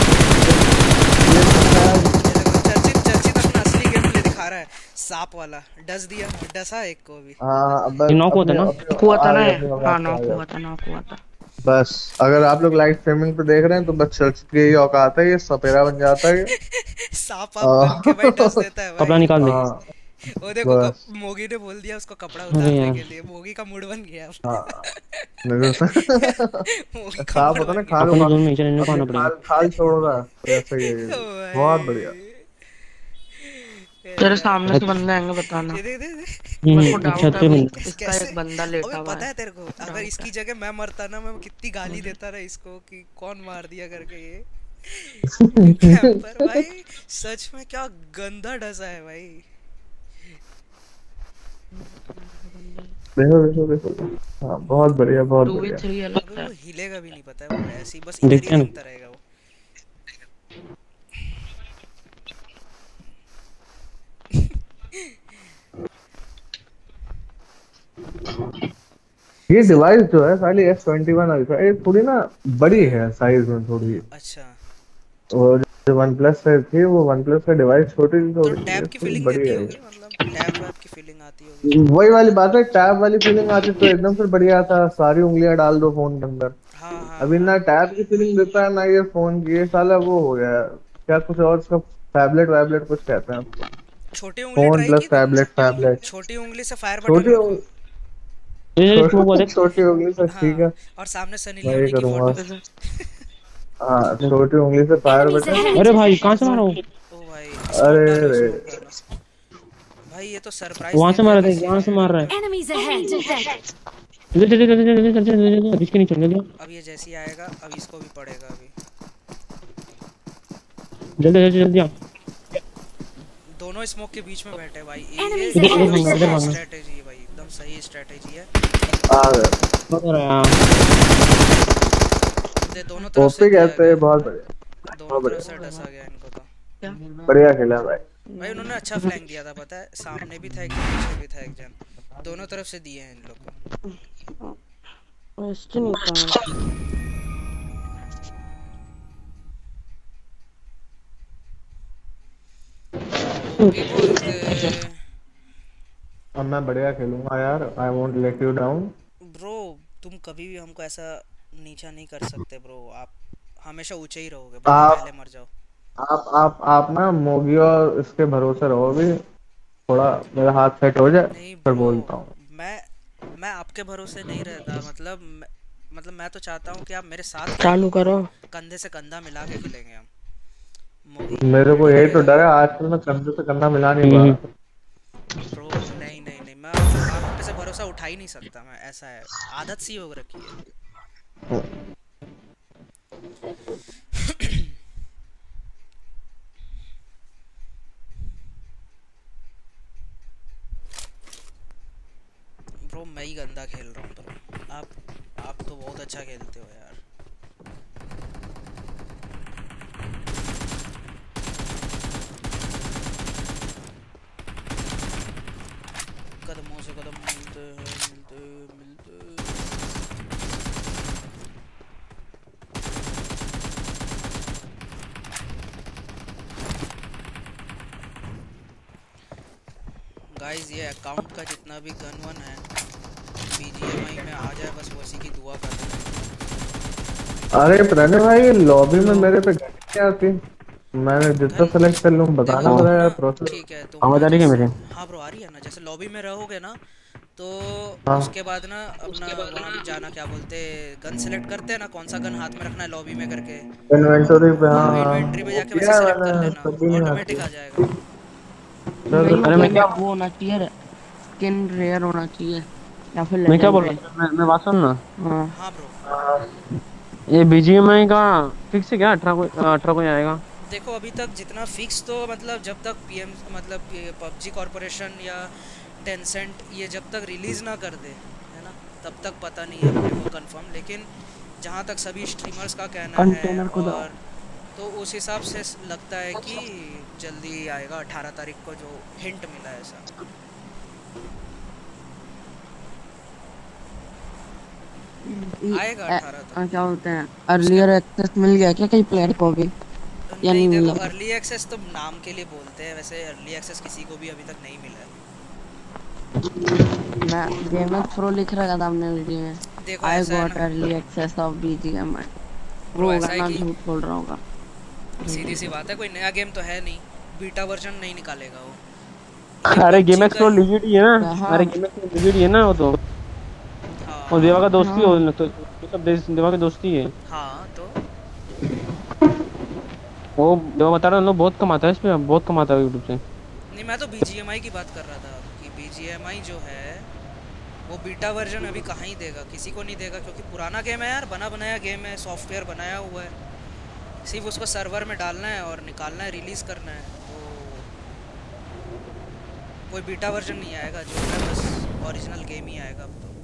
चर्चित अपना असली गेम प्ले दिखा रहा है, सांप वाला डस दिया, डसा एक को भी। हाँ अब ये नॉक हुआ था ना? हुआ था ना, अपने हाँ औकात नॉक पे आ हुआ था, नॉक हुआ था। बस अगर आप लोग लाइव स्ट्रीमिंग पे देख रहे हैं तो बस चर्चित की यही औकात है, ये सपेरा बन जाता है। सांप आप बन के भाई डस देता है कपड़ा भाई। निकाल दे। हाँ वो देखो बस। मोगी ने बोल दिया उसको कपड़ा अरे उतारने यार। के लिए, मोगी का मूड बन गया। हाँ नहीं तो मोगी का साफ मूड होता ना, बन खाल अपन उखाल- जोन में चले इन्हें पाना अपनी पड़ेगा। खाल छोड़ रहा है, ऐसा ही है ये। गया। बहुत बढ़िया। तेरे सामने से बंदे आएंगे बताना। ये देख देख मेरे को डाउट छत है पे भाई, बंदा। इसका एक बंदा लेटा अबे हुआ पता है है। तेरे को, अगर इसकी जगह मैं मरता ना, मैं कितनी गाली देता ना इसको कि कौन मार दिया करके ये। कैंपर भाई सच में क्या गंदा डसा है भाई। देखो देखो देखो, हाँ बहुत बढ़िया, बहुत बढ़िया। 2v3 है अबे लगता वो है। हिलेगा भी नहीं, पता है वो ऐसे ही बस इधर देखते ही हैं। घूमता रहेगा वो। ये डिवाइस जो है साली S21 अल्ट्रा, ये थोड़ी ना बड़ी है साइज में थोड़ी, अच्छा और जो वन प्लस से थी वो वन प्लस का डिवाइस छोटी थी तो थोड़ी, टैब ये की थोड़ी फीलिंग बड़ी देती है। होगी, मतलब टैब वैब की फीलिंग आती होगी। वही वाली बात है, टैब वाली फीलिंग आती तो एकदम फिर बढ़िया था, सारी उंगलियां डाल दो फोन के अंदर। हाँ हाँ अभी हाँ। ना टैब की फीलिंग देता है ना ये फोन की, ये साला वो हो गया है। क्या कुछ और उसका टैबलेट वैबलेट कुछ कहते हैं उसको। छोटी उंगली फोन ट्राई प्लस की तुमने? Tablet tablet. छोटी उंगली से फायर बटन छोटी रखो। ये स्मोक वाले। छोटी उंगली से, ठीक हाँ, है और सामने सनी मैं ये लियोनी की करूंगा। फोटो। हाँ छोटी उंगली से फायर Enemies बटन। ahead! अरे भाई कहाँ से मारा वो? ओ भाई स्मोक अरे डालो, रे, स्मोक डालो। भाई ये तो सरप्राइज वहां दे से दिया मारा था, किसी यहाँ से मार रहा है। Enemies ahead! जल्दी जल्दी जल्दी जल्दी जल्दी जल्दी जल्दी इसके नीचे जल्दी अब ये जैसे ही आएगा अब इसको भी पड़ेगा अभी। जल्दी जल्दी जल्दी आ। दोनों स्मोक के बीच में बैठे भाई, Enemies ये इधर ahead! भागना, इधर भागना। स्ट्रेटेजी है भाई, एकदम सही स्ट्रेटेजी है। आ गए। पकड़ रहा है। ये दोनों तरफ से ओपी दिया कहते हैं, गया, बहुत बढ़िया, दोनों तरफ से डसा गया इनको तो। बढ़िया खेला भाई। भाई उन्होंने अच्छा फ्लैंक दिया था, पता है, सामने भी था एक जन, पीछे भी था एक जन, दोनों तरफ से दिए हैं इन लोग को। इसके नीचे भी बोलते अब मैं बढ़िया खेलूंगा यार, I won't let you down. Bro, तुम कभी भी हमको ऐसा नीचा नहीं कर सकते ब्रो, आप हमेशा ऊंचे ही रहोगे, भले आप पहले मर जाओ। आप ना मोगी और इसके भरोसे रहो भी, थोड़ा मेरा हाथ सेट हो जाए नहीं फिर ब्रो, बोलता हूँ। मैं आपके भरोसे नहीं रहता, मतलब मैं तो चाहता हूँ कि आप मेरे साथ चालू करो। कंधे से कंधा मिला के खेलेंगे हम। मेरे को यही तो डर है, आजकल मैं कंधे से कंधा मिला नहीं पा रहा। ब्रो नहीं नहीं नहीं, मैं आप पे से भरोसा उठा ही नहीं सकता मैं, ऐसा है, आदत सी हो रखी है। ब्रो मैं ही गंदा खेल रहा हूँ ब्रो, आप तो बहुत अच्छा खेलते हो यार। कदमों से कदम मिलते मिलते मिलते। गाइस ये अकाउंट का जितना भी गन वन है BGMI में आ जाए, बस उसी की दुआ कर रहे हैं। अरे प्रणय भाई, लॉबी में मेरे पे घंटी नहीं आती, मैंने जितना सेलेक्ट कर लूँ बताना पड़ा यार प्रोसेस। ठीक है तो आवाज आ रही है मेरे? हाँ ब्रो आ रही है ना, जैसे लॉबी में रहोगे ना तो हाँ। उसके बाद ना अपना वहाँ भी जाना, क्या बोलते, गन सेलेक्ट करते हैं ना, कौन सा गन हाथ में रखना है लॉबी में करके, इन्वेंटरी पे, हाँ इन्वेंटरी में जाके वैसे किया सेलेक्ट कर मैंने, लेना, तब भी नहीं ऑटोमेटिक आ आती। जाएगा। अरे मैं क्या वो होना चाहिए, स्किन रेयर होना चाहिए या फिर मैं क्या बोल legendary। रहा हूँ, मैं बात सुन ना। हाँ हाँ ब्रो, ये BGMI का फिक्स है क्या? 18 को ही आएगा? देखो अभी तक जितना फिक्स तो मतलब जब तक PM मतलब PUBG कॉर्पोरेशन या टेंसेंट ये जब तक रिलीज़ ना कर दे है ना, तब तक पता नहीं है अपने को कंफर्म, लेकिन जहाँ तक सभी स्ट्रीमर्स का कहना है कंटेनर को दो। और तो उस हिसाब से लगता है कि जल्दी आएगा 18 तारीख को, जो हिंट मिला है ऐसा। आएगा 18 तक। क्या बोलते हैं, अर्लियर एक्सेस मिल गया क्या कई प्लेयर को भी या नहीं नहीं देखो, मिला? अर्ली एक्सेस तो नाम के लिए बोलते हैं, वैसे अर्ली एक्सेस किसी को भी अभी तक नहीं मिला है। मैं गेमर प्रो लिख रहा था हमने वीडियो में, देखो आई ऐसा है गॉट ना early access of BGMI। Bro, वो ऐसा होगा है ना, कि झूठ बोल रहा होगा। सीधी सी बात है, कोई नया गेम तो है नहीं, बीटा वर्जन नहीं निकालेगा वो। अरे PUBG गेम का एक्सप्लोर ही- लिजिट ही है ना। हाँ। अरे गेम एक्सप्लोर लिजिट ही है ना वो तो। हाँ और देवा का दोस्ती हाँ। हो तो सब देवा की दोस्ती है। हाँ तो वो देवा बता रहा है, लोग बहुत कमाता है इस पे, बहुत कमाता है यूट्यूब से। नहीं, मैं तो BGMI की बात कर रहा था कि BGMI जो है वो बीटा वर्जन अभी कहाँ ही देगा, किसी को नहीं देगा, क्योंकि पुराना गेम है यार, बना बनाया गेम है, सॉफ्टवेयर बनाया हुआ है, सिर्फ उसको सर्वर में डालना है और निकालना है, रिलीज़ करना है, तो कोई बीटा वर्जन नहीं आएगा, जो है बस ओरिजिनल गेम ही आएगा अब तो।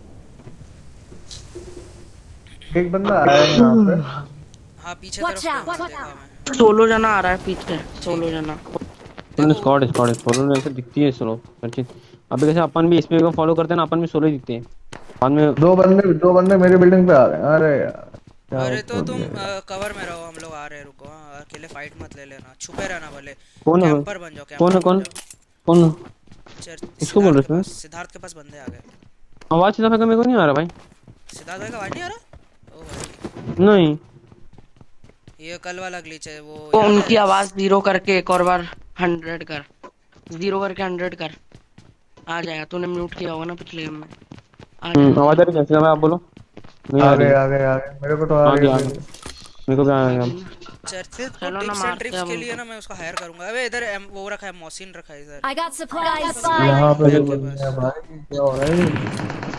एक बंदा आया है यहाँ पे, हाँ पीछे Watch तरफ out, पे watch देखा मैं। सोलो जना आ रहा है पीछे, सोलो जना। स्क्वाड फॉलो में ऐसे दिखती है सोलो हर चीज। अभी कैसे अपन भी इसपे को फॉलो करते हैं ना, अपन भी सोलो ही दिखते हैं बाद में। दो बंदे मेरी बिल्डिंग पे आ गए। अरे यार क्या अरे तो बोल तुम दिया। कवर में रहो, हम लोग आ रहे हैं, रुको। हाँ अकेले फाइट मत ले लेना, छुपे रहना भले, कौन है वो? कैंपर बन जाओ, कौन है कैंपर कौन बन जाओ। कौन? किसको बोल सिद्धार्थ के रहे पास, थे? सिद्धार्थ के पास बंदे आ गए। आवाज सीधा मेरे को नहीं आ रहा भाई। सिद्धार्थ भाई का आवाज नहीं आ रहा? ओ भाई नहीं ये कल वाला ग्लिच है वो, तो याद उनकी है? आवाज 0 करके एक और बार 100 कर, 0 करके 100 कर, आ जाएगा। तूने म्यूट किया होगा ना पिछले गेम में, आ जाएगा। आवाज आ रही है सीधा भाई, आप बोलो। नहीं आ आ रही गए है। आ गए आ गए, मेरे को तो आ आ रही गया आ है। गया, मेरे को भी आ आ गया। गई ना? चर्चित को चलो ना, टिप्स एंड मारते ट्रिक्स हैं के हम लिए उनको। ना मैं उसको हायर करूंगा। अबे इधर वो रखा है, मोहसिन रखा है इधर। I got supplies. यहाँ पे बैग जो के बंदे पास। हैं भाई, क्या हो रहा है ये?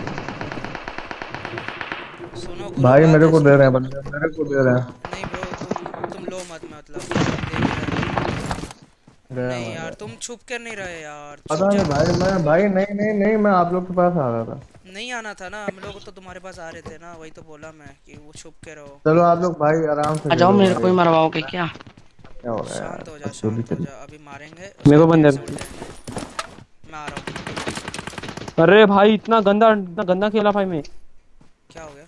सुनो गुरु, भाई बात मेरे है को दे सुनो। रहे हैं बंदे, मेरे को दे रहे हैं। नहीं ब्रो, तुम लो मत, मतलब देख इधर। दे रहे नहीं हैं यार भाई। तुम छुप कर नहीं रहे यार, छुप पता नहीं जाओ। भाई, मैं भाई नहीं नहीं नहीं, मैं आप लोग के पास आ रहा था। नहीं आना था ना, हम लोग तो तुम्हारे पास आ रहे थे ना, वही तो बोला मैं कि वो छुप के रहो। चलो आप लोग भाई आराम से आ जाओ, खेलो मेरे को भाई। ही मरवाओगे क्या? क्या हो रहा है शांत यार? हो जा, जो भी शांत हो चलिए। जा, अभी मारेंगे मेरे को उसके बंदे। पेट से उड़ जाएंगे। मैं आ रहा हूँ। अरे भाई इतना गंदा खेला भाई मैं। क्या हो गया?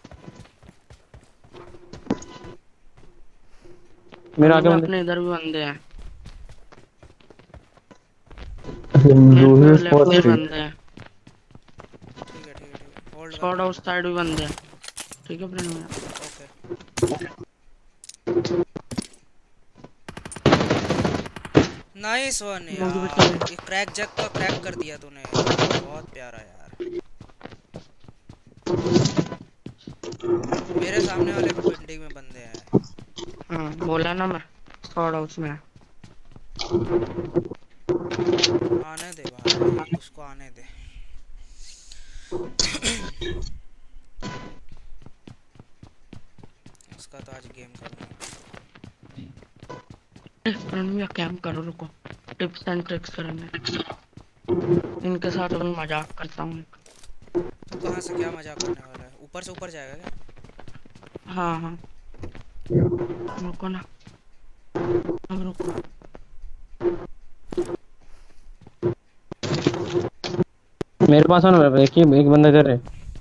मेरे आगे बंदे। अपने इधर भी बंदे हैं, हिंदू मेरे है लेफ्ट स्पॉट में थ्री। बंदे हैं, ठीक है ठीक है ठीक है, होल्ड स्क्वाड कर। हाउस साइड भी बंदे हैं। ठीक है फ्रेंड में। ओके नाइस वन मुझे भी यार, चाहिए। ये क्रैक जैक का क्रैक कर दिया तूने, बहुत प्यारा यार। मेरे सामने वाले को बिल्डिंग में बंदे हैं। हाँ बोला ना मैं, स्क्वाड हाउस में है। आने दे भाई, उसको आने दे। उसका तो आज गेम करूंगा। फ्रेंड में कैंप करो, रुको, टिप्स एंड ट्रिक्स करेंगे। इनके साथ मैं मजाक करता हूँ। तू कहाँ से क्या मजाक करने वाला है? ऊपर से ऊपर जाएगा क्या? हाँ हाँ रुको ना, अब रुको। मेरे पास है ना, एक बंदा इधर है।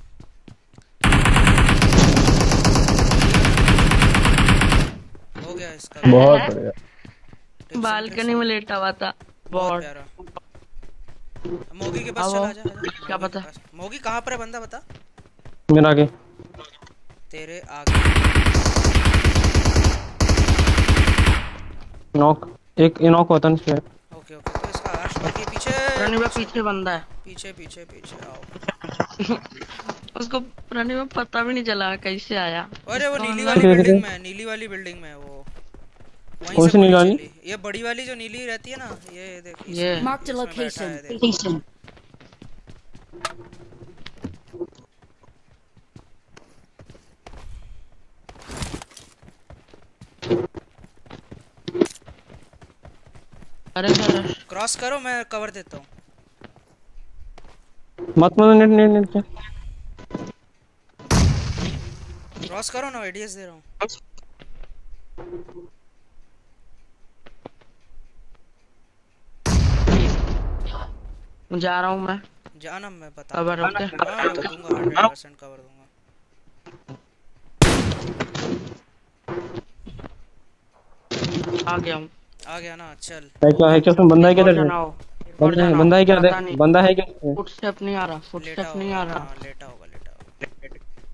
हो गया इसका। बहुत बढ़िया। Tips and बालकनी tricks में लेटा हुआ था। बहुत बहुत प्यारा। मोगी के पास अब चला आओ। जा, क्या मोगी के पता? पास। मोगी कहाँ पर है बंदा बता? मेरे आगे। तेरे आगे। नॉक, एक नॉक होता नहीं। ओके ओके, तो इसका आशुतोष के पीछे रनी में पीछे बंदा है। पीछे पीछे पीछे आओ। उसको रनी में पता भी नहीं चला कैसे आया। अरे वो उसका नीली बंदा- वाली किधर- बिल्डिंग किधर? में है, नीली वाली बिल्डिंग में है वो। वहीं कौन से सी नीली गोली वाली? चली। ये बड़ी वाली जो नीली रहती है ना, ये देख ये। Marked a इसमें बैठा location. है, देख। Location. अरे सर क्रॉस करो, मैं कवर देता हूँ। मत नेट नेट नेट क्या? क्रॉस करो ना, एडीएस दे रहा हूँ। जा रहा हूँ मैं। जाना मैं बता। Cover okay. हाँ मैं दूंगा, 100% कवर दूंगा। आ गया हूँ। आ गया ना, चल। है क्या उसमें बंदा है क्या और इधर? जनाओ, और जनाओ। बंदा है क्या? पता नहीं। बंदा है क्या? फुटस्टेप नहीं आ रहा, लेटा फुटस्टेप नहीं आ होगा, रहा। हाँ लेटा होगा, लेटा होगा।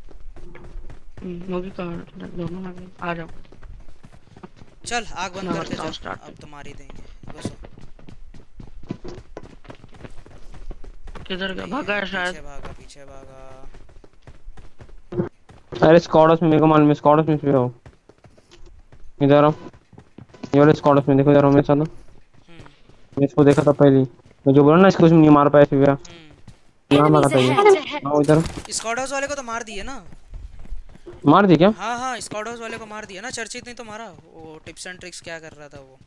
मुझे कवर दोनों आ गए। आ जाओ। चल आग बंद मैं करके करता हूँ जा, start। अब तुम्हारी देंगे। घुसो। किधर गया? नहीं, भागा है पीछे शायद। भागा, पीछे भागा। अरे स्क्वाड्स में मेरे को मालूम है, स्क्वाड्स में हो। इधर आओ, ये वाले स्क्वाड्स में देखो, इधर आओ मेरे साथ। मैं इसको देखा था पहले, मैं जो बोला ना इसको नहीं मार पाया फिर यहाँ मारा था ये। आओ इधर। स्क्वाड हाउस वाले को तो मार दिए ना। मार दी क्या? हाँ हाँ, स्क्वाड हाउस वाले को मार दिया ना, चर्चित नहीं तो मारा। वो टिप्स एंड ट्रिक्स क्या कर रहा था वो।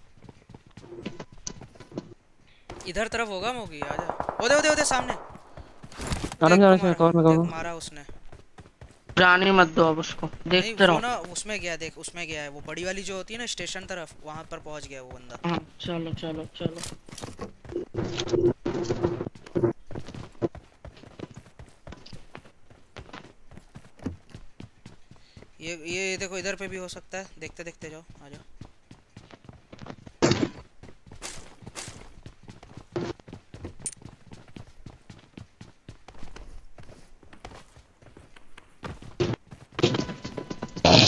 इधर तरफ होगा मोगी, आजा। ओदे ओदे ओदे सामने। आराम देख से को कवर में मारा, कवर। देख मारा उसने। जाने मत दो अब उसको, नहीं देखते वो रहो। ना उसमें गया, देख उसमें गया है, वो बड़ी वाली जो होती है ना स्टेशन तरफ, वहां पर पहुंच गया वो बंदा। हाँ चलो चलो चलो। ये देखो इधर पे भी हो सकता है, देखते देखते जाओ, आ जाओ।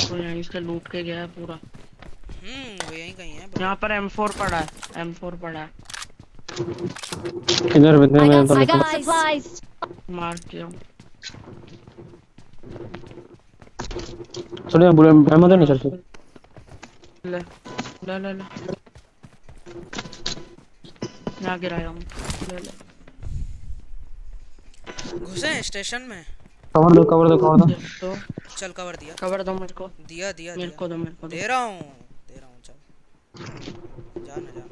तो यहीं से लूट के गया है पूरा। वो यहीं कहीं है bro। यहाँ पर M4 पड़ा है, M4 पड़ा है। इधर इधर मैं तो I लेता got supplies. मार के हूँ। चलो बुलेट एमो दे नहीं चलती। ले ले ले ले यहाँ गिराया हूँ, ले ले। घुसे हैं स्टेशन में। कवर दो कवर दो कवर दो। तो चल कवर दिया खबर दो मेरे को, दिया दिया मेरे दिया। को दो, मेरे को दे दो। रहा हूँ चल जाना जाना।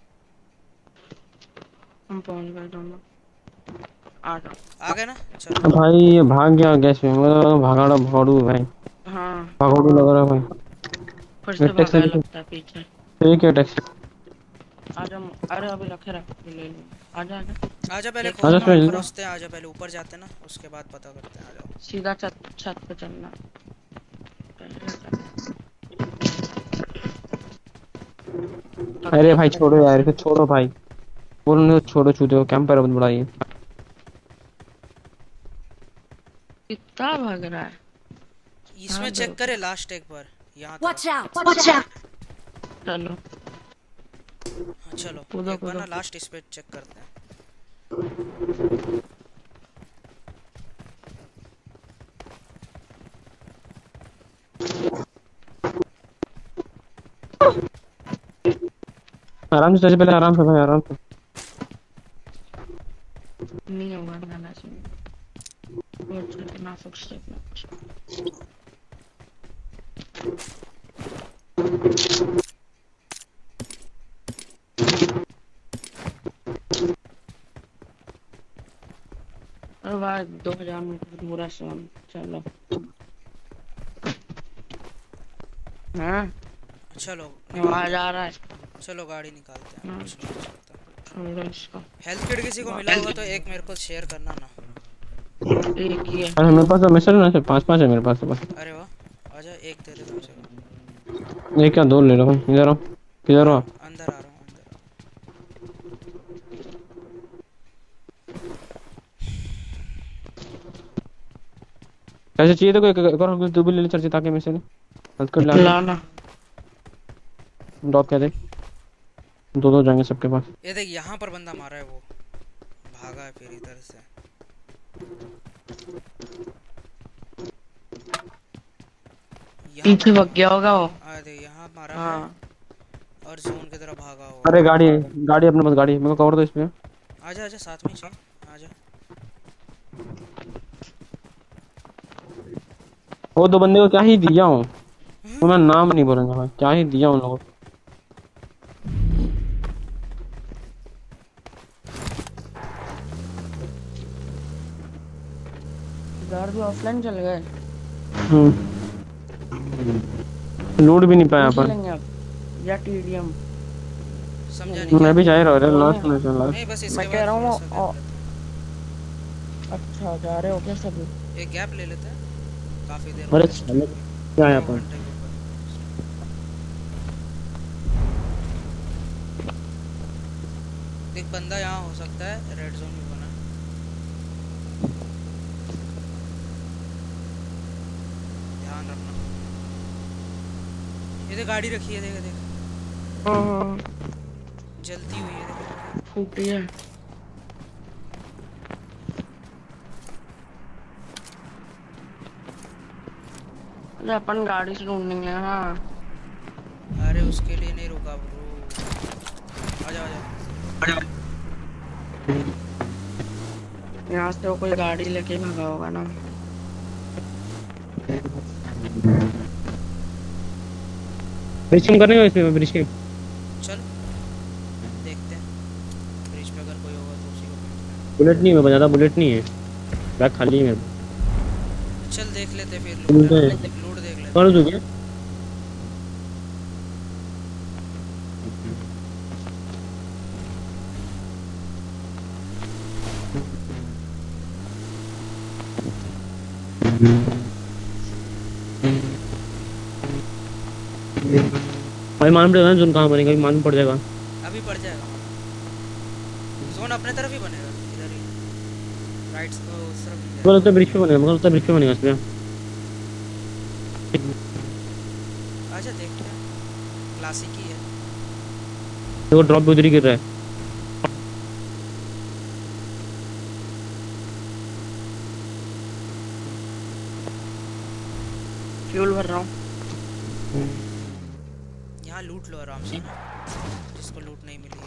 हम पहुँच गए दोनों। आ जाओ। आ गए ना चल। भाई ये भाग गया गैस में, मैं भागाड़ा भागू भाई, हाँ भागोड़ू लग रहा है भाई। फिर से टैक्सी भागा लगता है पीछे। ठीक है टैक्सी। आजा, अरे अभी रखे रख ले लो। आजा आजा आजा पहले आजा सुनील। खोजते हैं, आजा पहले ऊपर जाते हैं ना, उसके बाद पता करते हैं। आ जाओ। सीधा छत छत पे चलना। अरे भाई छोड़ो यार इसे, छोड़ो भाई, बोलो नहीं तो छोड़ो, छूते हो कैंपर बंद बढ़ाइए। कितना भाग रहा है। इसमें हाँ, चेक दो। करे लास्ट एक बार यहाँ Watch तरफ। out! Watch out! चलो हाँ, चलो कूदो, एक बार ना कूदो। लास्ट इस पे चेक करते हैं। आराम से पहले, आराम से भाई आराम से। नहीं होगा ना सुन। बहुत ना फुटस्टेप ना। अरे भाई 2000 मीटर पूरा सोन। चलो हाँ चलो आवाज आ रहा है। चलो गाड़ी निकालते हैं। हाँ। कुछ नहीं हो सकता। छोड़ो इसको। हेल्थ किट किसी को मिला होगा तो एक मेरे को शेयर करना ना। एक ही है। अरे मेरे पास तो मैसेज ना से 5-5 है मेरे पास तो बस। अरे वाह आजा एक दे दे तुमसे। एक क्या दो ले लो, इधर आओ, किधर हो आप? अंदर आ रहा हूँ अंदर। कैसे चाहिए तो कोई एक और कुछ दो भी ले ले चर्चे, ताकि मैं से हेल्थ कार्ड ला लाना ड्रॉप कर दे। दो जाएंगे सबके पास। ये देख यहाँ पर बंदा मारा है, वो भागा है फिर इधर से। पीछे भाग गया होगा वो। देख यहाँ मारा हाँ है और जोन की तरफ भागा हो। अरे गाड़ी गाड़ी अपने पास, गाड़ी मेरे को कवर दो इस पे। आजा आजा साथ में चल आजा। वो दो बंदे को क्या ही दिया हूँ, तो मैं नाम नहीं बोलूंगा भाई, क्या ही दिया उन लोगों को। यार भी ऑफलाइन चल गए। लूट भी नहीं पाया अपन। खेलेंगे अब या टीडीएम। समझा नहीं मैं भी जा रहा हूँ लास्ट में चल। नहीं बस इसके मैं कह बाद रहा हूँ थोड़ा सा अच्छा जा रहे हो क्या सब। एक गैप ले लेते हैं, काफी देर अरे हो गई। साले क्या है 2 अपन। घंटे के ऊपर। एक बंदा यहाँ हो सकता है, रेड जोन भी बना है। ध्यान रखना। ये देख गाड़ी रखी है, देख देख जलती हुई है, देख। फूटी है। अरे अपन गाड़ी से ढूंढेंगे। हाँ अरे उसके लिए नहीं रुका ब्रो। आजा आजा। यहाँ से वो कोई गाड़ी लेके भागा होगा ना। ब्रिजिंग करने का इसमें ब्रिजिंग। चल देखते हैं, ब्रिज पे अगर कोई होगा तो उसी को भेजते हैं। बुलेट नहीं है, ज्यादा बुलेट नहीं है, बैग खाली है मेरे पास। चल देख लेते हैं फिर, तुम लूट तो- लूट देख लेते हैं। कर दो क्या? भाई मालूम पड़ेगा ना जोन कहाँ बनेगा, अभी मालूम पड़ जाएगा। अभी पड़ जाएगा, जोन अपने तरफ ही बनेगा, इधर ही राइट उस तरफ नहीं मुझे लगता है ब्रिज पे बनेगा, मुझे लगता है ब्रिज पे बनेगा इस पे। आजा देखते हैं, क्लासिक ही है। देखो ड्रॉप उधर ही गिर रहा है। फ्यूल भर रहा हूँ। यहाँ लूट लो आराम से ना, जिसको लूट नहीं मिली है।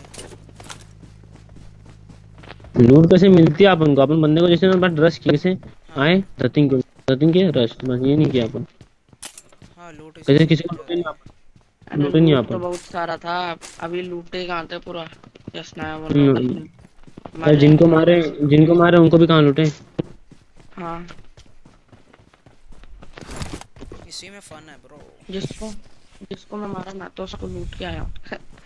लूट कैसे मिलती है अपन को? अपन बंदे को जैसे ना बस रश किए से आए, नथिंग के रश, बस ये नहीं किया अपन। हाँ लूट कैसे किसी को लूटे नहीं अपन, लूटे नहीं लूट तो अपन। बहुत सारा था, अभी लूटे कहाँ थे पूरा। यस ना बोल यार जिनको मारे उनको भी कहाँ लूटे। हाँ इसी में फन है ब्रो। जिसको मैं मारा मैं तो उसको लूट के आया हूँ।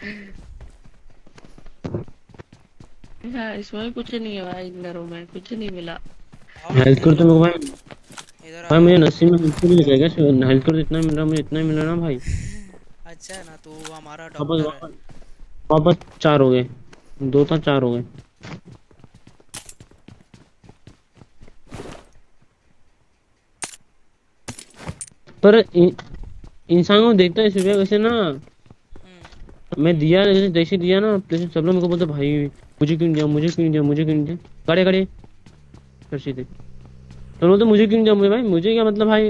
इसमें कुछ नहीं है भाई, इन घरों में कुछ नहीं मिला। हेल्थ कोड तो मेरे को भाई इधर भाई मुझे नसीब में बिल्कुल नहीं लगेगा। हेल्थ कोड इतना मिल रहा, मुझे इतना मिल रहा ना भाई। अच्छा है ना, तू हमारा डॉक्टर है। वापस 4 हो गए, 2 था 4 हो गए। पर इंसान को देखता है सुबह वैसे ना, मैं दिया जैसे दिया ना प्लेस, सब लोग मेरे को बोलते भाई मुझे क्यों दिया, मुझे क्यों दिया, मुझे क्यों दिया। खड़े खड़े फिर सीधे तो बोलते मुझे क्यों दिया। मुझे भाई मुझे क्या मतलब भाई,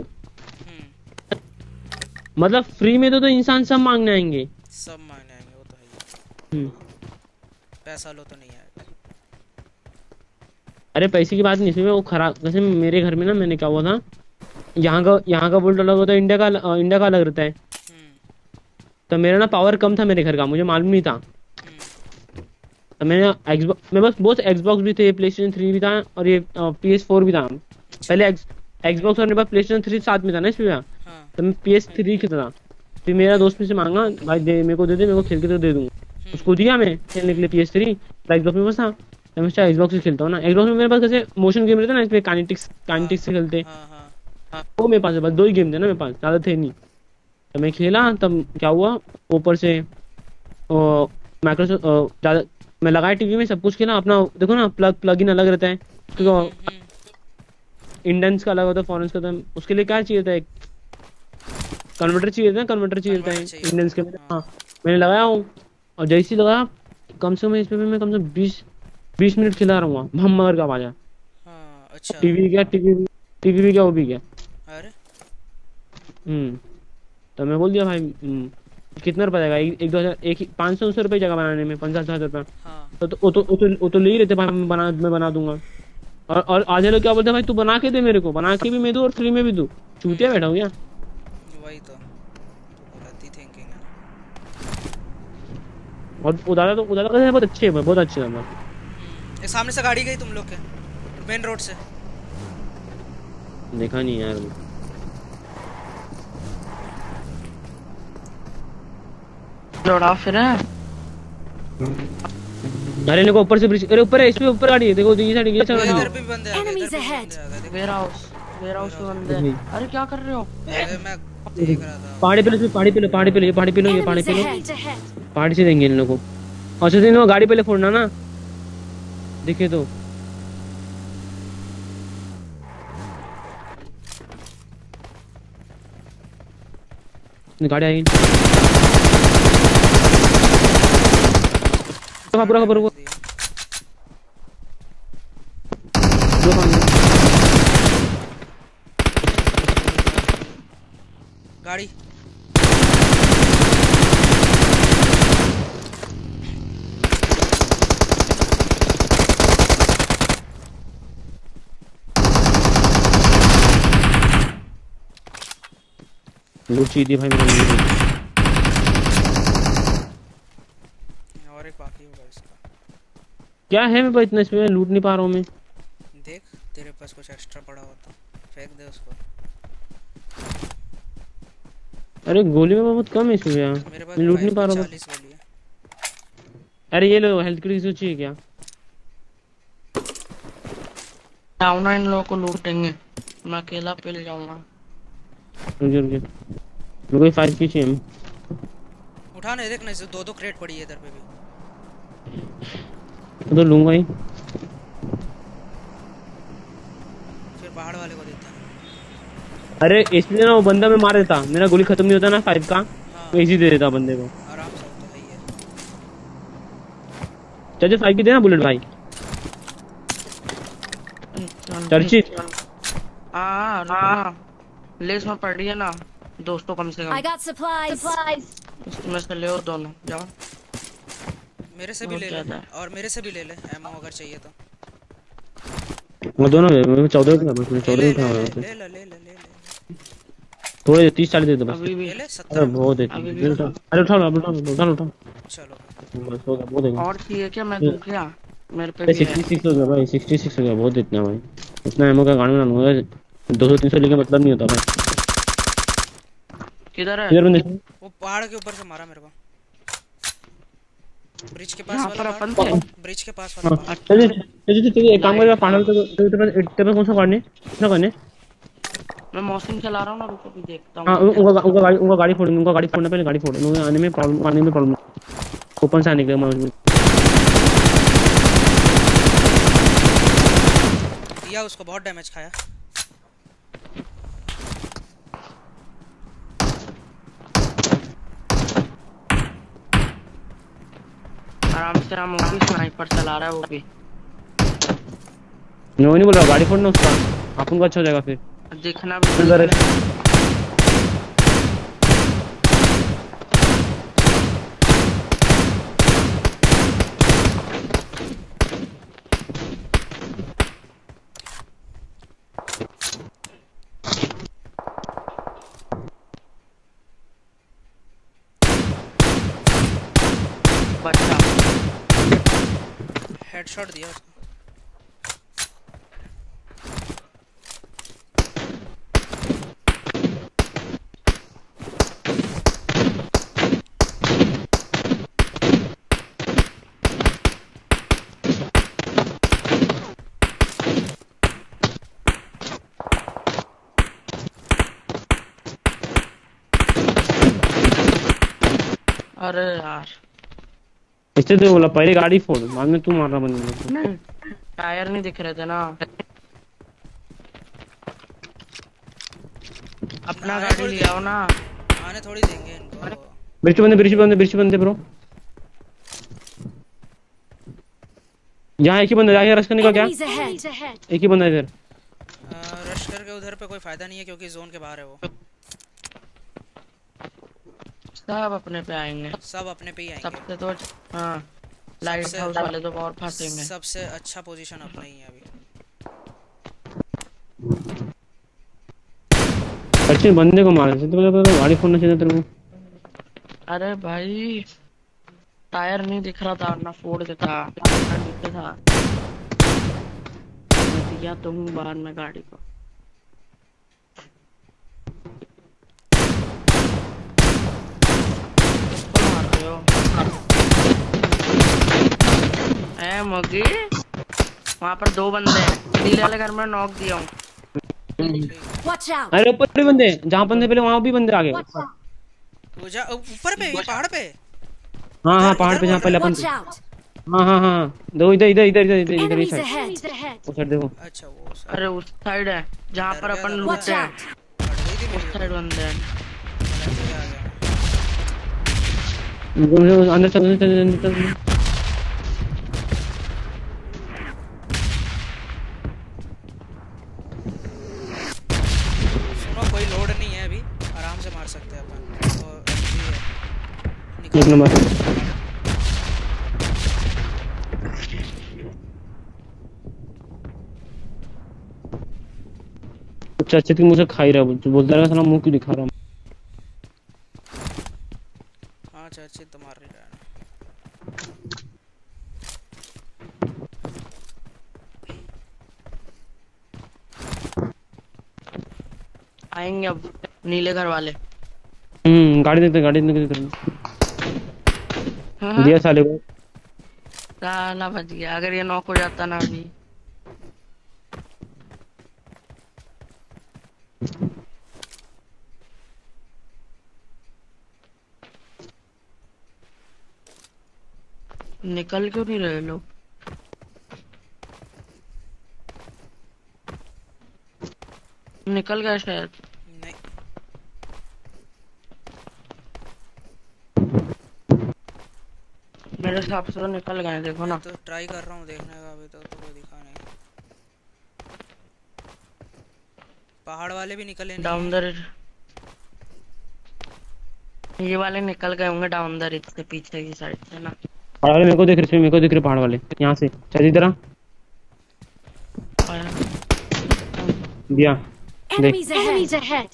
मतलब फ्री में तो इंसान सब मांगने आएंगे, सब मांगने आएंगे, वो तो है ही। पैसा लो तो नहीं आएगा। अरे पैसे की बात नहीं, इसमें वो खराब। जैसे मेरे घर में ना, मैंने क्या हुआ था, यहाँ का बुल्ट अलग होता है, इंडिया का अलग रहता है। तो मेरा ना पावर कम था मेरे घर का, मुझे मालूम नहीं था। तो मैंने मेरे पास बहुत एक्सबॉक्स भी थे, प्लेस्टेशन 3 भी था और ये PS4 भी था। पहले एक्सबॉक्स और मेरे पास प्लेस्टेशन 3 साथ में था ना इसमें। तो मैं PS3 खेलता था। फिर मेरा दोस्त में से मांगा, भाई दे मेरे को, दे दे मेरे को, खेल के तो दे दूंगा। उसको दिया मैं खेलने के लिए PS3। एक्सबॉक्स में बस था, तो मैं एक्सबॉक्स से खेलता हूँ ना। एक्सबॉक्स में मेरे पास कैसे मोशन गेम रहता है ना, इसमें काइनेटिक्स से खेलते, वो मेरे पास बस 2 ही गेम थे ना मेरे पास, ज्यादा थे नहीं। तो मैं खेला, तब क्या हुआ, ऊपर से माइक्रोसॉफ्ट ज्यादा मैं लगाया टीवी में, सब कुछ खेला अपना। देखो ना प्लग इन अलग रहता है, क्योंकि इंडियंस का अलग होता है, फॉरेन्स का। तो उसके लिए क्या चाहिए था, एक कन्वर्टर चाहिए था, था इंडियंस के। हाँ मैंने लगाया हूँ, और जैसे ही लगाया, कम से कम इस पे मैं कम से कम 20 मिनट खिला रहा हूँ, भम का आवाज। अच्छा टीवी भी क्या वो भी क्या। अरे तो मैं बोल दिया भाई कितना रुपया जाएगा, 500 रुपये जगह बनाने में, 50,000 रुपया। तो ले ही रहते भाई, मैं बना दूंगा। और आधे लोग क्या बोलते हैं, भाई तू बना के दे मेरे को, बना के भी मैं दूं और फ्री में भी दूं। चूतिया बैठा हूँ क्या? वही तो गलती थिंकिंग है। और उदारा का बहुत अच्छे है, बहुत अच्छे है। एक सामने से गाड़ी गई तुम लोग के मेन रोड से, देखा नहीं यार। दौड़ा फिर है। अरे देखो ऊपर से ब्रिज, अरे ऊपर है, इस पे ऊपर गाड़ी है, देखो ये साइड ये साइड इधर भी बंदे आ गए, Enemies इधर भी ahead. बंदे आ गए। वेयर हाउस में बंदे हैं। अरे क्या कर रहे हो? अरे मैं देख रहा था। पहाड़ी पे लो, ये पहाड़ी पे लो, ये पहाड़ी पे लो। Enemies ahead. पहाड़ी से देंगे इन लोगों को। और सीधे गाड़ी पहले फोड़ना ना, देखे तो। गाड़ी आई पूरा गाड़ी लूट चाहिए भाई मेरे। और एक बाकी होगा इसका। क्या है मेरे पास इतना, इसमें लूट नहीं पा रहा हूँ मैं। देख तेरे पास कुछ एक्स्ट्रा पड़ा होता, फेंक दे उसको। अरे गोली में बहुत कम है इसमें यार, मेरे पास मैं लूट नहीं पा रहा हूँ। 40 गोली है। अरे ये लो, हेल्थ किट चाहिए क्या? जाऊँ इन लोगों को लूटेंगे, मैं अकेला पिल जाऊंगा। रुक कोई 5 की चाहिए। उठा नहीं, देख ना, 2 क्रेट पड़ी है इधर पे भी। तो लूंगा ही। फिर पहाड़ वाले को देता है। अरे इसलिए ना वो बंदा मैं मार देता, मेरा गोली खत्म नहीं होता ना 5 का, हाँ तो इजी दे देता बंदे को। आराम से, वो तो है ही है। चल 5 की देना बुलेट भाई। चर्चित हाँ रुकना, लेस में पड़ रही है ना 200 कम से I कम, got supplies. उसमें से ले दोनों जाओ। मेरे से भी बहुत ले ले, ज्यादा है। और मेरे से भी ले ले एमओ अगर चाहिए तो। वो दोनों मैं 14 का बस, मैं ले 14 ले उठा ले रहा ले हूँ। ले ले ले ले ले ले थोड़े 30-40 दे दो बस। अभी भी ले ले अरे 70। बहुत है, अभी भी उठा, अरे उठा लो उठा लो उठा लो उठा, चलो बस हो गया बहुत है। और चाहिए क्या, मैं दूं क्या, मेरे पे भी है। 66 हो गया भाई, 66 हो गया, बहुत इतना भाई, इतना एमओ का गाड़ी बना लूंगा। 200-300 लेके मतलब नहीं होता भाई। किधर है? किधर बंदे? वो पहाड़ के ऊपर से मारा मेरे को, ब्रिज के पास यहाँ वाला पर पहाड़, अपन थे। ब्रिज के पास हाँ वाला पहाड़। चलिए चलिए चलिए, एक काम करेगा पागल, तो तेरे पास कौन सा गाड़ी है, कितना करने? मैं मौसम चला रहा हूँ ना, रुको भी देखता हाँ हूँ। उनका गाड़ी फोड़ने, उनका गाड़ी फोड़ना, पहले गाड़ी फोड़, उन्हें आने में प्रॉब्लम, ओपन से आने के लिए दिया उसको, बहुत डैमेज खाया। आराम से, हम वो भी स्नाइपर चला रहा है वो भी। मैं नहीं बोल रहा गाड़ी फोड़ना उसका, अपन को अच्छा हो जाएगा फिर। देखना भी इधर है। बच्चा हेडशॉट दिया उसको। अरे यार इससे तो बोला पहले गाड़ी फोड़, बाद में तू मार रहा बंदे को। नहीं, टायर नहीं दिख रहे थे ना। अपना आने गाड़ी थोड़ी ले आओ ना। आने थोड़ी देंगे इनको। ब्रिज बंदे ब्रो। यहाँ एक ही बंदा जाके रश करने का क्या? Enemies ahead. एक ही बंदा है इधर। रश करके उधर पे कोई फायदा नहीं है क्योंकि जोन के बाहर है वो। सब अपने पे आएंगे, सब अपने पे ही आएंगे। सबसे तो हाँ, लाइट सबसे- हाउस वाले तो और फंसेंगे। सबसे अच्छा पोजीशन अपना ही है अभी। अच्छे बंदे को मार सकते तो गाड़ी फोड़ना चाहिए तेरे को। अरे भाई टायर नहीं दिख रहा था ना, फोड़ देता नीचे था। मैं दिया तो हूँ बाद में गाड़ी को। किसको मार रहे हो? ए मोगी, वहाँ पर 2 बंदे हैं, नीले वाले घर में नॉक दिया हूँ। Watch out. अरे ऊपर भी बंदे, जहाँ बंदे पहले वहाँ भी बंदे आ गए। वो जा ऊपर पे, ये पहाड़ पे। हाँ हाँ इधर- पहाड़ इधर पे जहाँ बोल पहले रहे अपन। Watch out. हाँ हाँ हाँ दो इधर इधर इधर इधर इधर इधर Enemies इधर ahead. वो साइड देखो। अच्छा वो सर अरे उस साइड है जहाँ पर अपन डर गया था। Watch लूटे हैं, out. पड़ गई थी उस मेरी। साइड बंदे हैं। अलग आ गया। अंदर चल अंदर चल अंदर चल। सुनो कोई लोड नहीं है अभी, आराम से मार सकते हैं अपन। और MG है। एक निकल। नंबर। अच्छा अच्छे मुझे खा ही रहा है, बोलता रहेगा साला मुंह क्यों दिखा रहा हूँ। हाँ चर्चित तो मार रही है। आएंगे अब नीले घर वाले। गाड़ी देते हाँ, दिया साले को। साला बच गया, अगर ये नॉक हो जाता ना अभी। निकल क्यों नहीं रहे लोग? निकल गए शायद। हिसाब से तो निकल गए देखो ना। तो ट्राई कर रहा हूँ देखने का, अभी तो कोई दिखा नहीं। पहाड़ वाले भी निकले नहीं डाउन द ये वाले निकल गए होंगे डाउन द रिज से पीछे की साइड से ना। पहाड़ वाले मेरे को देख रहे, मेरे को देख रहे पहाड़ वाले यहाँ से। चल इधर आ दिया देख। Enemies ahead.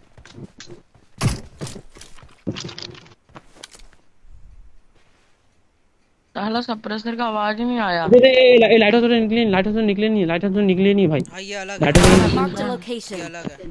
साला सप्रेसर का आवाज ही नहीं आया। लाइट हाउस निकले, लाइट हाउस निकले नहीं, लाइट हाउस निकले नहीं भाई। हाँ ये अलग लाइट है, हाउस Marked a ये location. अलग है।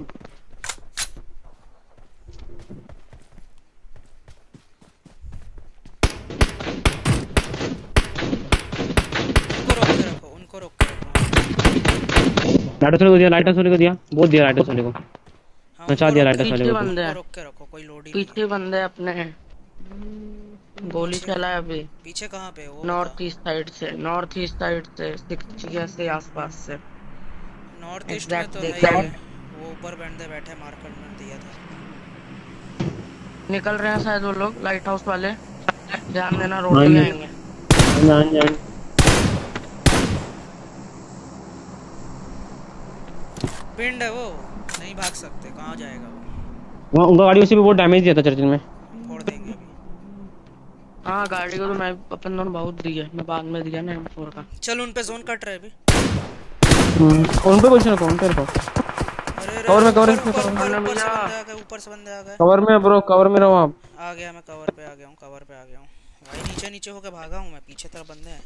उनको रोक के रखो। लाइट हाउस को दिया, लाइट हाउस को दिया, बहुत दिया लाइट हाउस को। हाँ, नचा दिया लाइट हाउस पीछे को। बंदे हैं, रोक के रखो, कोई लोड ही पीछे बंदे हैं अपने। गोली चला है अभी पीछे कहाँ पे वो? नॉर्थ ईस्ट साइड से, नॉर्थ ईस्ट साइड से 6 से आसपास से। नॉर्थ ईस्ट में Exact तो देख है रहा ही है। वो ऊपर बंदे बैठे, मार्केट में दिया था। निकल रहे हैं शायद वो लोग लाइट हाउस वाले, ध्यान देना रोड पे आएंगे। पिंड है वो, नहीं भाग सकते, कहाँ जाएगा वो? वहाँ उनका गाड़ी उसी पे बहुत डैमेज दिया था चर्चिल में। फोड़ देंगे अभी। हाँ गाड़ी को तो मैं अपन दोनों बहुत दी है, मैं बाद में दिया ना M4 का। चल उन पे जोन कट रहा है अभी। उन पे पोजीशन रखो, उन पे रखो। अरे कवर में, कवर में, ऊपर से बंदे आ गए, ऊपर से बंदे आ गए। कवर में ब्रो, कवर में रहो आप। आ गया मैं, कवर पे आ गया हूँ, कवर पे आ गया हूँ भाई। नीचे नीचे होके भागा हूँ मैं, पीछे तरफ बंदे हैं।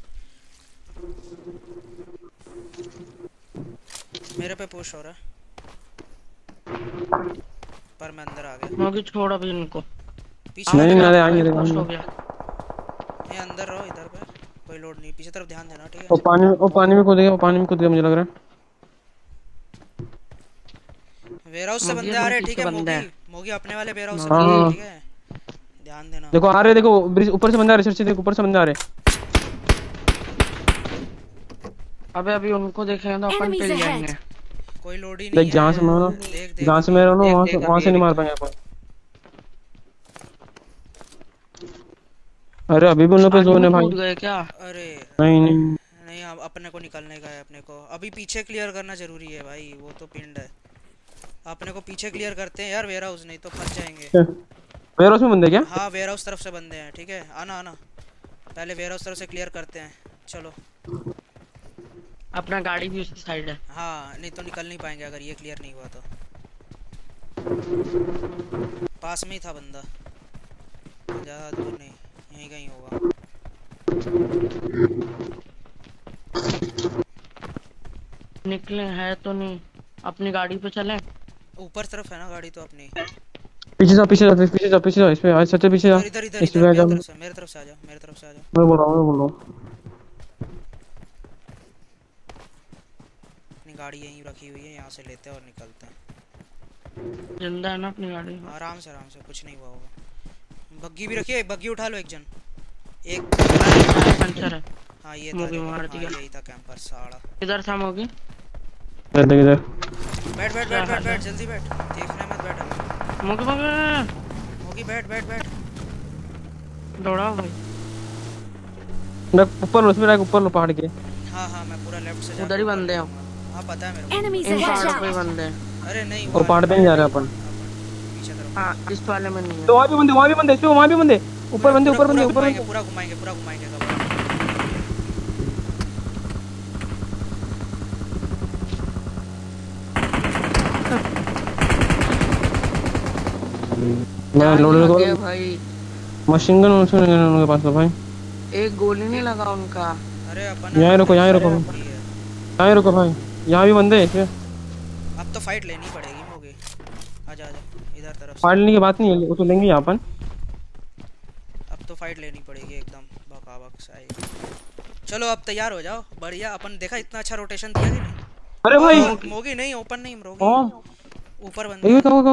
मेरे पे पुश हो रहा है, पर मैं अंदर आ गया। मौगी छोड़ अभी इनको। पीछे नहीं नहीं आगे पुश हो गया। ये अंदर रहो, इधर पे कोई लोड नहीं, पीछे तरफ ध्यान देना ठीक है। वो पानी में कूद गया, वो पानी में कूद गया मुझे लग रहा है। वेयरहाउस से बंदे आ रहे हैं ठीक है। मोगी अपने वाले वेयरहाउस से हाँ। ठीक है, ध्यान देना। देखो आ रहे, देखो ब्रिज ऊपर से बंदे आ रहे, चर्चिल देखो ऊपर से बंदे आ रहे। अबे अभी उनको देखेंगे तो अपन Enemies पे जाएंगे। कोई लोड ही नहीं देख जहाँ से मारो, जहाँ से मेरा ना वहाँ से नहीं मार पाएंगे अपन। अरे अभी भी उन लोग पे जोन है भाई। कूद गए क्या? अरे नहीं नहीं नहीं, अब अपने को निकलने का है। अपने को अभी पीछे क्लियर करना जरूरी है भाई, वो तो पिंड है। अपने को पीछे क्लियर करते हैं यार वेयरहाउस, नहीं तो फंस जाएंगे। वेयरहाउस में बंदे क्या? हाँ वेयरहाउस तरफ से बंदे हैं ठीक है। आना आना, पहले वेयरहाउस तरफ से क्लियर करते हैं, चलो। अपना गाड़ी भी उसी साइड है। हाँ नहीं तो निकल नहीं पाएंगे अगर ये क्लियर नहीं हुआ तो। पास में ही था बंदा, ज़्यादा दूर नहीं, यहीं कहीं होगा। निकले हैं तो नहीं, अपनी गाड़ी पे चले। ऊपर तरफ है ना गाड़ी तो अपनी। पीछे जाओ, पीछे जाओ, पीछे जाओ, पीछे जाओ, इसमें आज सच्चे पीछे जाओ। इधर इधर इस पे इधर आ जाओ। मेरे तरफ से आ जाओ, मेरे तरफ से आ जाओ। मैं बोल रहा हूँ, मैं बोल रहा हूँ। अपनी गाड़ी यहीं रखी हुई है, यहाँ से लेते हैं और निकलते हैं। जिंदा है ना अपनी गाड़ी? आराम से कुछ नहीं हुआ होगा। बग्गी भी रखी है, बग्गी उठा लो एक जन। एक पंचर है। हाँ ये मोगी था, मार हाँ, दिया। यही था कैंपर साड़ा। किधर था मोगी? इधर देख इधर। बैठ बैठ बैठ बैठ बैठ, जल्दी बैठ, देखने मत बैठ। मोगी मोगी बैठ बैठ बैठ। दौड़ाओ भाई। मैं ऊपर लो, उसमें ऊपर लो पहाड़ के। हाँ हाँ मैं पूरा लेफ्ट से उधर ही बंदे हैं। हाँ पता है मेरे को। Enemies इन पहाड़ों पे ahead. बंदे हैं। अरे नहीं और पहाड़ पे नहीं जा रहे अपन। पीछे तरफ। हाँ इस वाले में नहीं है। तो वहाँ भी बंदे, वहाँ भी बंदे, इसमें वहाँ भी बंदे। ऊपर बंदे, ऊपर बंदे, ऊपर बंदे। पूरा घुमाएंगे कबर। मैं लोड लगे लगा भाई। मशीन गन उनके पास तो भाई। एक गोली नहीं लगा उनका। अरे अपन यहाँ रुको, यहाँ रुको, यहाँ रुको भाई, यहाँ भी बंदे हैं इसमें। अब तो फाइट लेनी पड़ेगी मोगी। आजा आजा इधर तरफ से। फाइट लेने की बात नहीं है, वो तो लेंगे यहाँ अपन। अब तो फाइट लेनी पड़ेगी एकदम बकाबक साई। चलो अब तैयार हो जाओ, बढ़िया। अपन देखा इतना अच्छा रोटेशन दिया कि नहीं? अरे भाई मोगी नहीं, ओपन नहीं मोगी, ऊपर बंदे। ये कवर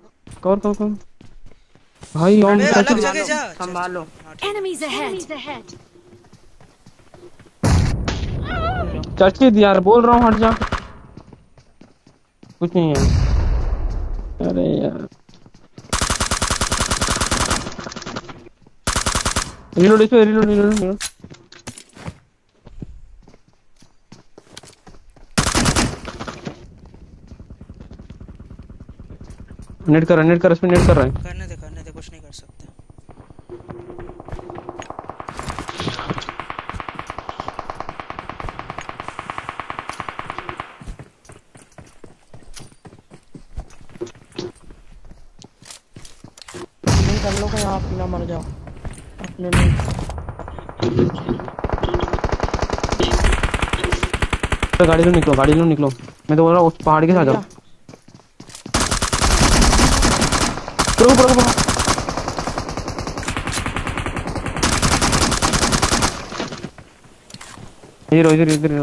भाई ऑन अलग जगह जा, संभालो। Enemies ahead. चर्चित यार, बोल रहा हूँ हट जा। कुछ नहीं है। अरे यार रिलोड, इस पे रिलोड। नेट कर इसमें नेट कर रहा है। करने दे कुछ नहीं कर सकते। नहीं कर लो कहीं आप ना मर जाओ अपने में। गाड़ी लो निकलो। मैं तो बोल रहा हूँ उस पहाड़ के साथ जाओ। रुको इधर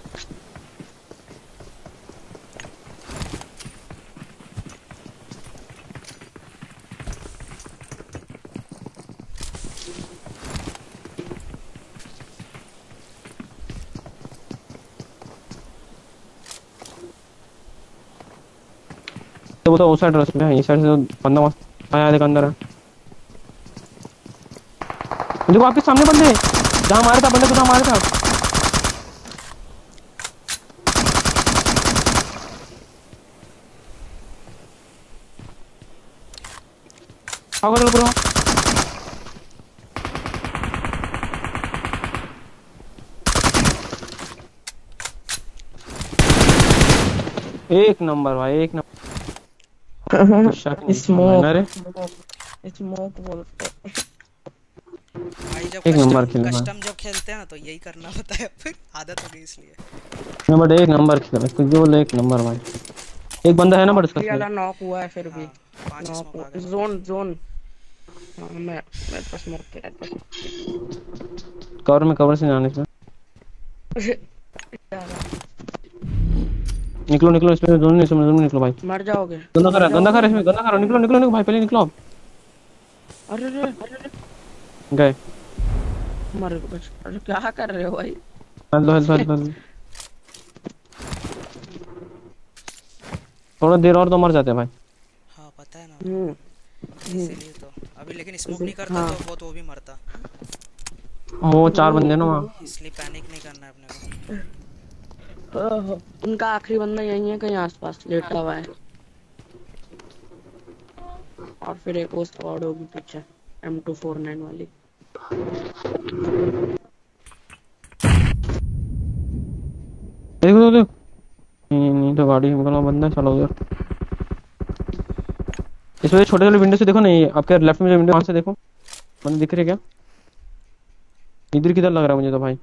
तो उस साइड रस में है, इस साइड से तो बंदा मस्त आया देखो अंदर है। देखो आपके सामने बंदे हैं, जहाँ मारा था बंदे को, जहाँ मारा था। आओ चलो पूरा। एक नंबर भाई, एक नंबर। स्मोक बोलते भाई जब एक नंबर खेल कस्टम जब खेलते हैं ना तो यही करना होता है, फिर आदत हो गई इसलिए। नंबर एक नंबर खेल कुछ भी बोले, एक नंबर भाई। एक बंदा है ना बट इसका वाला नॉक हुआ है फिर भी। 5 स्मोक आ गए। जोन मैं तो स्मोक के रहता हूं। कवर से जाने से निकलो इसमें, जोन में निकलो भाई। मर जाओगे। गंदा कर इसमें, गंदा करो। निकलो भाई, पहले निकलो आप। अरे गए मर गए। अरे क्या कर रहे हो भाई? हेल्थ थोड़ा देर और तो मर जाते हैं भाई। हाँ पता है ना, इसीलिए तो अभी लेकिन स्मोक नहीं करता तो वो भी मरता। वो 4 बंदे ना वहाँ, इसलिए पैनिक नहीं करना है अपने को। उनका आखिरी बंदा यही है कहीं आसपास लेटा हुआ है। और फिर एक वो स्क्वाड होगी पीछे M249 वाली। देखो नहीं तो गाड़ी में बंदा चलो उधर। इसमें छोटे वाले विंडो से देखो ना, ये आपके लेफ्ट में जो विंडो वहां से देखो, बंदे दिख रहे क्या? इधर किधर लग रहा है मुझे तो भाई।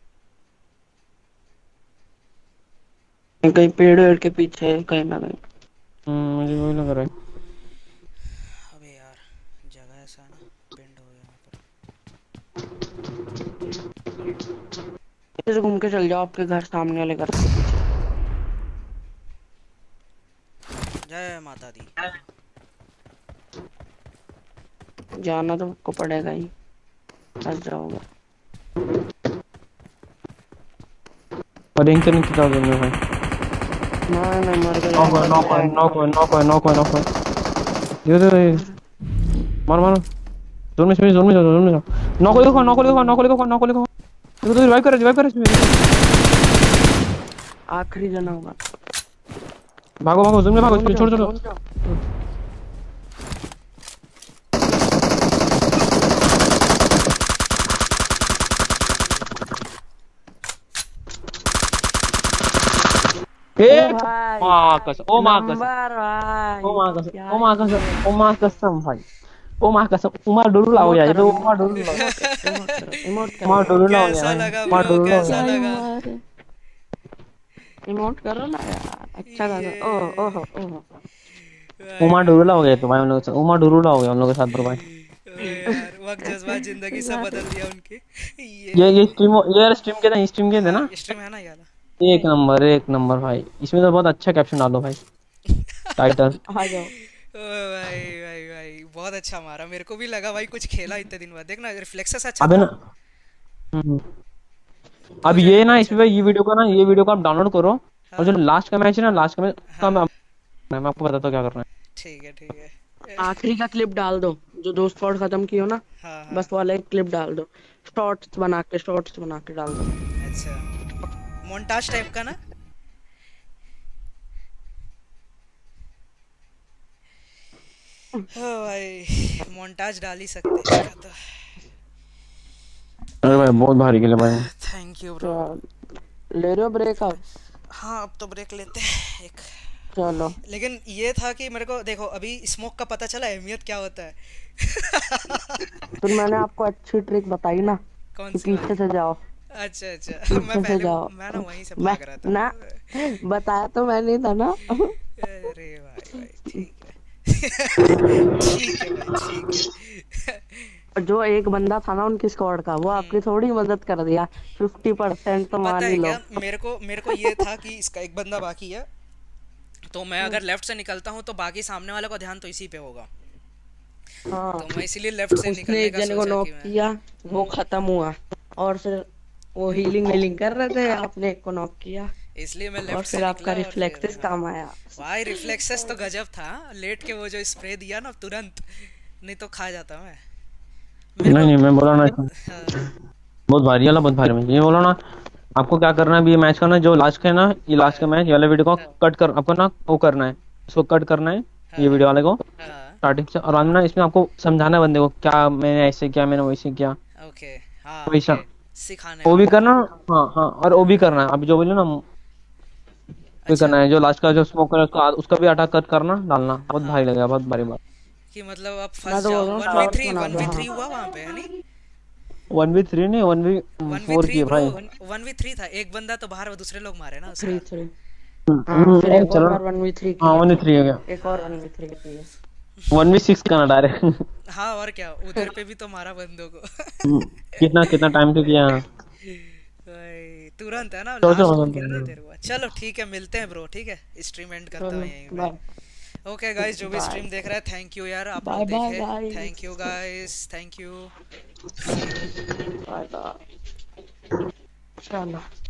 कहीं पेड़ के पीछे कहीं ना कहीं। मुझे वही लग रहा है। अबे यार जगह ऐसा है ना, पिंड हो गया यहाँ पर। इधर घूम के चल जाओ आपके घर सामने वाले घर के पीछे। जय माता दी। जाना तो आपको पड़ेगा ही, फंस जाओगे। और रिंग से नहीं कितना दूर में भाई। नहीं मर गया। नॉक ये मार जोन में जाओ। नॉक देखो तो रिवाइव कर इसमें। आखिरी जना होगा। भागो जोन में भागो, इसको छोड़। माँ कसम भाई, ओ माँ कसम उमा डुरुला हो गया ये तो। उमा डुरुला हो गया। कैसा लगा ब्रो, कैसा लगा? इमोट करो ना यार, अच्छा लगा। ओह उमा डुरुला हो गया तो भाई हम लोग, उमा डुरुला हो गया हम लोग के साथ ब्रो भाई। यार वक्त जज्बात जिंदगी से बदल दिया उनके। ये स्ट्रीम के ना, स्ट्रीम है ना यार। एक नंबर भाई। इसमें तो बहुत अच्छा कैप्शन डालो भाई, टाइटल आ जाओ। भाई बहुत अच्छा मारा, मेरे को भी लगा भाई कुछ खेला इतने दिन बाद। देखना रिफ्लेक्सेस अच्छा अबे था। ना अब ये ना इसमें ये वीडियो को आप डाउनलोड करो। और जो लास्ट का मैच है ना, लास्ट का मैच का मैं आपको बताता हूँ क्या करना है। ठीक है आखिरी का क्लिप डाल दो, जो 2 स्क्वाड खत्म की हो ना। बस वाला एक क्लिप डाल दो, शॉर्ट्स बना के डाल दो। अच्छा मोन्टाज टाइप का ना। भाई मोन्टाज डाल ही सकते हैं इसका तो। अरे भाई बहुत भारी खेले भाई। Thank you bro. ले रहे हो ब्रेक अब? हाँ अब तो ब्रेक लेते हैं एक। चलो। लेकिन ये था कि मेरे को देखो अभी स्मोक का पता चला अहमियत क्या होता है। फिर मैंने आपको अच्छी ट्रिक बताई ना कौन कि सी पीछे से जाओ। अच्छा अच्छा पीछे मैं से पहले जाओ। मैं ना वहीं से मैं भाग रहा था ना बताया तो मैंने था ना। अरे भाई ठीक है ठीक है भाई ठीक है। जो एक बंदा था ना उनकी स्क्वाड का वो आपकी थोड़ी मदद कर दिया। 50% तो पता मान है ही लो। क्या मेरे को ये था कि इसका एक बंदा बाकी है, तो मैं अगर लेफ्ट से निकलता हूँ तो बाकी सामने वाले का ध्यान तो इसी पे होगा। हाँ। तो मैं इसीलिए लेफ्ट से उसने निकलने एक का जने को सोचा नॉक कि मैं किया वो खत्म हुआ और फिर वो हीलिंग कर रहे थे आपने एक को नॉक किया इसलिए मैं और लेफ्ट से फिर आपका निकला और रिफ्लेक्सेस फिर काम आया। भाई रिफ्लेक्सेस तो गजब था। लेट के वो जो स्प्रे दिया ना तुरंत, नहीं तो खा जाता मैं। नहीं मैं बोला ना हाँ, बहुत भारी वाला बहुत भारी में ये बोला ना। आपको क्या करना है अभी ये मैच करना है जो लास्ट का है ना ये लास्ट का मैच ये वाला वीडियो को कट कर आपको ना वो करना है इसको कट करना है ये वीडियो वाले को हाँ, स्टार्टिंग से और ना इसमें आपको समझाना है बंदे को क्या मैंने ऐसे किया मैंने वैसे किया ओके हाँ वैसा सिखाने वो भी वाला। करना। हाँ हाँ और वो भी करना है अभी जो बोले ना वो भी अच्छा करना है जो लास्ट का जो स्मोकर है उसका भी आटा कट करना डालना बहुत हाँ भारी लगेगा बहुत भारी बात। कि मतलब अब मैं फंस तो बोल जाऊँ। रहा हूँ 1v3 शॉर्ट्स बना दो। 1v3 हाँ हुआ वहाँ पे है नहीं? 1v3 नहीं 1v4 1v3 की ब्रो भाई 1v3 था। एक बंदा तो बाहर दूसरे लोग मारे ना उसका। 3-3 हाँ फिर एक चलो और 1v3 हाँ किया 1v3 हो गया एक और 1v3 किया 1v6 करना डायरेक्ट। हाँ और क्या उधर पे भी तो मारा बंदों को। कितना टाइम तो किया भाई तुरंत है ना चलो लास्ट चलो में कितनी देर हुआ। चलो ठीक है मिलते हैं ब्रो ठीक है स्ट्रीम एंड करता हूँ यहीं बाय पे। ओके गाइस जो भी स्ट्रीम देख रहा है थैंक यू यार आप बाय लोग बाय देखे। Guys thank you guys thank you. Bye bye चलो।